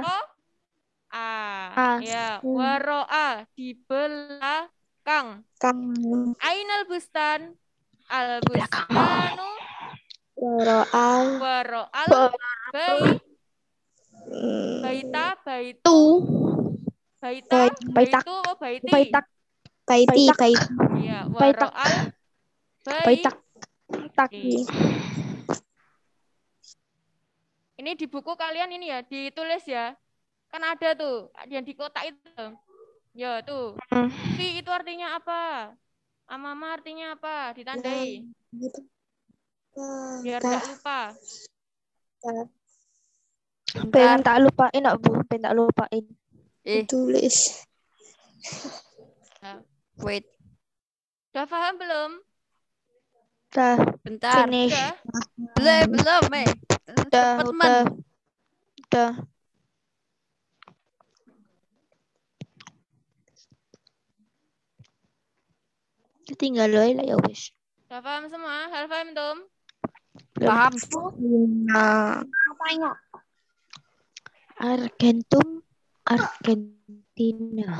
Ya, waro'a di belakang. Ainal bustan. Al-bustanu. Waro'al. Baita. Ya, waro'al. Ini di buku kalian ini ya, ditulis ya. Kan ada tuh yang di kotak itu. Ya tuh. Fi itu artinya apa? Amama artinya apa? Ditandai. Biar nggak lupa. Pengen tak lupain, Bu. Pengen tak lupain. Tulis. Wait. Udah paham belum? Udah. Bentar. Finish. Belum, Udah. Tinggal lo lah ya wis. Udah paham semua? Hal paham Tom? Paham. Nah. Argentina.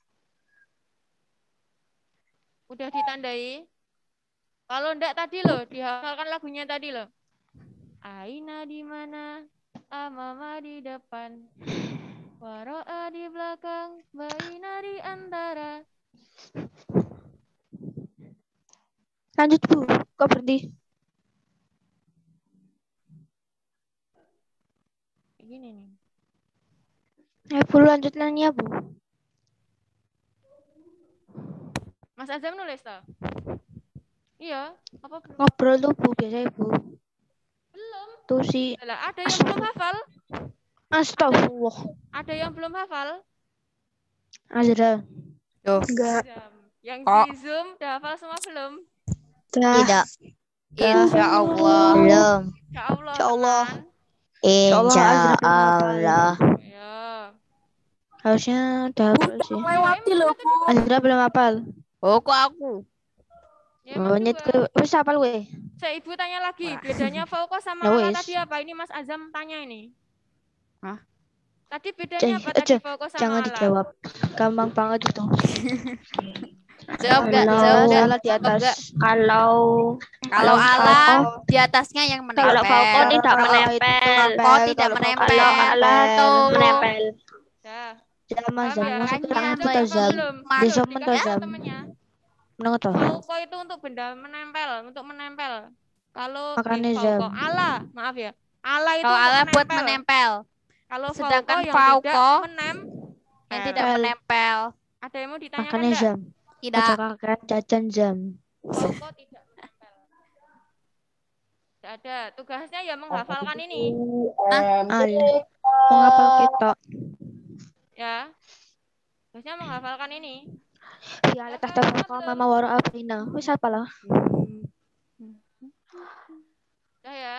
Udah ditandai? Kalau enggak tadi loh, dihafalkan lagunya tadi loh. Aina di mana? Amama di depan. Waro'a di belakang. Baina di antara. Lanjut Bu, kok berhenti? Gini nih. Bu lanjut nanya Bu. Mas Azam nulis toh? Iya, apa belum? Ngobrol tuh Bu biasanya Bu. Belum. Tuh sih. Lah, ada yang belum hafal? Astagfirullah. Ada yang belum hafal? Azra. Tuh. Enggak. Yang di Zoom udah hafal semua belum? Tidak. Insya Allah. Belum. Insya Allah. Insya Allah. Insya Allah. Ya. Harusnya udah hafal sih. Azra belum hafal. Oh, kok aku? Ya, Nyet ke wis hafal we. Saya ibu tanya lagi, bedanya fauqa sama Ya ala wis. tadi apa? Ini Mas Azam tanya ini. Hah? Tadi bedanya apa tadi fauqa sama Jangan ala? dijawab. Gampang banget itu. Jawab enggak? Ala di atas. Kalau ala di atasnya yang menempel. Kalau fauqa tidak menempel. Oh, tidak menempel. Kalau ala Tuh. menempel. Zaman Makanya kita zam. Besok Dikasih mental zam. temennya. Menang toh. Fauqa itu untuk benda menempel, untuk menempel. Kalau Makanya di zam. fauqa ala, maaf ya. Ala itu Kalau untuk ala buat menempel. Kalau Sedangkan fauqa yang fauqa yang tidak menempel. Ada yang mau ditanyakan Makanya enggak? zam. Tidak. Katakan jajan zam. Fauqa tidak menempel. Tidak ada. Tugasnya ya menghafalkan ini. Mengapal kita. Ya. Tugasnya menghafalkan ini. Ya ala tahta fauqa mama wara abina. Wis apa lah? Udah ya.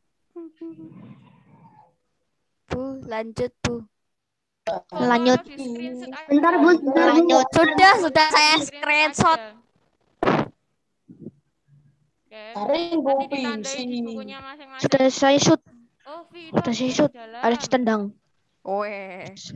Bu, lanjut Bu. Lanjut. Bentar Bu. Lanjut. Sudah saya screenshot. Oke. Nanti ditandai di bukunya masing-masing. Sudah saya shoot. Oh, Vi, Sudah saya shoot. Ada tendang. Wes.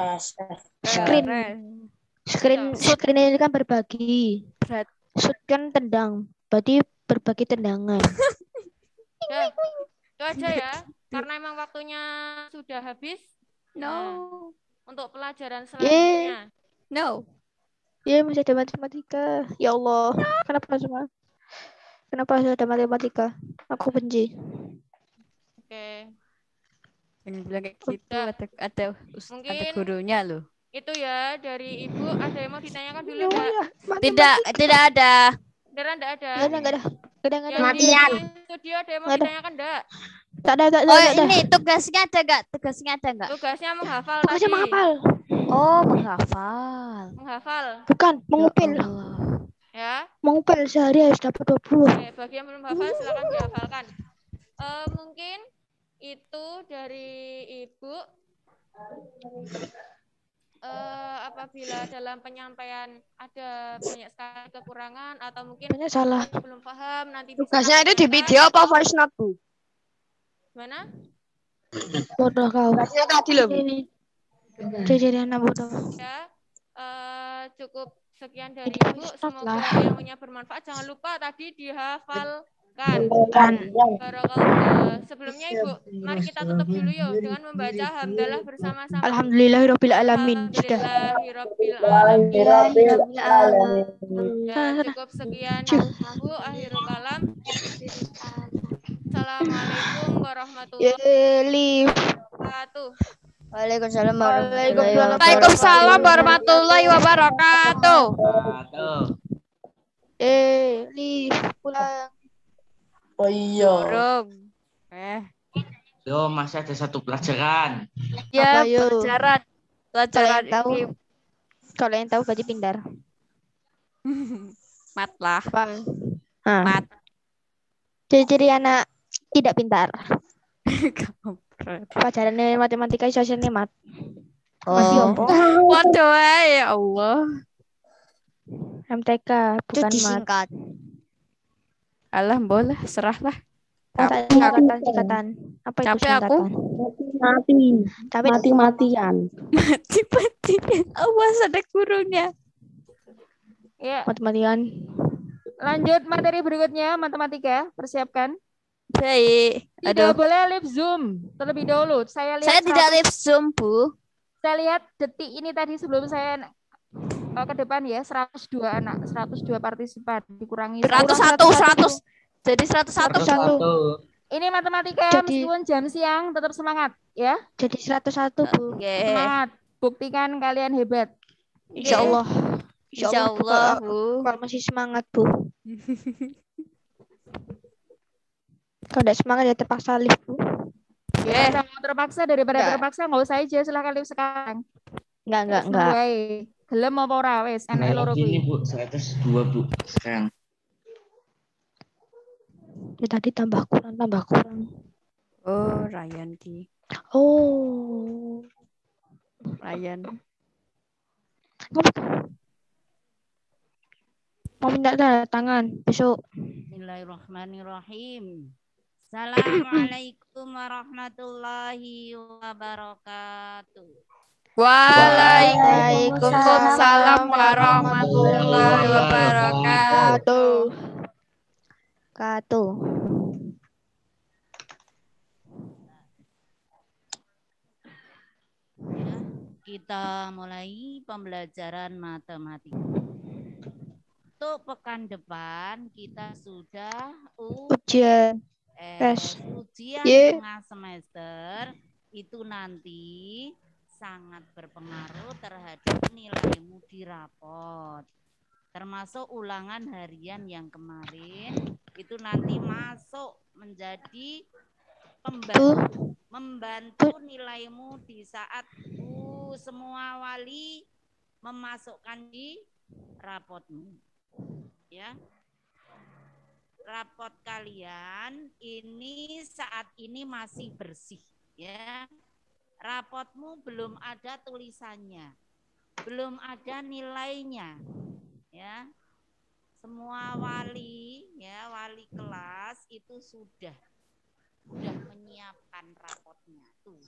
Screen ini kan berbagi. Shoot kan tendang. Berarti berbagi tendangan. Ya, itu aja ya. Karena emang waktunya sudah habis. No. Untuk pelajaran selanjutnya. No. Ya, masih ada matematika. Ya Allah. Kenapa semua? Kenapa harus ada matematika? Aku benci. Oke. Yang bilang kayak gitu ada Mungkin gurunya loh. Itu ya dari Ibu. Ada yang mau ditanyakan dulu enggak? Tidak ada. Beneran enggak ada? Enggak ada. Yang Matian. di studio ada yang mau ditanyakan enggak? Tak ada. Oh, ini tugasnya ada enggak? Tugasnya menghafal Tugasnya tadi. menghafal. Oh, menghafal. Menghafal. Bukan, mengupil. Ya. Mengupil sehari harus dapat 20. Oke, bagi yang belum hafal silakan dihafalkan. Mungkin itu dari Ibu. Apabila dalam penyampaian ada banyak sekali kekurangan atau mungkin banyak salah, belum paham, nanti tugasnya itu di video apa voice note Bu? Mana? Bodoh kau. Tugasnya tadi loh Bu. Jadi anak bodoh. Ya, cukup sekian dari Ibu. Semoga ilmunya bermanfaat. Jangan lupa tadi dihafalkan. Barakallah. Sebelumnya Ibu, mari kita tutup dulu yuk dengan membaca hamdalah bersama-sama. Alhamdulillahirabbil alamin. Sudah. Alhamdulillahirabbil alamin. Ya, cukup sekian Bu, akhirul kalam. Assalamualaikum warahmatullahi wabarakatuh. Waalaikumsalam warahmatullahi wabarakatuh. Li pulang. Oh iya. Burung. Yo, masih ada satu pelajaran. Ya, Apa, yo? pelajaran. Kalau yang tahu, ini. kalau yang tahu berarti pintar. Mat lah. Mat. Ciri-ciri anak tidak pintar. Pelajaran matematika sosialnya mat. Masih apa? Waduh, ya Allah. MTK bukan mat. Alah, boleh, serahlah. Singkatan. Apa itu Capek aku. singkatan? Mati-matian. Mati-matian. Awas ada kurungnya. Ya. Matematikan. Lanjut materi berikutnya, matematika. Persiapkan. Baik. Tidak boleh live Zoom terlebih dahulu. Saya tidak live Zoom, Bu. Saya lihat detik ini tadi sebelum saya ke depan ya, 102 anak, 102 partisipan dikurangi 101. Jadi 101. Ini matematika meskipun jam siang tetap semangat ya. Jadi 101, Bu. Semangat. Buktikan kalian hebat. Insya Allah. Insya Allah, Bu. Kalau masih semangat, Bu. Kalau tidak semangat ya terpaksa live, Bu. Kalau terpaksa daripada terpaksa nggak usah aja, silahkan live sekarang. Enggak. Gelem apa ora wis enek loro Ini kuwi. Bu, 102 Bu sekarang. Ya, tadi tambah kurang. Oh, Ryan Ki. Oh. Ryan. Mau minta tanda tangan besok. Bismillahirrahmanirrahim. Assalamualaikum warahmatullahi wabarakatuh. Waalaikumsalam warahmatullahi wabarakatuh. Kita mulai pembelajaran matematika. Untuk pekan depan kita sudah ujian tengah semester. Itu nanti sangat berpengaruh terhadap nilaimu di rapot. Termasuk ulangan harian yang kemarin itu nanti masuk menjadi membantu nilaimu di saat semua wali memasukkan di rapotmu. Ya. Rapot kalian ini saat ini masih bersih ya. Rapotmu belum ada tulisannya. Belum ada nilainya. Ya. Semua wali ya, wali kelas itu sudah menyiapkan rapotnya tuh.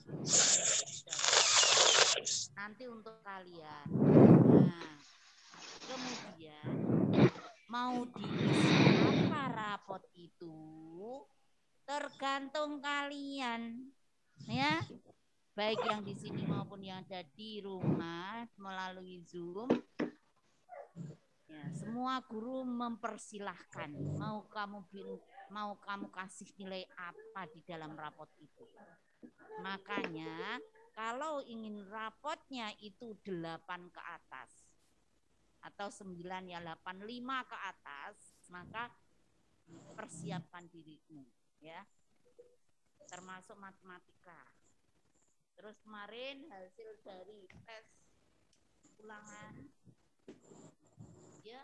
Nanti untuk kalian. Nah, kemudian mau diisi apa rapot itu tergantung kalian ya, baik yang di sini maupun yang ada di rumah melalui Zoom ya. Semua guru mempersilahkan mau kamu kasih nilai apa di dalam rapot itu. Makanya kalau ingin rapotnya itu 8 ke atas atau 9 ya 8, 5 ke atas, maka persiapkan dirimu ya. Termasuk matematika. Terus kemarin hasil dari tes ulangan ya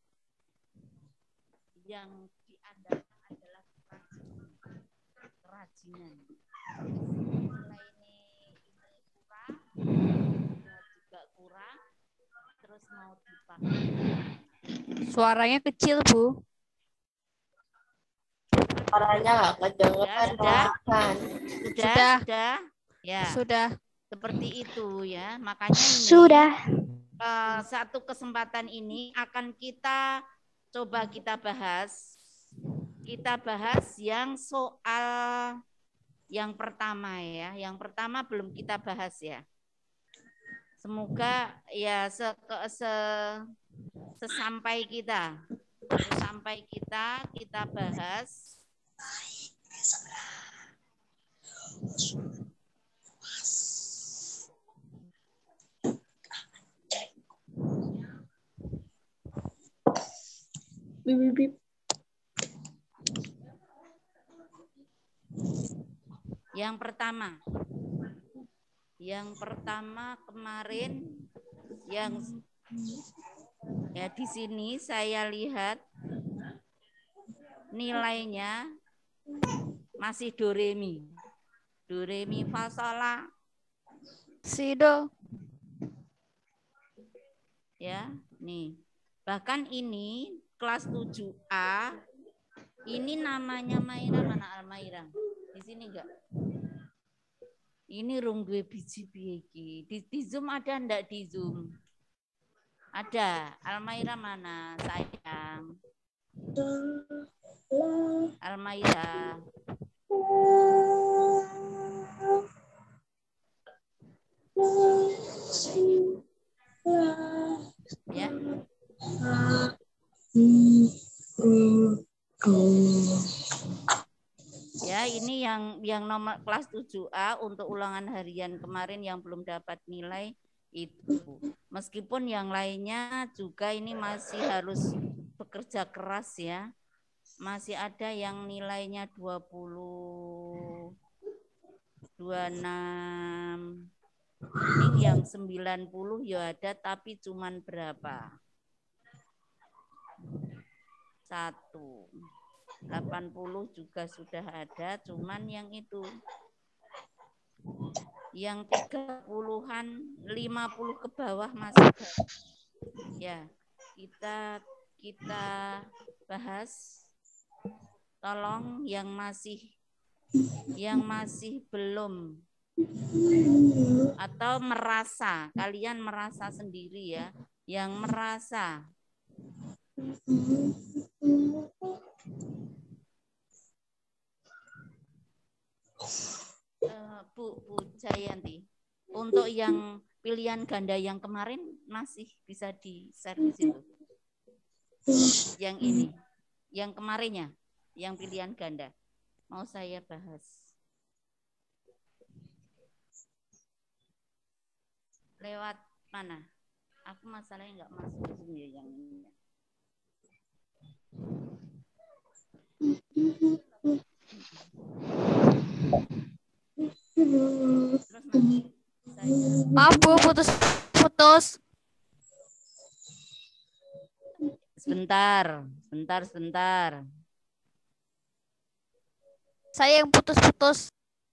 yang diandalkan adalah kerajinan. Nilai ini kurang, juga kurang. Terus mau dipakai. Suaranya kecil, Bu. Suaranya nggak kedengeran. Sudah. Ya. Sudah. Seperti itu ya. Makanya ini sudah. Satu kesempatan ini akan kita coba kita bahas. Kita bahas yang soal yang pertama ya. Yang pertama belum kita bahas ya. Semoga ya sesampai kita bahas. Yang pertama kemarin yang ya di sini saya lihat nilainya masih do re mi. Do re mi fa sol la si do. Ya, nih. Bahkan ini kelas 7A ini namanya Maira, mana Almaira? Di sini enggak? Ini rung duwe biji piye iki? Di Zoom ada enggak di Zoom? Ada. Almaira mana, sayang? Almaira. Ya. Ya, ini yang nomor kelas 7A untuk ulangan harian kemarin yang belum dapat nilai itu. Meskipun yang lainnya juga ini masih harus bekerja keras ya. Masih ada yang nilainya 20, 26. Ini yang 90 ya ada, tapi cuman berapa? 1. 80 juga sudah ada, cuman yang itu. Yang 30-an, 50 ke bawah masih. Ya, kita bahas. Tolong yang masih belum atau merasa, kalian merasa sendiri ya, yang merasa Bu Jayanti, untuk yang pilihan ganda yang kemarin masih bisa di-share di situ. Yang ini, yang kemarinnya, yang pilihan ganda mau saya bahas. Lewat mana? Aku masalahnya nggak masuk Zoom ya yang ini. Terus nanti saya... Maaf Bu, putus. Sebentar. Saya yang putus-putus.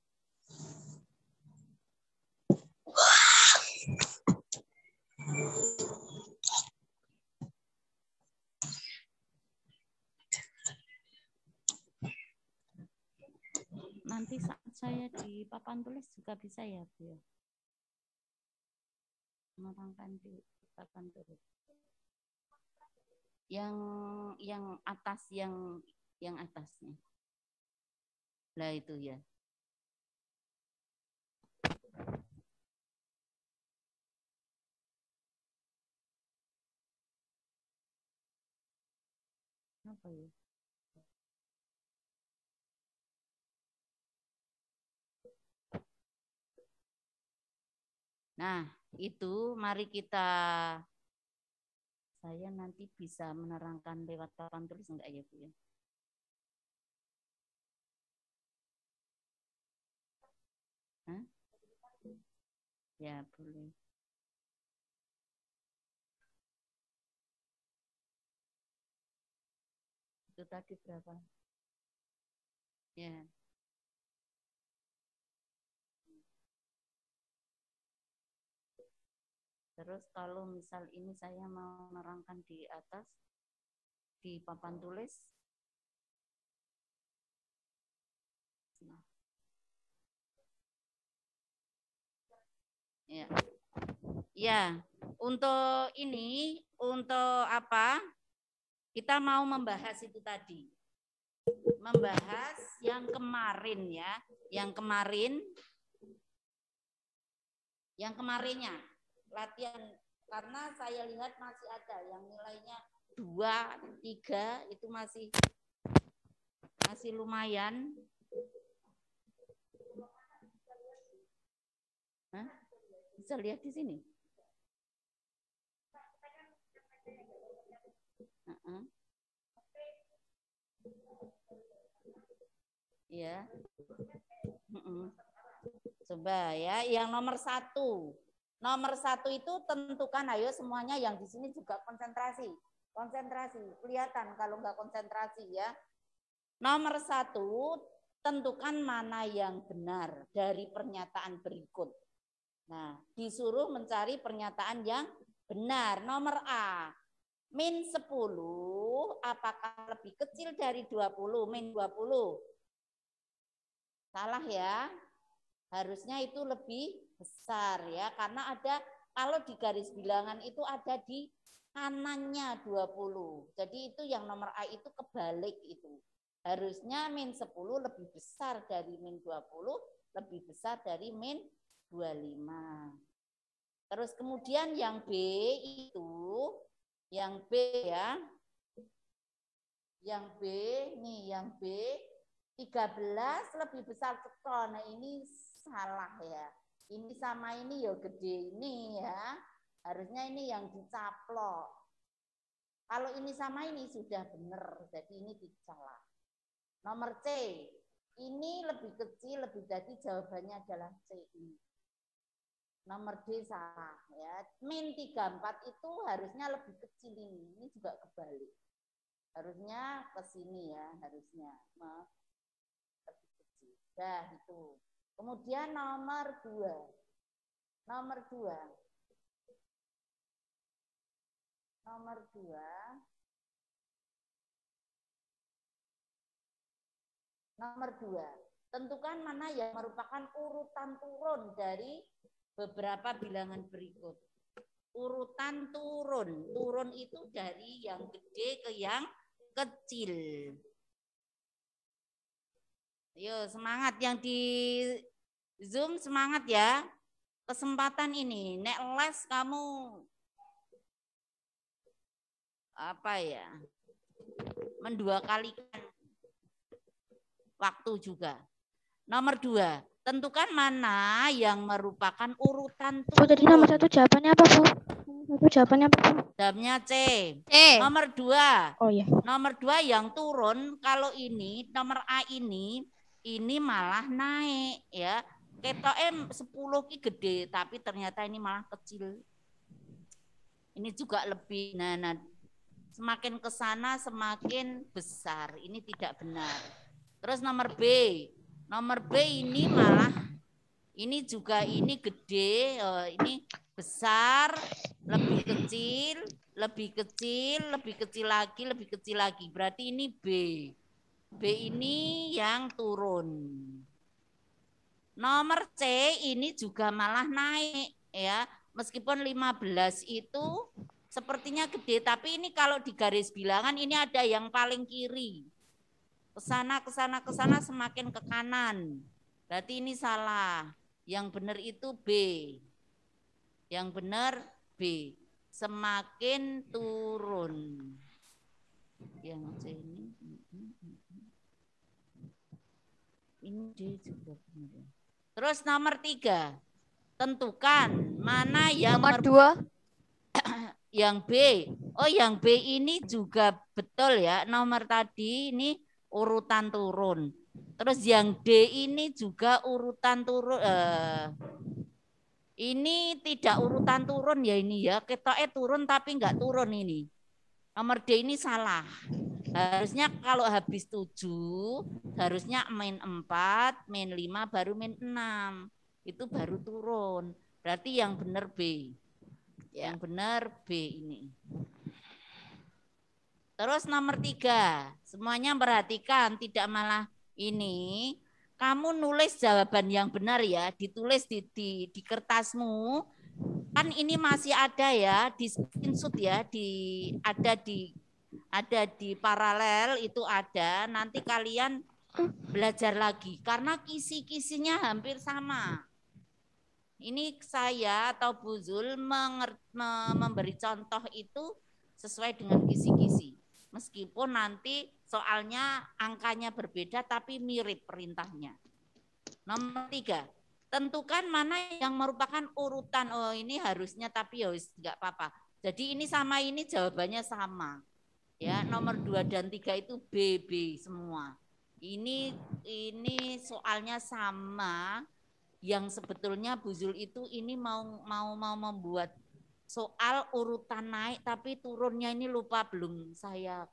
Nanti saat saya di papan tulis juga bisa ya, Bu ya. Menerangkan di papan tulis. Yang atas yang atasnya. Lah itu ya. Apa ya? Nah, itu mari saya nanti bisa menerangkan lewat papan tulis enggak ya, Bu ya? Hah? Ya, boleh. Itu tadi berapa? Ya. Terus kalau misal ini saya mau menerangkan di atas, di papan tulis. Ya. Ya, untuk ini, untuk apa? Kita mau membahas itu tadi. Membahas yang kemarin ya, yang kemarinnya. Latihan, karena saya lihat masih ada yang nilainya 2, 3 itu masih lumayan. Hah? Bisa lihat di sini. Ya. Coba ya, yang nomor 1. Nomor 1 itu tentukan, ayo semuanya yang di sini juga konsentrasi. Konsentrasi, kelihatan kalau nggak konsentrasi ya. Nomor 1, tentukan mana yang benar dari pernyataan berikut. Nah, disuruh mencari pernyataan yang benar. Nomor A, min 10 apakah lebih kecil dari 20? Min 20. Salah ya. Harusnya itu lebih besar ya. Karena ada, kalau di garis bilangan itu ada di kanannya 20. Jadi itu yang nomor A itu kebalik itu. Harusnya min 10 lebih besar dari min 20, lebih besar dari min 25. Terus kemudian yang B itu, yang B ya. Yang B, nih yang B, 13 lebih besar cekol. Nah ini salah ya. Ini sama ini ya gede ini ya. Harusnya ini yang dicaplok. Kalau ini sama ini sudah benar, jadi ini salah. Nomor C, ini lebih kecil, lebih jadi jawabannya adalah C ini. Nomor D salah ya. Min 34 itu harusnya lebih kecil ini. Ini juga kebalik. Harusnya ke sini ya, harusnya. Lebih kecil. Dah itu. Kemudian nomor 2. Nomor 2. Nomor 2. Nomor 2. Tentukan mana yang merupakan urutan turun dari beberapa bilangan berikut. Urutan turun. Turun itu dari yang gede ke yang kecil. Ayo semangat yang di Zoom, semangat ya. Kesempatan ini, nek les kamu apa ya? Mendua kalikan waktu juga. Nomor 2, tentukan mana yang merupakan urutan turun. Bu, tadi nomor 1 jawabannya apa, Bu? Nomor 1 jawabannya apa, Bu? Jawabnya C. Nomor 2. Oh iya. Nomor 2 yang turun, kalau ini nomor A ini malah naik ya. Ketoke 10 ki gede, tapi ternyata ini malah kecil. Ini juga lebih. Nah, semakin ke sana semakin besar. Ini tidak benar. Terus nomor B. Nomor B ini malah ini juga ini gede, ini besar, lebih kecil, lebih kecil, lebih kecil lagi, lebih kecil lagi. Berarti ini B. B ini yang turun. Nomor C ini juga malah naik ya. Meskipun 15 itu sepertinya gede, tapi ini kalau di garis bilangan ini ada yang paling kiri. Kesana, kesana, kesana semakin ke kanan. Berarti ini salah. Yang benar itu B. Yang benar B. Semakin turun. Yang C ini. Ini D juga benar. Terus nomor 3. Tentukan mana yang nomor 2. Yang B. Oh, yang B ini juga betul ya. Nomor tadi ini urutan turun. Terus yang D ini juga urutan turun. Ini tidak urutan turun ya ini ya. Ketoke turun tapi enggak turun ini. Nomor D ini salah. Harusnya kalau habis 7, harusnya min 4, min 5, baru min 6. Itu baru turun. Berarti yang benar B. Yang benar B ini. Terus nomor 3, semuanya perhatikan, tidak malah ini. Kamu nulis jawaban yang benar ya, ditulis di kertasmu. Kan ini masih ada ya, di screenshot ya, ada di paralel itu ada. Nanti kalian belajar lagi karena kisi-kisinya hampir sama. Ini saya atau Bu Zul memberi contoh itu sesuai dengan kisi-kisi. Meskipun nanti soalnya angkanya berbeda tapi mirip perintahnya. Nomor 3, tentukan mana yang merupakan urutan. Oh ini harusnya tapi ya enggak apa-apa. Jadi ini sama ini jawabannya sama. Ya, nomor 2 dan 3 itu B semua. Ini soalnya sama. Yang sebetulnya Bu Zul itu ini mau membuat soal urutan naik, tapi turunnya ini lupa, belum saya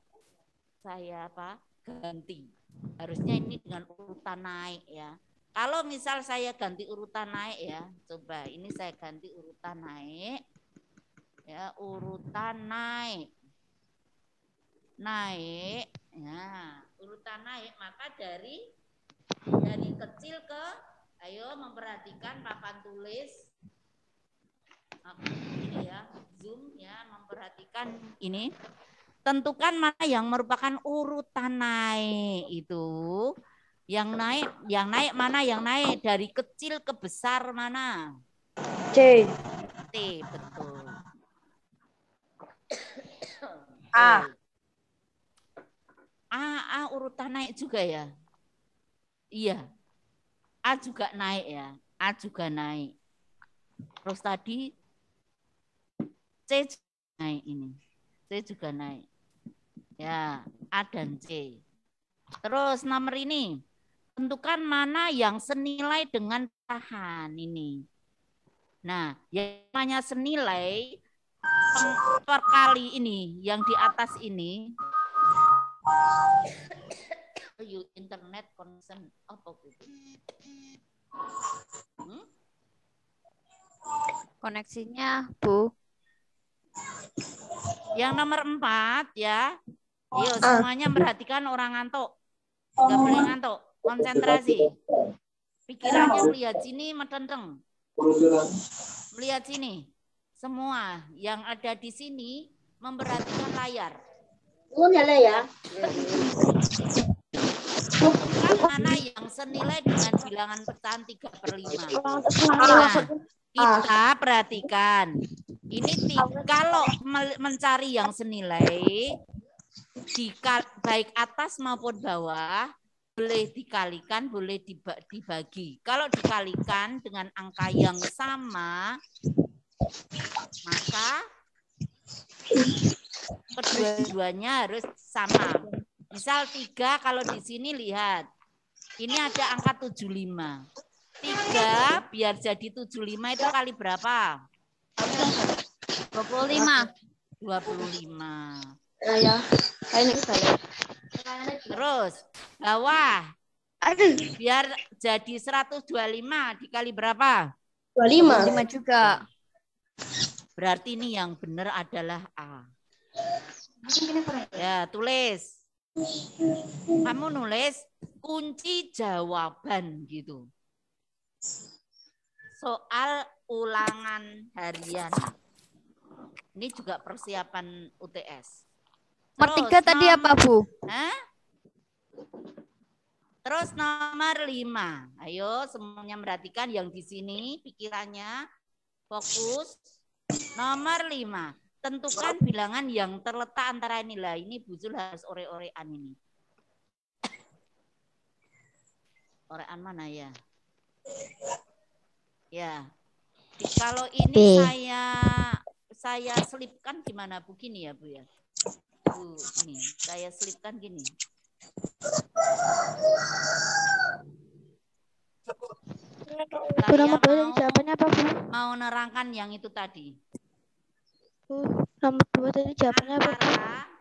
ganti. Harusnya ini dengan urutan naik ya. Kalau misal saya ganti urutan naik ya, coba ini saya ganti urutan naik. Ya, urutan naik. Naik, ya, urutan naik, maka dari kecil ke, ayo memperhatikan papan tulis. Ini ya, zoom ya, memperhatikan ini. Tentukan mana yang merupakan urutan naik itu. Yang naik mana yang naik dari kecil ke besar mana? C. T, betul. A. A urutan naik juga ya? Iya. A juga naik ya. A juga naik. Terus tadi C naik ini. C juga naik. Ya, A dan C. Terus nomor ini. Tentukan mana yang senilai dengan tahan ini. Nah, yang namanya senilai per kali ini, yang di atas ini. Internet connection apa gitu? Koneksinya, Bu. Yang nomor 4 ya. Yuk semuanya perhatikan, orang ngantuk. Nggak boleh ngantuk. Konsentrasi. Pikirannya melihat sini, medenteng. Melihat sini. Semua yang ada di sini memperhatikan layar. Ya. Mana yang senilai dengan bilangan pecahan 3/5. Nah, kita perhatikan. Ini kalau mencari yang senilai, baik atas maupun bawah, boleh dikalikan, boleh dibagi. Kalau dikalikan dengan angka yang sama, maka kedua-duanya harus sama. Misal 3, kalau di sini lihat, ini ada angka 75. 3 biar jadi 75 itu kali berapa? 25. 25. Ya. Ini saya. Terus bawah. Biar jadi 125 dikali berapa? 25 juga. Berarti ini yang benar adalah A. Ya, tulis. Kamu nulis kunci jawaban gitu. Soal ulangan harian. Ini juga persiapan UTS. Nomor 3 tadi apa, Bu? Hah? Terus nomor 5. Ayo semuanya perhatikan yang di sini pikirannya fokus. Nomor 5. Tentukan bilangan yang terletak antara inilah. Ini Bu Zul harus ore-orean ini. Orean mana ya? Ya. Kalau ini saya selipkan gimana Bu? Gini ya Bu ya. Bu, ini saya selipkan gini. Jawabannya apa, Bu? Mau nerangkan yang itu tadi. Nomor 2 tadi jawabannya apa, Bu?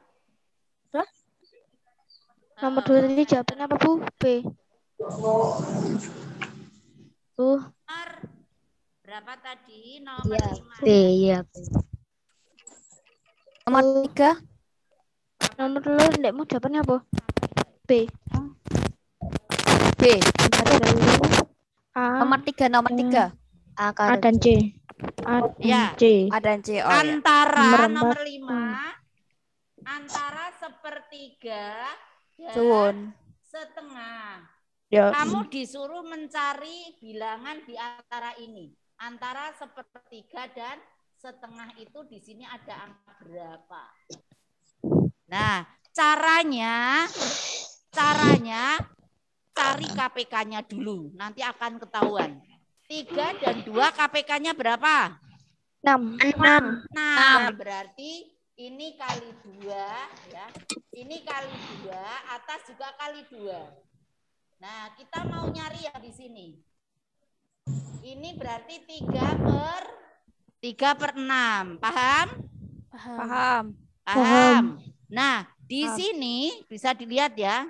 Nomor 2 tadi jawabannya apa, Bu? B. Nomor berapa tadi? Nomor 5. B, ya. Nomor 3. Nomor 2 ndek mau jawabannya apa? B. B. A. Nomor 3, nomor 3. A dan C. A dan C. A dan C. Oh, antara ya. nomor 5 antara sepertiga dan setengah. Ya. Kamu disuruh mencari bilangan di antara ini. Antara sepertiga dan setengah itu di sini ada angka berapa? Nah, caranya cari KPK-nya dulu. Nanti akan ketahuan. 3 dan 2 KPK-nya berapa? 6. 6. Berarti ini kali 2 ya. Ini kali 2, atas juga kali 2. Nah, kita mau nyari ya di sini. Ini berarti 3/6. Paham? Paham. Paham. Nah, di sini bisa dilihat ya.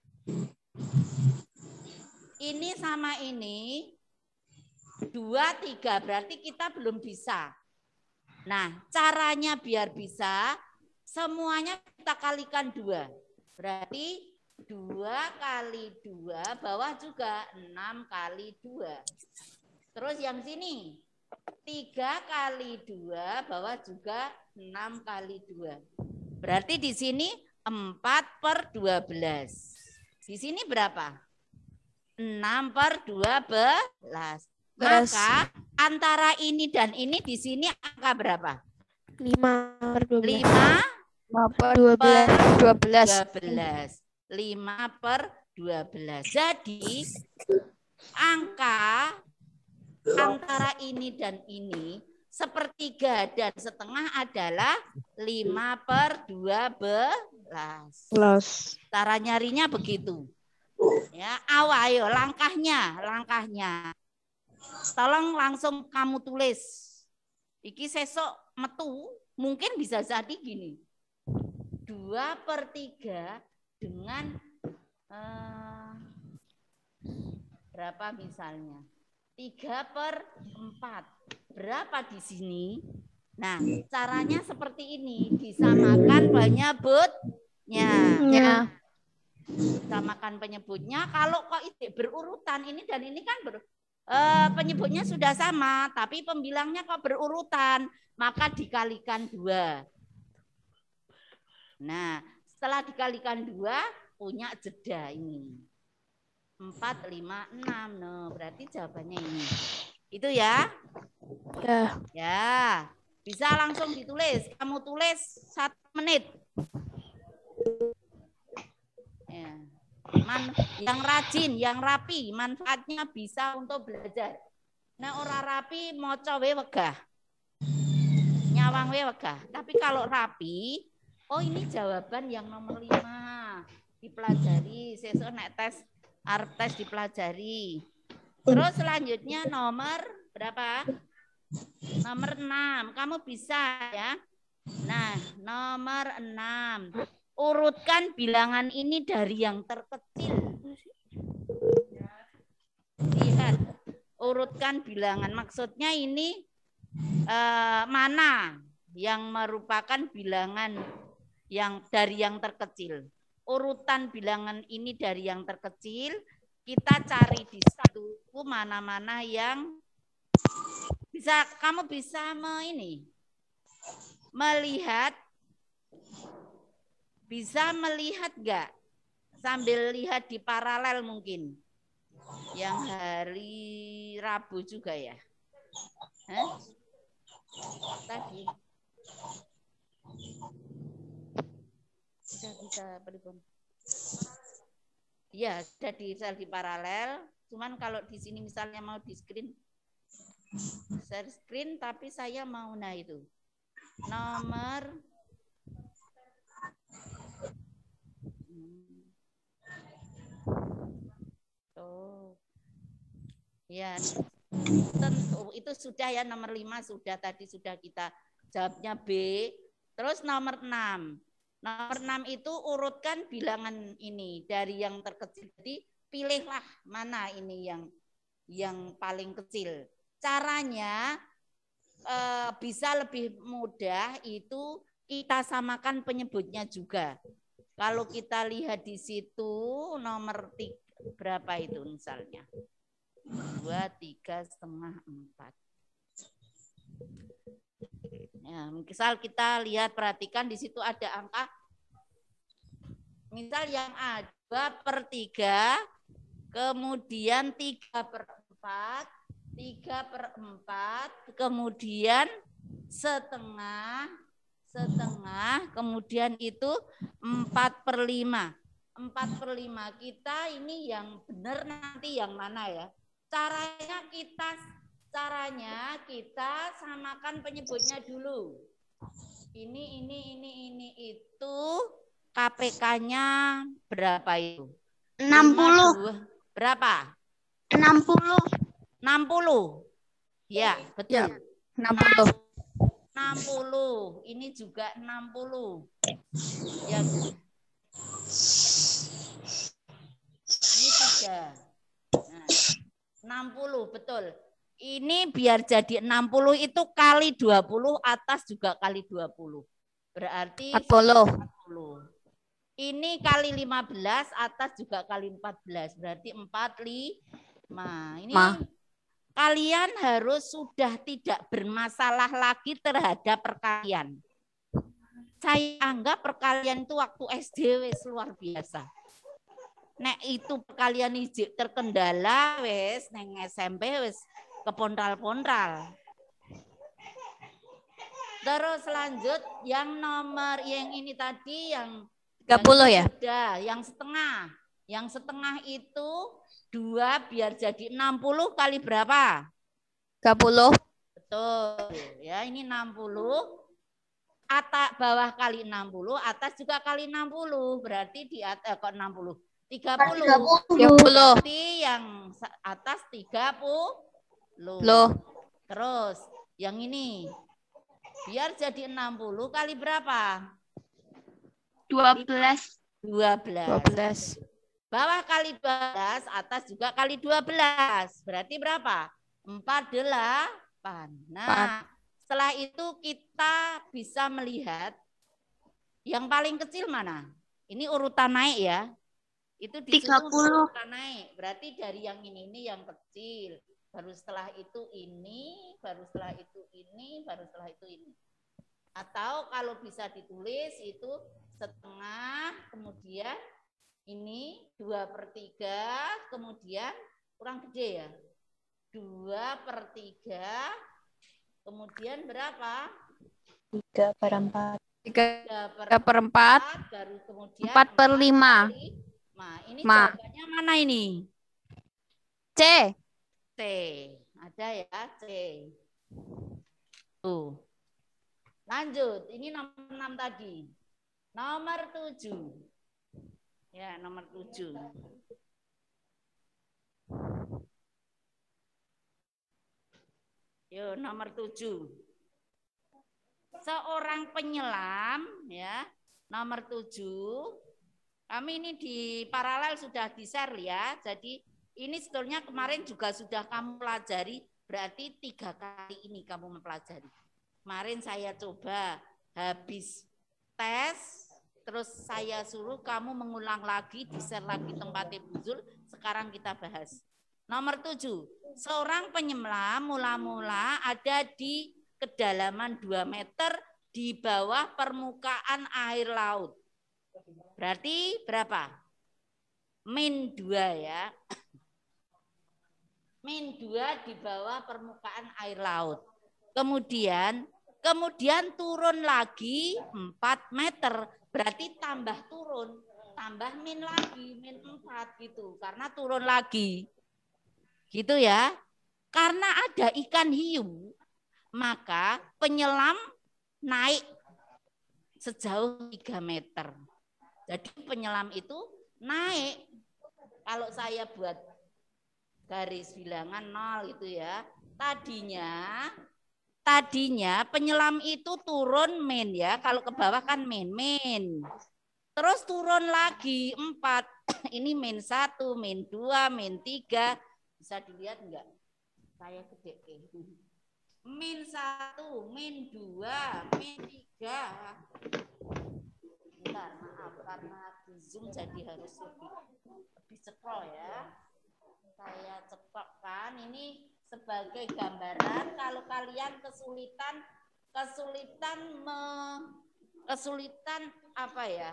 Ini sama ini 2, 3. Berarti kita belum bisa. Nah, caranya biar bisa, semuanya kita kalikan 2. Berarti 2 kali 2, bawah juga 6 kali 2. Terus yang sini 3 kali 2, bawah juga 6 kali 2. Berarti di sini 4/12. Di sini berapa? 6/12. Maka antara ini dan ini di sini angka berapa? 5/12. 5/12. 5/12. Jadi angka antara ini dan ini sepertiga dan setengah adalah 5/12. Cara nyarinya begitu. Ya, ayo langkahnya. Tolong langsung kamu tulis. Iki sesok metu mungkin bisa jadi gini. 2/3 dengan berapa misalnya? 3/4. Berapa di sini? Nah, caranya seperti ini. Disamakan penyebutnya. Disamakan penyebutnya. Kalau kok itu berurutan, ini dan ini kan penyebutnya sudah sama, tapi pembilangnya kok berurutan, maka dikalikan 2. Nah, setelah dikalikan 2, punya jeda ini. 4, 5, 6. Nah, berarti jawabannya ini. Itu ya? Ya. Bisa langsung ditulis. Kamu tulis 1 menit. Ya. Yang rajin, yang rapi, manfaatnya bisa untuk belajar. Nah, orang rapi moco we wegah. Nyawang we wegah. Tapi kalau rapi, oh ini jawaban yang nomor 5. Dipelajari, sesuk nek tes arep tes dipelajari. Terus selanjutnya nomor berapa? Nomor 6. Kamu bisa ya. Nah, nomor 6. Urutkan bilangan ini dari yang terkecil. Lihat, urutkan bilangan. Maksudnya ini mana yang merupakan bilangan yang dari yang terkecil. Urutan bilangan ini dari yang terkecil, kita cari di satu mana-mana yang bisa kamu bisa melihat. Bisa melihat nggak? Sambil lihat di paralel mungkin. Yang hari Rabu juga ya. Hah? Tadi. Bisa berikut. Iya, sudah di paralel. Cuman kalau di sini misalnya mau di share screen, tapi saya mau itu. Nomor ya, tentu itu sudah ya, nomor 5 sudah tadi sudah kita jawabnya B. Terus nomor 6. Nomor 6 itu urutkan bilangan ini dari yang terkecil. Jadi pilihlah mana ini yang paling kecil. Caranya bisa lebih mudah itu kita samakan penyebutnya juga. Kalau kita lihat di situ nomor 3 berapa itu misalnya? 2, 3, setengah, 4. Ya, misal kita lihat, perhatikan di situ ada angka. Misal yang A 2/3, kemudian 3/4, 3/4, kemudian setengah, kemudian itu 4/5. 4/5 kita ini yang benar nanti yang mana ya? Caranya kita samakan penyebutnya dulu. Ini itu KPK-nya berapa itu? 60. Berapa? 60. 60. Ya, betul. 60. 60. Ini juga 60. Ya. Ini 3. Nah, 60, betul. Ini biar jadi 60 itu kali 20, atas juga kali 20. Berarti 40. 40. Ini kali 15, atas juga kali 14. Berarti 45. Ini kalian harus sudah tidak bermasalah lagi terhadap perkalian. Saya anggap perkalian itu waktu SD wis luar biasa. Nek itu perkalian ijik terkendala wis neng SMP wis kepontral-pontral. Terus lanjut yang nomor yang ini tadi yang 30 ya? Sudah, yang setengah. Yang setengah itu 2 biar jadi 60 kali berapa? 30. Betul. Ya, ini 60. Atas bawah kali 60, atas juga kali 60. Berarti di atas kok 60. 30. 30. Berarti yang atas 30. Terus yang ini biar jadi 60 kali berapa? 12. 12. Bawah kali 12, atas juga kali 12. Berarti berapa? 48. Nah, setelah itu kita bisa melihat yang paling kecil mana? Ini urutan naik ya. Itu disuruh urutan naik. Berarti dari yang ini yang kecil. Baru setelah itu ini, baru setelah itu ini, baru setelah itu ini. Atau kalau bisa ditulis itu setengah, kemudian ini 2/3, kemudian kurang gede ya. 2/3, kemudian berapa? 3/4. 3/4, baru kemudian 4/5. Nah, ini jawabannya mana ini? C. C. Ada ya, C. Tuh. Lanjut, ini nomor 6 tadi. Nomor 7. Ya, nomor 7. Yo, nomor 7. Seorang penyelam, ya, nomor 7. Kami ini di paralel sudah di-share ya. Jadi ini sebetulnya kemarin juga sudah kamu pelajari, berarti 3 kali ini kamu mempelajari. Kemarin saya coba habis tes, terus saya suruh kamu mengulang lagi, di-share lagi tempatnya Buzul. Sekarang kita bahas. Nomor 7, seorang penyelam mula-mula ada di kedalaman 2 meter di bawah permukaan air laut. Berarti berapa? Min 2 ya. Min 2 di bawah permukaan air laut. Kemudian turun lagi 4 meter. Berarti tambah turun. Tambah min lagi, min 4 gitu. Karena turun lagi. Gitu ya. Karena ada ikan hiu, maka penyelam naik sejauh 3 meter. Jadi penyelam itu naik. Kalau saya buat garis bilangan 0 itu ya. Tadinya penyelam itu turun min ya. Kalau ke bawah kan min. Terus turun lagi 4. Ini min 1, min 2, min 3. Bisa dilihat enggak? Saya gede. Min 1, min 2, min 3. Bentar, maaf karena di Zoom jadi harus lebih scroll ya. Saya cepatkan ini sebagai gambaran kalau kalian kesulitan apa ya?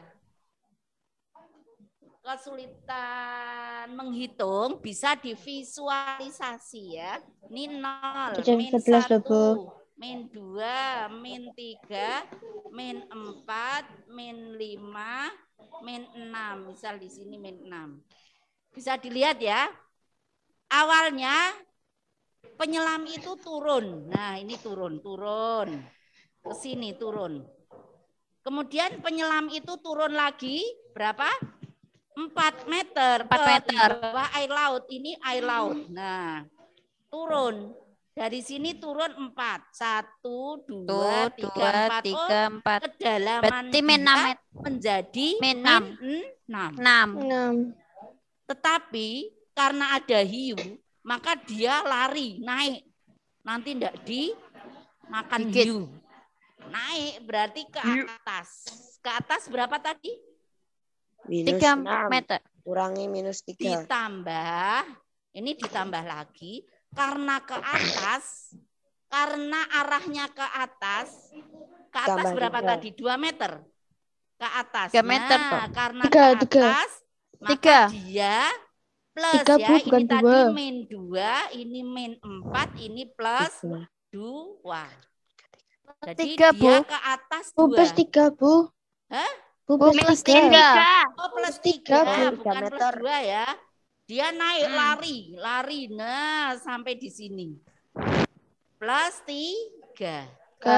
Kesulitan menghitung bisa divisualisasi ya. Ini 0, min 1, min 2, min 3, min 4, min 5, min 6. Misal di sini min 6. Bisa dilihat ya. Awalnya penyelam itu turun. Nah, ini turun. Ke sini turun. Kemudian penyelam itu turun lagi berapa? 4 meter. 4 meter. Di bawah air laut. Ini air laut. Nah, turun. Dari sini turun 4. 1, 2, 3, 4. Kedalaman berarti min 6 meter. Menjadi min 6. 6. Tetapi karena ada hiu, maka dia lari, naik. Nanti tidak dimakan hiu. Naik berarti ke atas. Ke atas berapa tadi? Minus 3 6. meter. Kurangi minus 3. Ditambah, ini ditambah lagi. Karena ke atas, karena arahnya ke atas Tambah berapa 3. tadi? 2 meter. Ke atas. 3 meter. Nah, karena 3, ke atas, 3. maka dia plus 3, ya. Bu, Ini bukan tadi 2. min 2, ini min 4, ini plus 2. Jadi 3, dia Bu. ke atas 2. Bu, plus 3, Bu. Hah? Bu, plus 3. Oh, plus 3, Bu, bukan 3 plus meter. 2 ya. Dia naik lari. Nah, sampai di sini. Plus 3.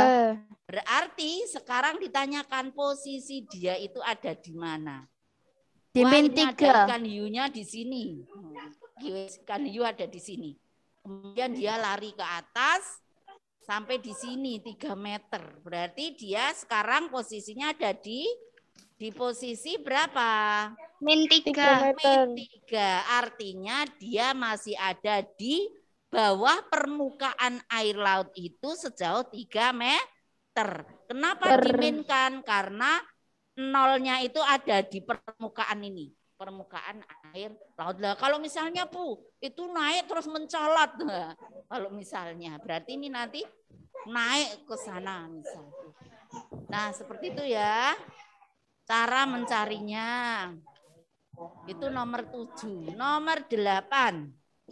Berarti sekarang ditanyakan posisi dia itu ada di mana? Di min 3. Ikan hiunya di sini. Ikan hiu ada di sini. Kemudian dia lari ke atas sampai di sini 3 meter. Berarti dia sekarang posisinya ada di posisi berapa? Min 3. Min 3. Artinya dia masih ada di bawah permukaan air laut itu sejauh 3 meter. Kenapa diminkan? Karena nolnya itu ada di permukaan ini. Permukaan air laut. Lah, kalau misalnya Bu, itu naik terus mencolot. Nah, kalau misalnya, berarti ini nanti naik ke sana misalnya. Nah, seperti itu ya. Cara mencarinya. Itu nomor 7. Nomor 8.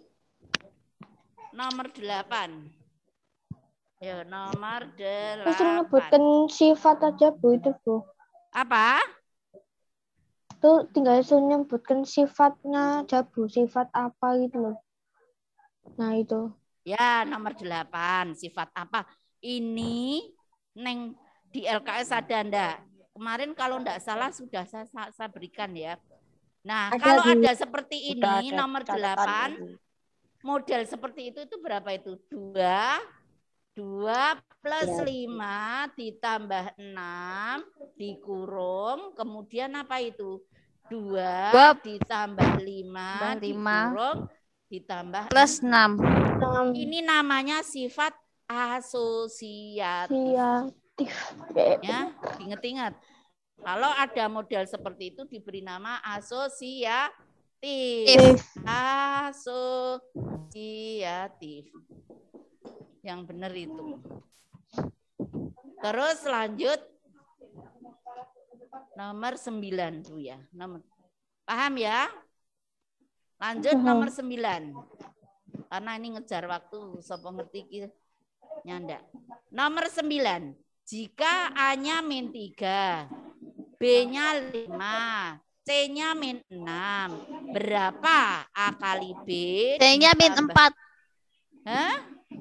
Nomor 8. Ya, nomor 8. Terus menyebutkan sifat aja, Bu, itu, Bu. Apa? Itu tinggal menyebutkan sifatnya aja, Bu. Sifat apa gitu loh. Nah, itu. Ya, nomor 8. Sifat apa? Ini Neng di LKS ada enggak? Kemarin kalau enggak salah sudah saya berikan ya. Nah, Ada, kalau Bu. ada seperti ini, Sudah ada nomor catatan, 8, Bu. model seperti itu berapa itu? 2 plus 5 ditambah 6 dikurung, kemudian apa itu? 2 ditambah 5 dikurung, ditambah plus 6. Ini namanya sifat asosiatif. Ya, ingat-ingat. Kalau ada model seperti itu diberi nama asosiatif. Asosiatif. Yang benar itu. Terus lanjut nomor 9 Bu ya. Paham ya? Lanjut nomor 9. Karena ini ngejar waktu, sapa ngerti nyanda. Nomor 9. Jika A-nya min 3, B-nya 5, C-nya min 6, berapa A kali B? C-nya min 4. Hah?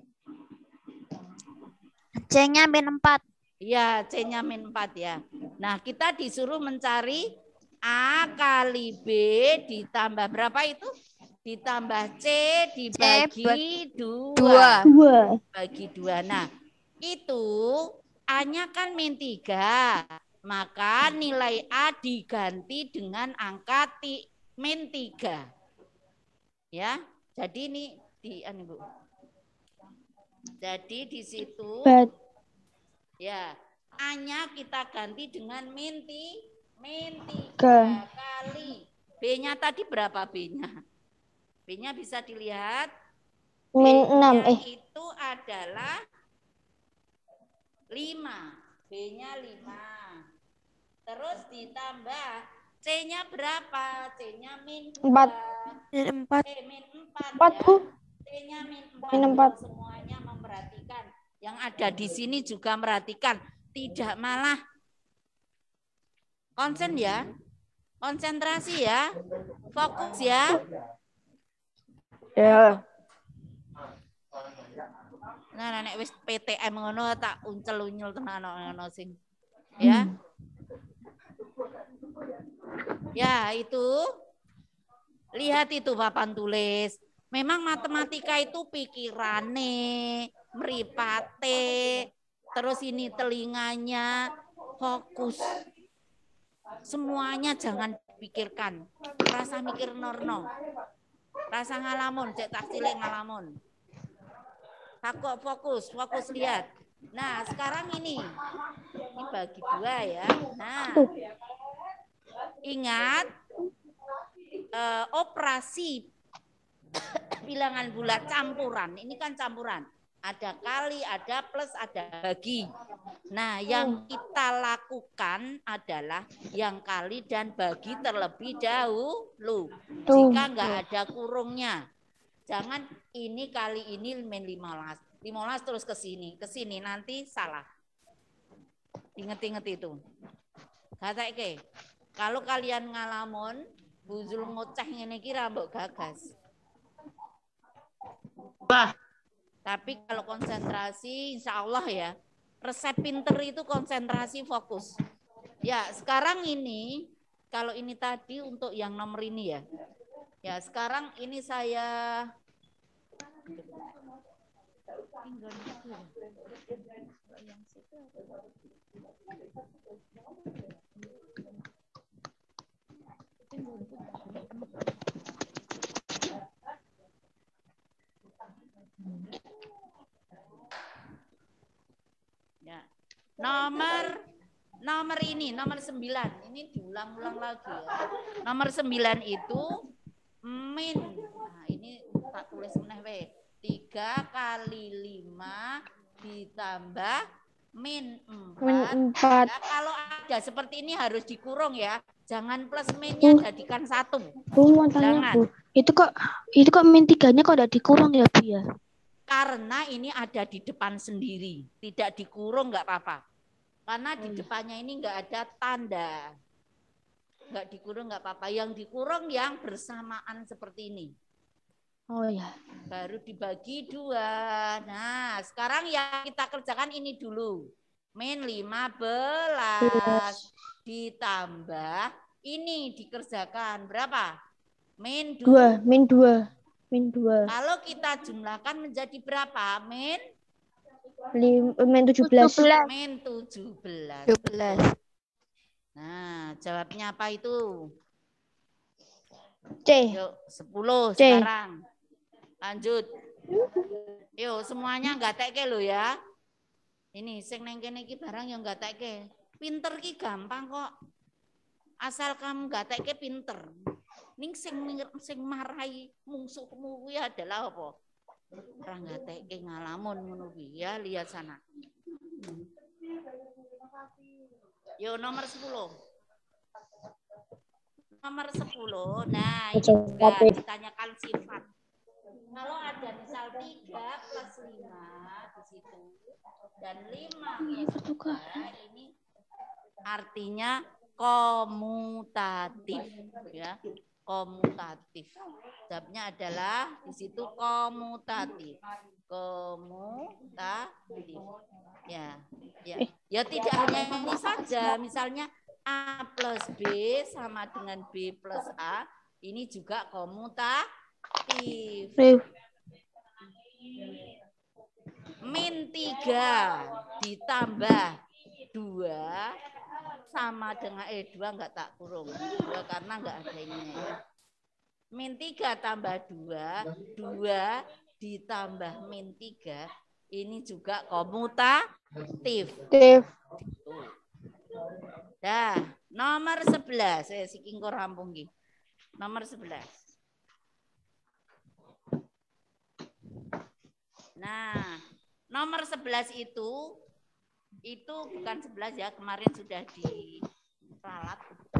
C-nya min 4. Iya, C-nya min 4 ya. Nah, kita disuruh mencari A kali B ditambah berapa itu? Ditambah C dibagi 2. Bagi 2. Nah, itu A-nya kan min 3. Maka nilai A diganti dengan angka min 3. Ya, jadi ini Bu. Jadi di situ ya, A-nya kita ganti dengan min 3 kali. B-nya tadi berapa B-nya? B-nya bisa dilihat. Min 6 itu adalah 5. B-nya 5. Terus ditambah C-nya berapa? C-nya min 4. Min 4. Min 4 4, Bu. C-nya min 4. Min 4. Semuanya memperhatikan. Yang ada di sini juga memperhatikan. Tidak malah konsen ya. Konsentrasi ya. Fokus ya. Ya. Nah, nek wis PTM ngono tak uncel-unyul tenan ngono sing. Ya. Ya, itu. Lihat itu papan tulis. Memang matematika itu pikirane, meripate, terus ini telinganya, fokus. Semuanya jangan dipikirkan. Rasa mikir norno. Rasa ngalamun, cek tak cilik ngalamun. Takut fokus lihat. Nah, sekarang ini bagi dua ya. Nah, ingat operasi bilangan bulat campuran. Ini kan campuran. Ada kali, ada plus, ada bagi. Nah, yang kita lakukan adalah yang kali dan bagi terlebih dahulu. Jika nggak ada kurungnya. Jangan ini kali ini min 15. 15 terus ke sini nanti salah. Ingat-ingat itu. Kata ke, kalau kalian ngalamun, buzul ngoceh ngene iki ra mbok gagas. Wah. Tapi kalau konsentrasi, insya Allah ya, resep pinter itu konsentrasi fokus. Ya, sekarang ini, kalau ini tadi untuk yang nomor ini ya. Ya, sekarang ini saya... Ya. Nomor ini, nomor 9. Ini diulang-ulang lagi ya. Nomor 9 itu min. Nah, ini tak tulis meneh we. 3 kali 5 ditambah min 4. Ya, kalau ada seperti ini harus dikurung ya. Jangan plus minnya jadikan 1. Bu, mau tanya, Bu. Itu kok min 3-nya kok udah dikurung ya, Bu ya? Karena ini ada di depan sendiri, tidak dikurung nggak apa-apa. Karena di depannya ini nggak ada tanda, nggak dikurung nggak apa-apa. Yang dikurung yang bersamaan seperti ini. Oh ya. Baru dibagi 2. Nah, sekarang yang kita kerjakan ini dulu. Min 15 ditambah ini dikerjakan berapa? Min 2. Min 2. Kalau kita jumlahkan menjadi berapa? Min 17. Min 17. Nah, jawabnya apa itu? C. Yuk, 10 C. sekarang. Lanjut. Yuk, semuanya nggak teke lo ya. Ini sing neng kene iki barang yang nggak teke. Pinter ki gampang kok. Asal kamu nggak teke pinter. Ning sing marai mungsuhmu kuwi adalah apa? Ora ngateke ngalamun ngono kuwi ya, lihat sana. Yo nomor 10. Nomor 10. Nah, ini juga ditanyakan sifat. Kalau ada misal 3 plus 5 di situ dan 5 plus 3 ini artinya komutatif ya. Komutatif. Jawabnya adalah di situ komutatif. Komutatif. Ya, ya. Ya tidak hanya ini saja. Misalnya A plus B sama dengan B plus A. Ini juga komutatif. Min 3 ditambah 2 sama dengan 2 enggak tak kurung 2 karena enggak ada ini. Min 3 tambah 2 ditambah min 3 ini juga komutatif. Dah, nomor 11 siking kok rampung iki. Nomor 11. Nah, nomor 11 itu bukan 11 ya, kemarin sudah diralat.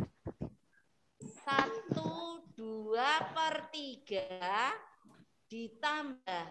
1/2/3 ditambah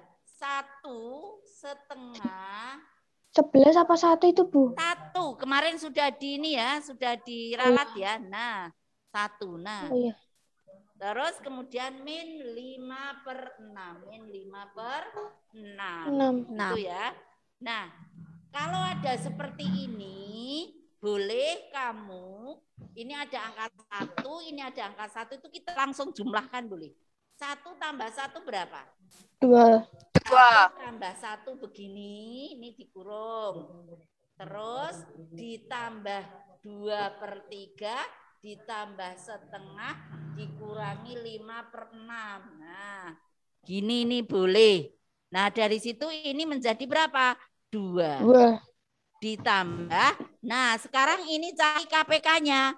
1/2. 11 apa 1 itu, Bu? 1. Kemarin sudah sudah diralat ya. Nah, 1. Nah. Oh, iya. Terus kemudian min 5/6. Min 5/6. 6. Itu ya. Nah, kalau ada seperti ini, boleh kamu Ini ada angka 1, ini ada angka 1, itu kita langsung jumlahkan boleh. 1 tambah 1 berapa? 2. 1 tambah 1 begini, ini dikurung. Terus ditambah 2/3, ditambah setengah, dikurangi 5/6. Nah, gini nih boleh. Nah, dari situ ini menjadi berapa? 2. Ditambah, nah sekarang ini cari KPK-nya.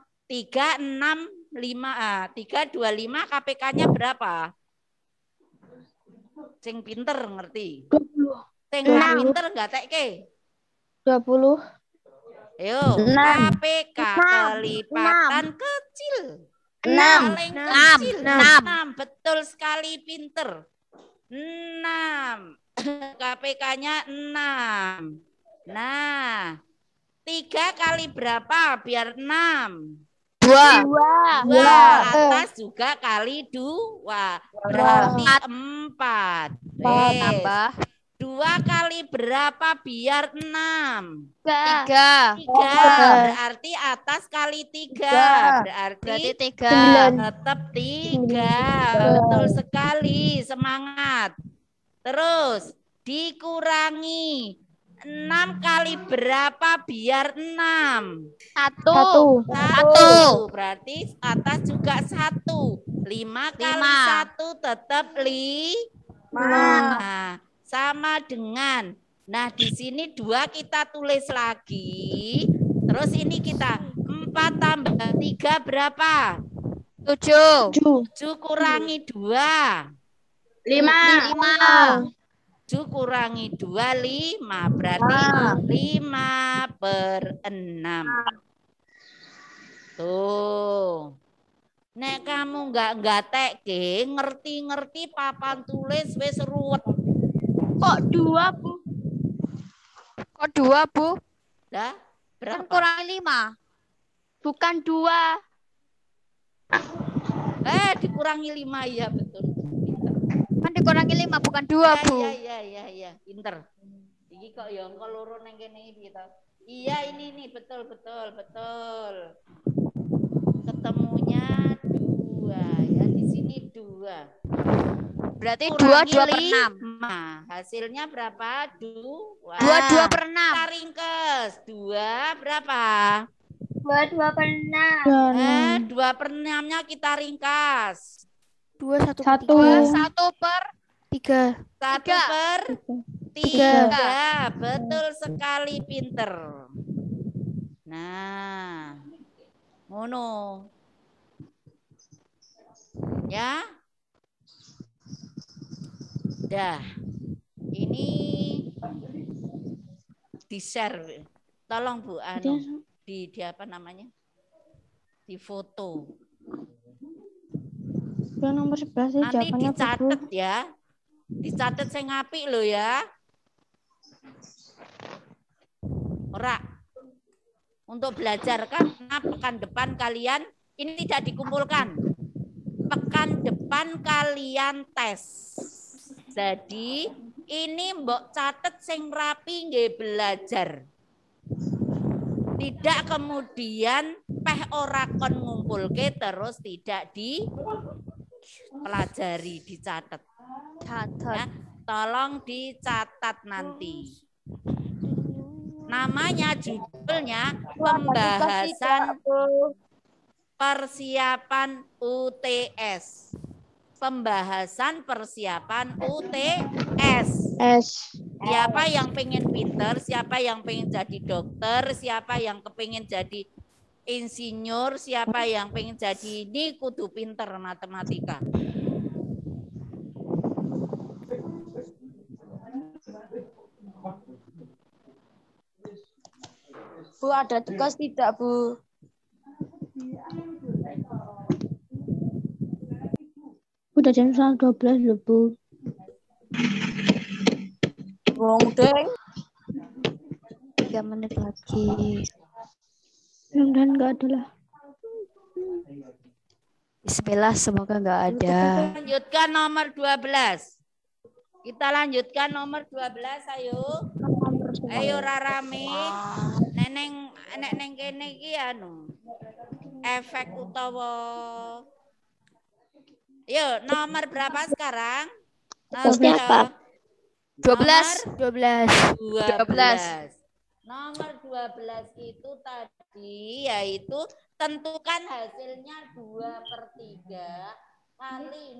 325 KPK-nya berapa? Sing pinter ngerti. 20. Sing pinter enggak teke? 20. Ayo, KPK kelipatan kecil. 6. Paling kecil. 6. Betul sekali pinter. 6. KPK-nya 6. Nah, 3 kali berapa biar 6? 2. Atas juga kali 2. Berarti 4. Tambah 2 kali berapa biar 6? 3. Berarti atas kali 3. Berarti 3. Tetap 3. Betul sekali. Semangat. Terus dikurangi 6 kali berapa biar 6? 1. Berarti atas juga 1. 5 kali 1 tetap 5. Nah, sama dengan. Nah, di sini 2 kita tulis lagi. Terus ini kita 4 tambah 3 berapa? 7. 7 kurangi 2. 5. 7 kurangi 2, 5. Berarti 5/6. Tuh. Nek kamu nggak teke, ngerti-ngerti papan tulis wis ruwet. Kok 2, Bu? Kok 2, Bu? Dah, berapa? Kan kurang 5. Bukan 2. Dikurangi 5 ya betul. Kan dikurangi 5 bukan 2, Bu. Iya, pinter. Iki kok ya engko loro nang kene iki to. Iya, ini nih betul. Ketemunya 2 ya, di sini 2. Berarti 2/6. Hasilnya berapa? 2. 2/6. Kita ringkes. 2 berapa? 2/6. 2/6-nya kita ringkas. 1/3. 1/3. Betul sekali pinter. Nah, ngono. Ya. Dah. Ini di-share. Tolong Bu di apa namanya? Di foto. Nomor 11 nanti dicatat ya. Dicatat sing apik lho ya. Ora. Untuk belajar karena pekan depan kalian ini tidak dikumpulkan. Pekan depan kalian tes. Jadi ini mbok catet sing rapi nggih belajar. Tidak kemudian peh ora kon ngumpulke terus tidak dipelajari, dicatat. Ya, tolong dicatat nanti. Namanya judulnya pembahasan persiapan UTS. Pembahasan persiapan UTS. Siapa yang pengen pinter, siapa yang pengen jadi dokter, siapa yang kepengen jadi insinyur, siapa yang pengen jadi ini kudu pinter matematika. Bu, ada tugas tidak, Bu? Udah jam 12 loh, Bu. Wong deng. 3 menit lagi. Mudah-mudahan nggak ada lah. Bismillah, semoga nggak ada. Lanjutkan nomor 12. Kita lanjutkan nomor 12, ayo. Ayo rarame. Neneng kene iki anu. efek utawa. Yuk, nomor berapa sekarang? Siapa? 12. 12. Nomor 12 itu tadi yaitu tentukan hasilnya 2/3 kali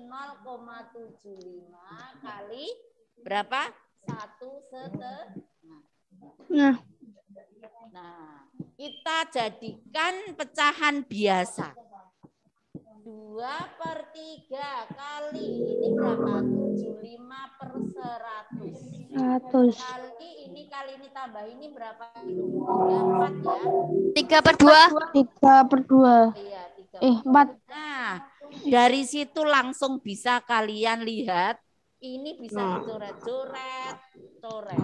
0,75 kali berapa? 1/2. Nah, kita jadikan pecahan biasa. 2/3 kali ini berapa? 75/100. 100. Kali ini tambah ini berapa? 4 ya. 3/2. 3/2. Iya, 3. 4. Nah, dari situ langsung bisa kalian lihat ini bisa dicoret-coret, coret.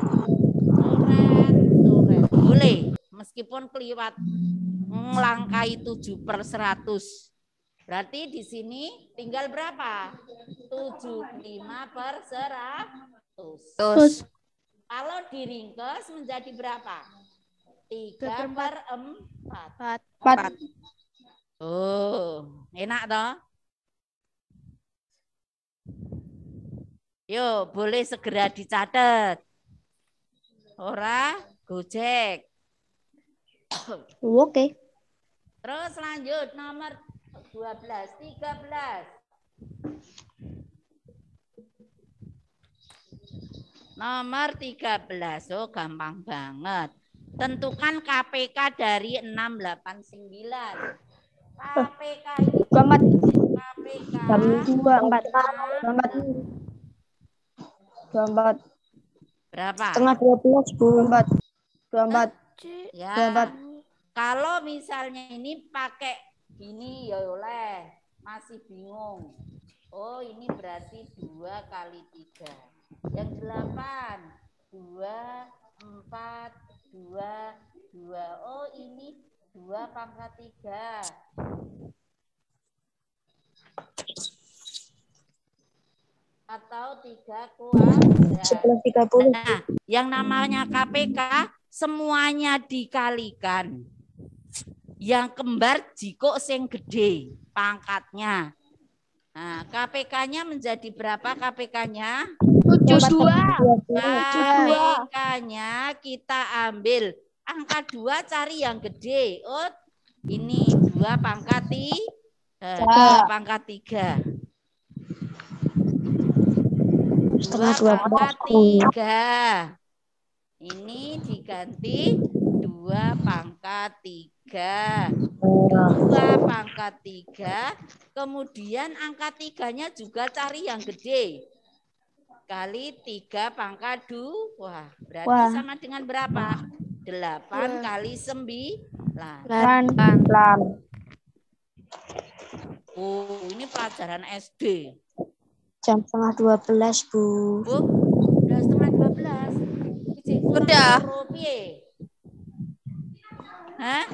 Boleh, meskipun keliwat melangkai 7/100. Berarti di sini tinggal berapa? 75/100. Kalau diringkes menjadi berapa? 3/4. Oh, enak toh? Yuk, boleh segera dicatat. Ora, Gojek. Oke. Terus lanjut nomor 12, 13. Nomor 13. Oh, gampang banget. Tentukan KPK dari 689. KPK ini 24. Berapa? Setengah 12, Bu. 24. Ya. Kalau misalnya ini pakai gini ya oleh, masih bingung. Oh, ini berarti 2 kali 3. Yang 8, 2, 4, 2, 2. Oh, ini 2/3. Atau 3 kuadrat. 11/30. Nah, yang namanya KPK semuanya dikalikan. Yang kembar jiko sing gede pangkatnya. Nah, KPK-nya menjadi berapa KPK-nya? 72. KPK-nya kita ambil angka 2 cari yang gede. Oh, ini 2/3. 2/3. Ini diganti 2/3. 2/3. Kemudian angka 3-nya juga cari yang gede. Kali 3/2. Wah, berarti sama dengan berapa? 8 kali 9. Oh, ini pelajaran SD. Jam 11:30, Bu. Udah 11:30. Udah. Hah?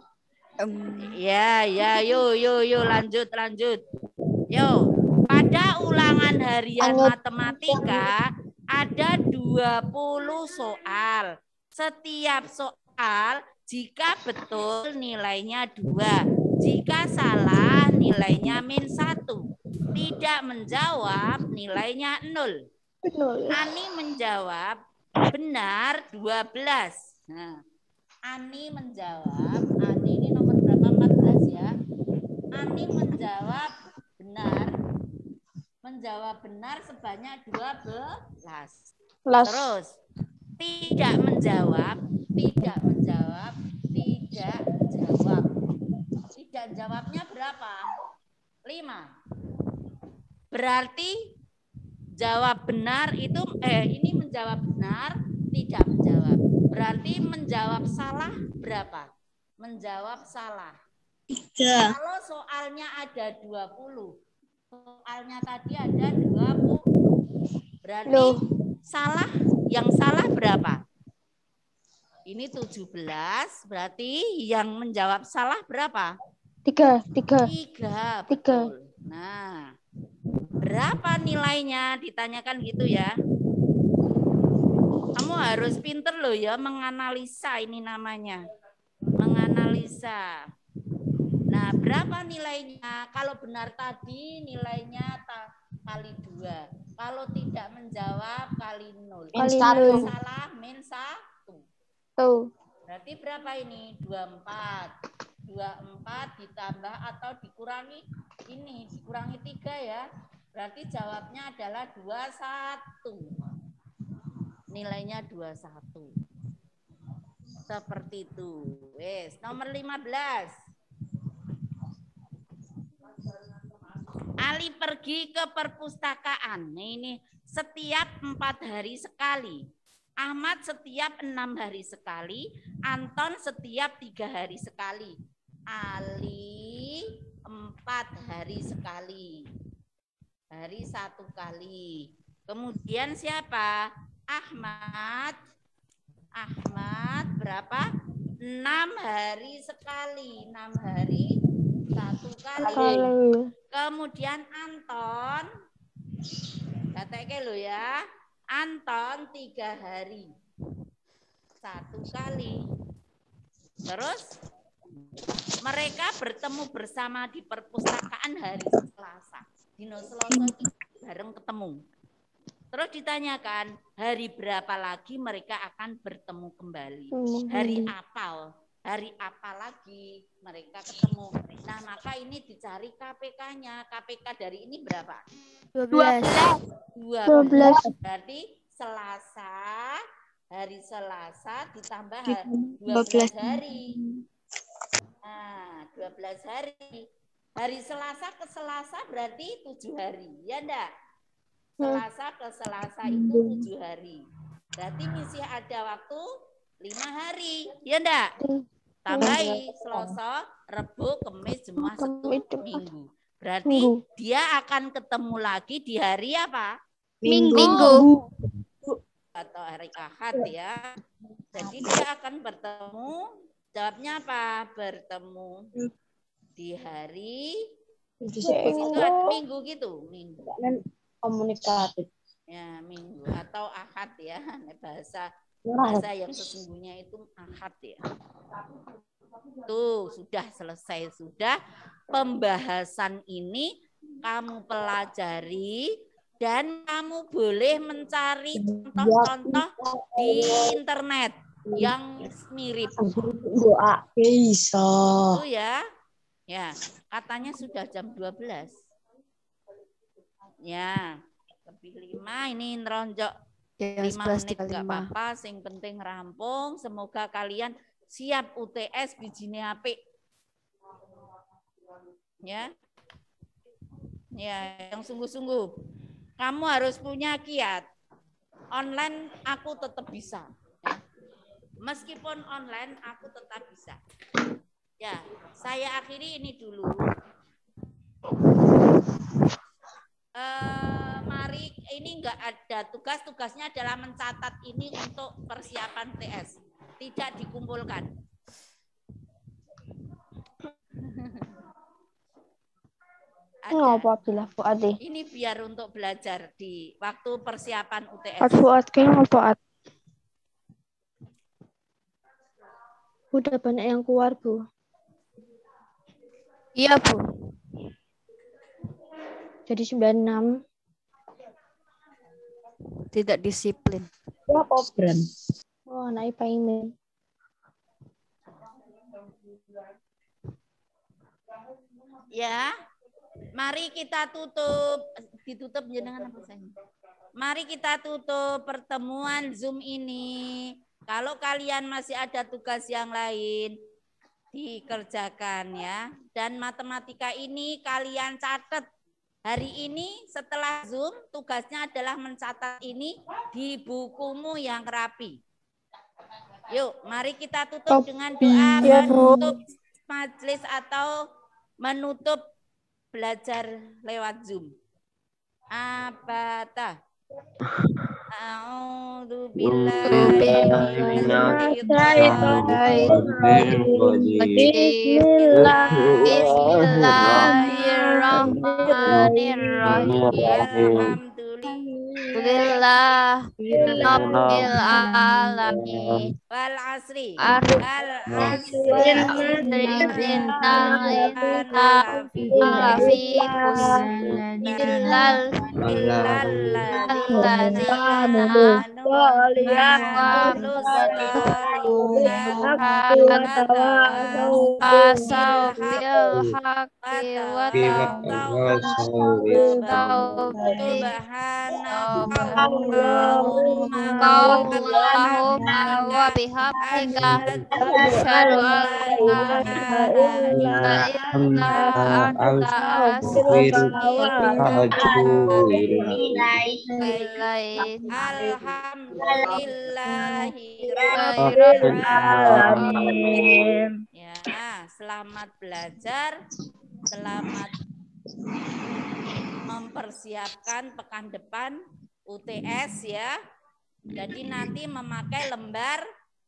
Ya, yuk lanjut. Yo, pada ulangan harian matematika ada 20 soal. Setiap soal jika betul nilainya 2, jika salah nilainya -1. Tidak menjawab nilainya 0. Ani menjawab benar 12. Nah, Ani menjawab, Ani ini nomor berapa? 14 ya. Ani menjawab benar sebanyak 12. Terus tidak menjawab. Tidak jawabnya berapa? 5. Berarti jawab benar itu ini menjawab benar, tidak menjawab. Berarti menjawab salah berapa? Menjawab salah. 3. Kalau soalnya ada 20. Soalnya tadi ada 20. Berarti yang salah berapa? Ini 17, berarti yang menjawab salah berapa? 3. Betul. Nah, berapa nilainya? Ditanyakan gitu ya. Kamu harus pinter loh ya menganalisa, ini namanya. Menganalisa. berapa nilainya? Kalau benar tadi nilainya kali 2. Kalau tidak menjawab kali 0. Kalau salah min 1. Berarti berapa ini? 24. 24 ditambah atau dikurangi ini, dikurangi 3 ya. Berarti jawabnya adalah 21. Nilainya 21. Seperti itu. Wes, nomor 15. Ali pergi ke perpustakaan. Ini setiap 4 hari sekali. Ahmad setiap 6 hari sekali. Anton setiap 3 hari sekali. Ali 4 hari sekali. Hari 1 kali. Kemudian siapa? Ahmad. Ahmad berapa? 6 hari sekali. 6 hari 1 kali. Kemudian Anton. Katakan lo ya. Anton 3 hari. 1 kali. Terus mereka bertemu bersama di perpustakaan hari Selasa. Dino Selasa itu bareng ketemu. Terus ditanyakan, hari berapa lagi mereka akan bertemu kembali? Hari apa lagi mereka ketemu? Nah, maka ini dicari KPK-nya. KPK dari ini berapa? 12. Berarti Selasa, hari Selasa ditambah 12 hari. Nah, 12 hari. Hari Selasa ke Selasa berarti 7 hari. Ya enggak? Selasa ke Selasa itu 7 hari. Berarti masih ada waktu 5 hari. Ya enggak? Tambahi Selasa, Rabu, Kamis, Jumat, Sabtu, Minggu. Berarti dia akan ketemu lagi di hari apa? Minggu. Atau hari Ahad ya. Jadi dia akan bertemu, jawabnya apa? Bertemu di hari itu ada Minggu gitu. Minggu. Komunikatif. Ya, Minggu atau Ahad ya. Bahasa yang sesungguhnya itu Ahad ya. Tuh, sudah selesai. Sudah pembahasan ini kamu pelajari dan kamu boleh mencari contoh-contoh di internet yang mirip. Doa bisa. Itu ya. Ya, katanya sudah jam 12. Ya, lebih 5 ini neronjok 5 menit enggak apa-apa, sing penting rampung. Semoga kalian siap UTS bijine apik. Ya. Ya, yang sungguh-sungguh. Kamu harus punya kiat. Online aku tetap bisa. Ya. Meskipun online aku tetap bisa. Ya, saya akhiri ini dulu. Mari, ini enggak ada tugasnya adalah mencatat ini untuk persiapan TS. Tidak dikumpulkan. Ngapa Abdullah Fuad? Ini biar untuk belajar di waktu persiapan UTS. Fuad kayaknya ngapa? Udah banyak yang keluar, Bu. Iya, Bu. Jadi 96. Tidak disiplin. Ya, program. Oh, naik payment. Ya. Mari kita tutup. Ditutup jenengan apa saya? Mari kita tutup pertemuan Zoom ini. Kalau kalian masih ada tugas yang lain, dikerjakan ya. Dan matematika ini kalian catat. Hari ini setelah Zoom, tugasnya adalah mencatat ini di bukumu yang rapi. Yuk, mari kita tutup dengan doa menutup majelis atau menutup belajar lewat Zoom. Abata. A'udzu billahi Bismillahirrahmanirrahim. Alhamdulillah. Alhamdulillah Rabbil alamin. Wal asri. Allahumma wa bihamdika asyhadu an la ilaha illa anta Alhamdulillahirrahmanirrahim. Ya, selamat belajar, selamat mempersiapkan pekan depan UTS ya. Jadi nanti memakai lembar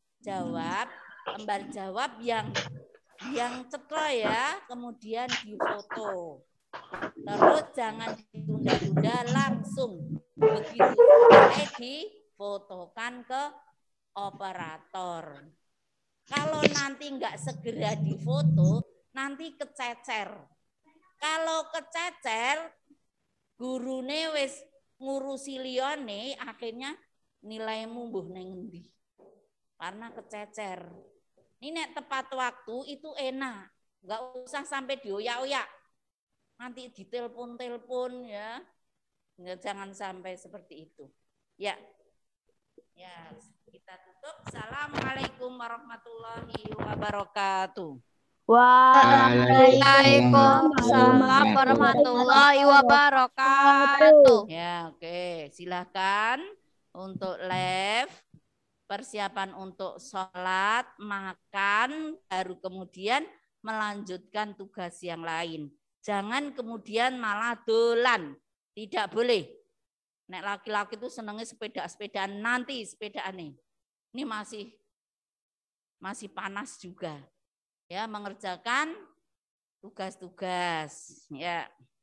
jawab yang cetro ya, kemudian difoto. Terus jangan ditunda-tunda, langsung begitu selesai difotokan ke operator. Kalau nanti nggak segera difoto, nanti kececer. Kalau kececer, gurune wis ngurusi liyane, akhirnya nilaimu mbuh neng endi. Karena kececer. Ini nek tepat waktu itu enak. Nggak usah sampai dioyak-oyak. Nanti ditelepon-telepon ya. Jangan sampai seperti itu. Ya. Ya, kita tutup. Assalamualaikum warahmatullahi wabarakatuh. Waalaikumsalam warahmatullahi wabarakatuh. Ya, oke. Silakan untuk live, persiapan untuk sholat, makan, baru kemudian melanjutkan tugas yang lain. Jangan kemudian malah dolan. Tidak boleh. Nek laki-laki itu senangnya sepedaan nanti sepedaan nih. Ini masih panas juga. Ya, mengerjakan tugas-tugas. Ya.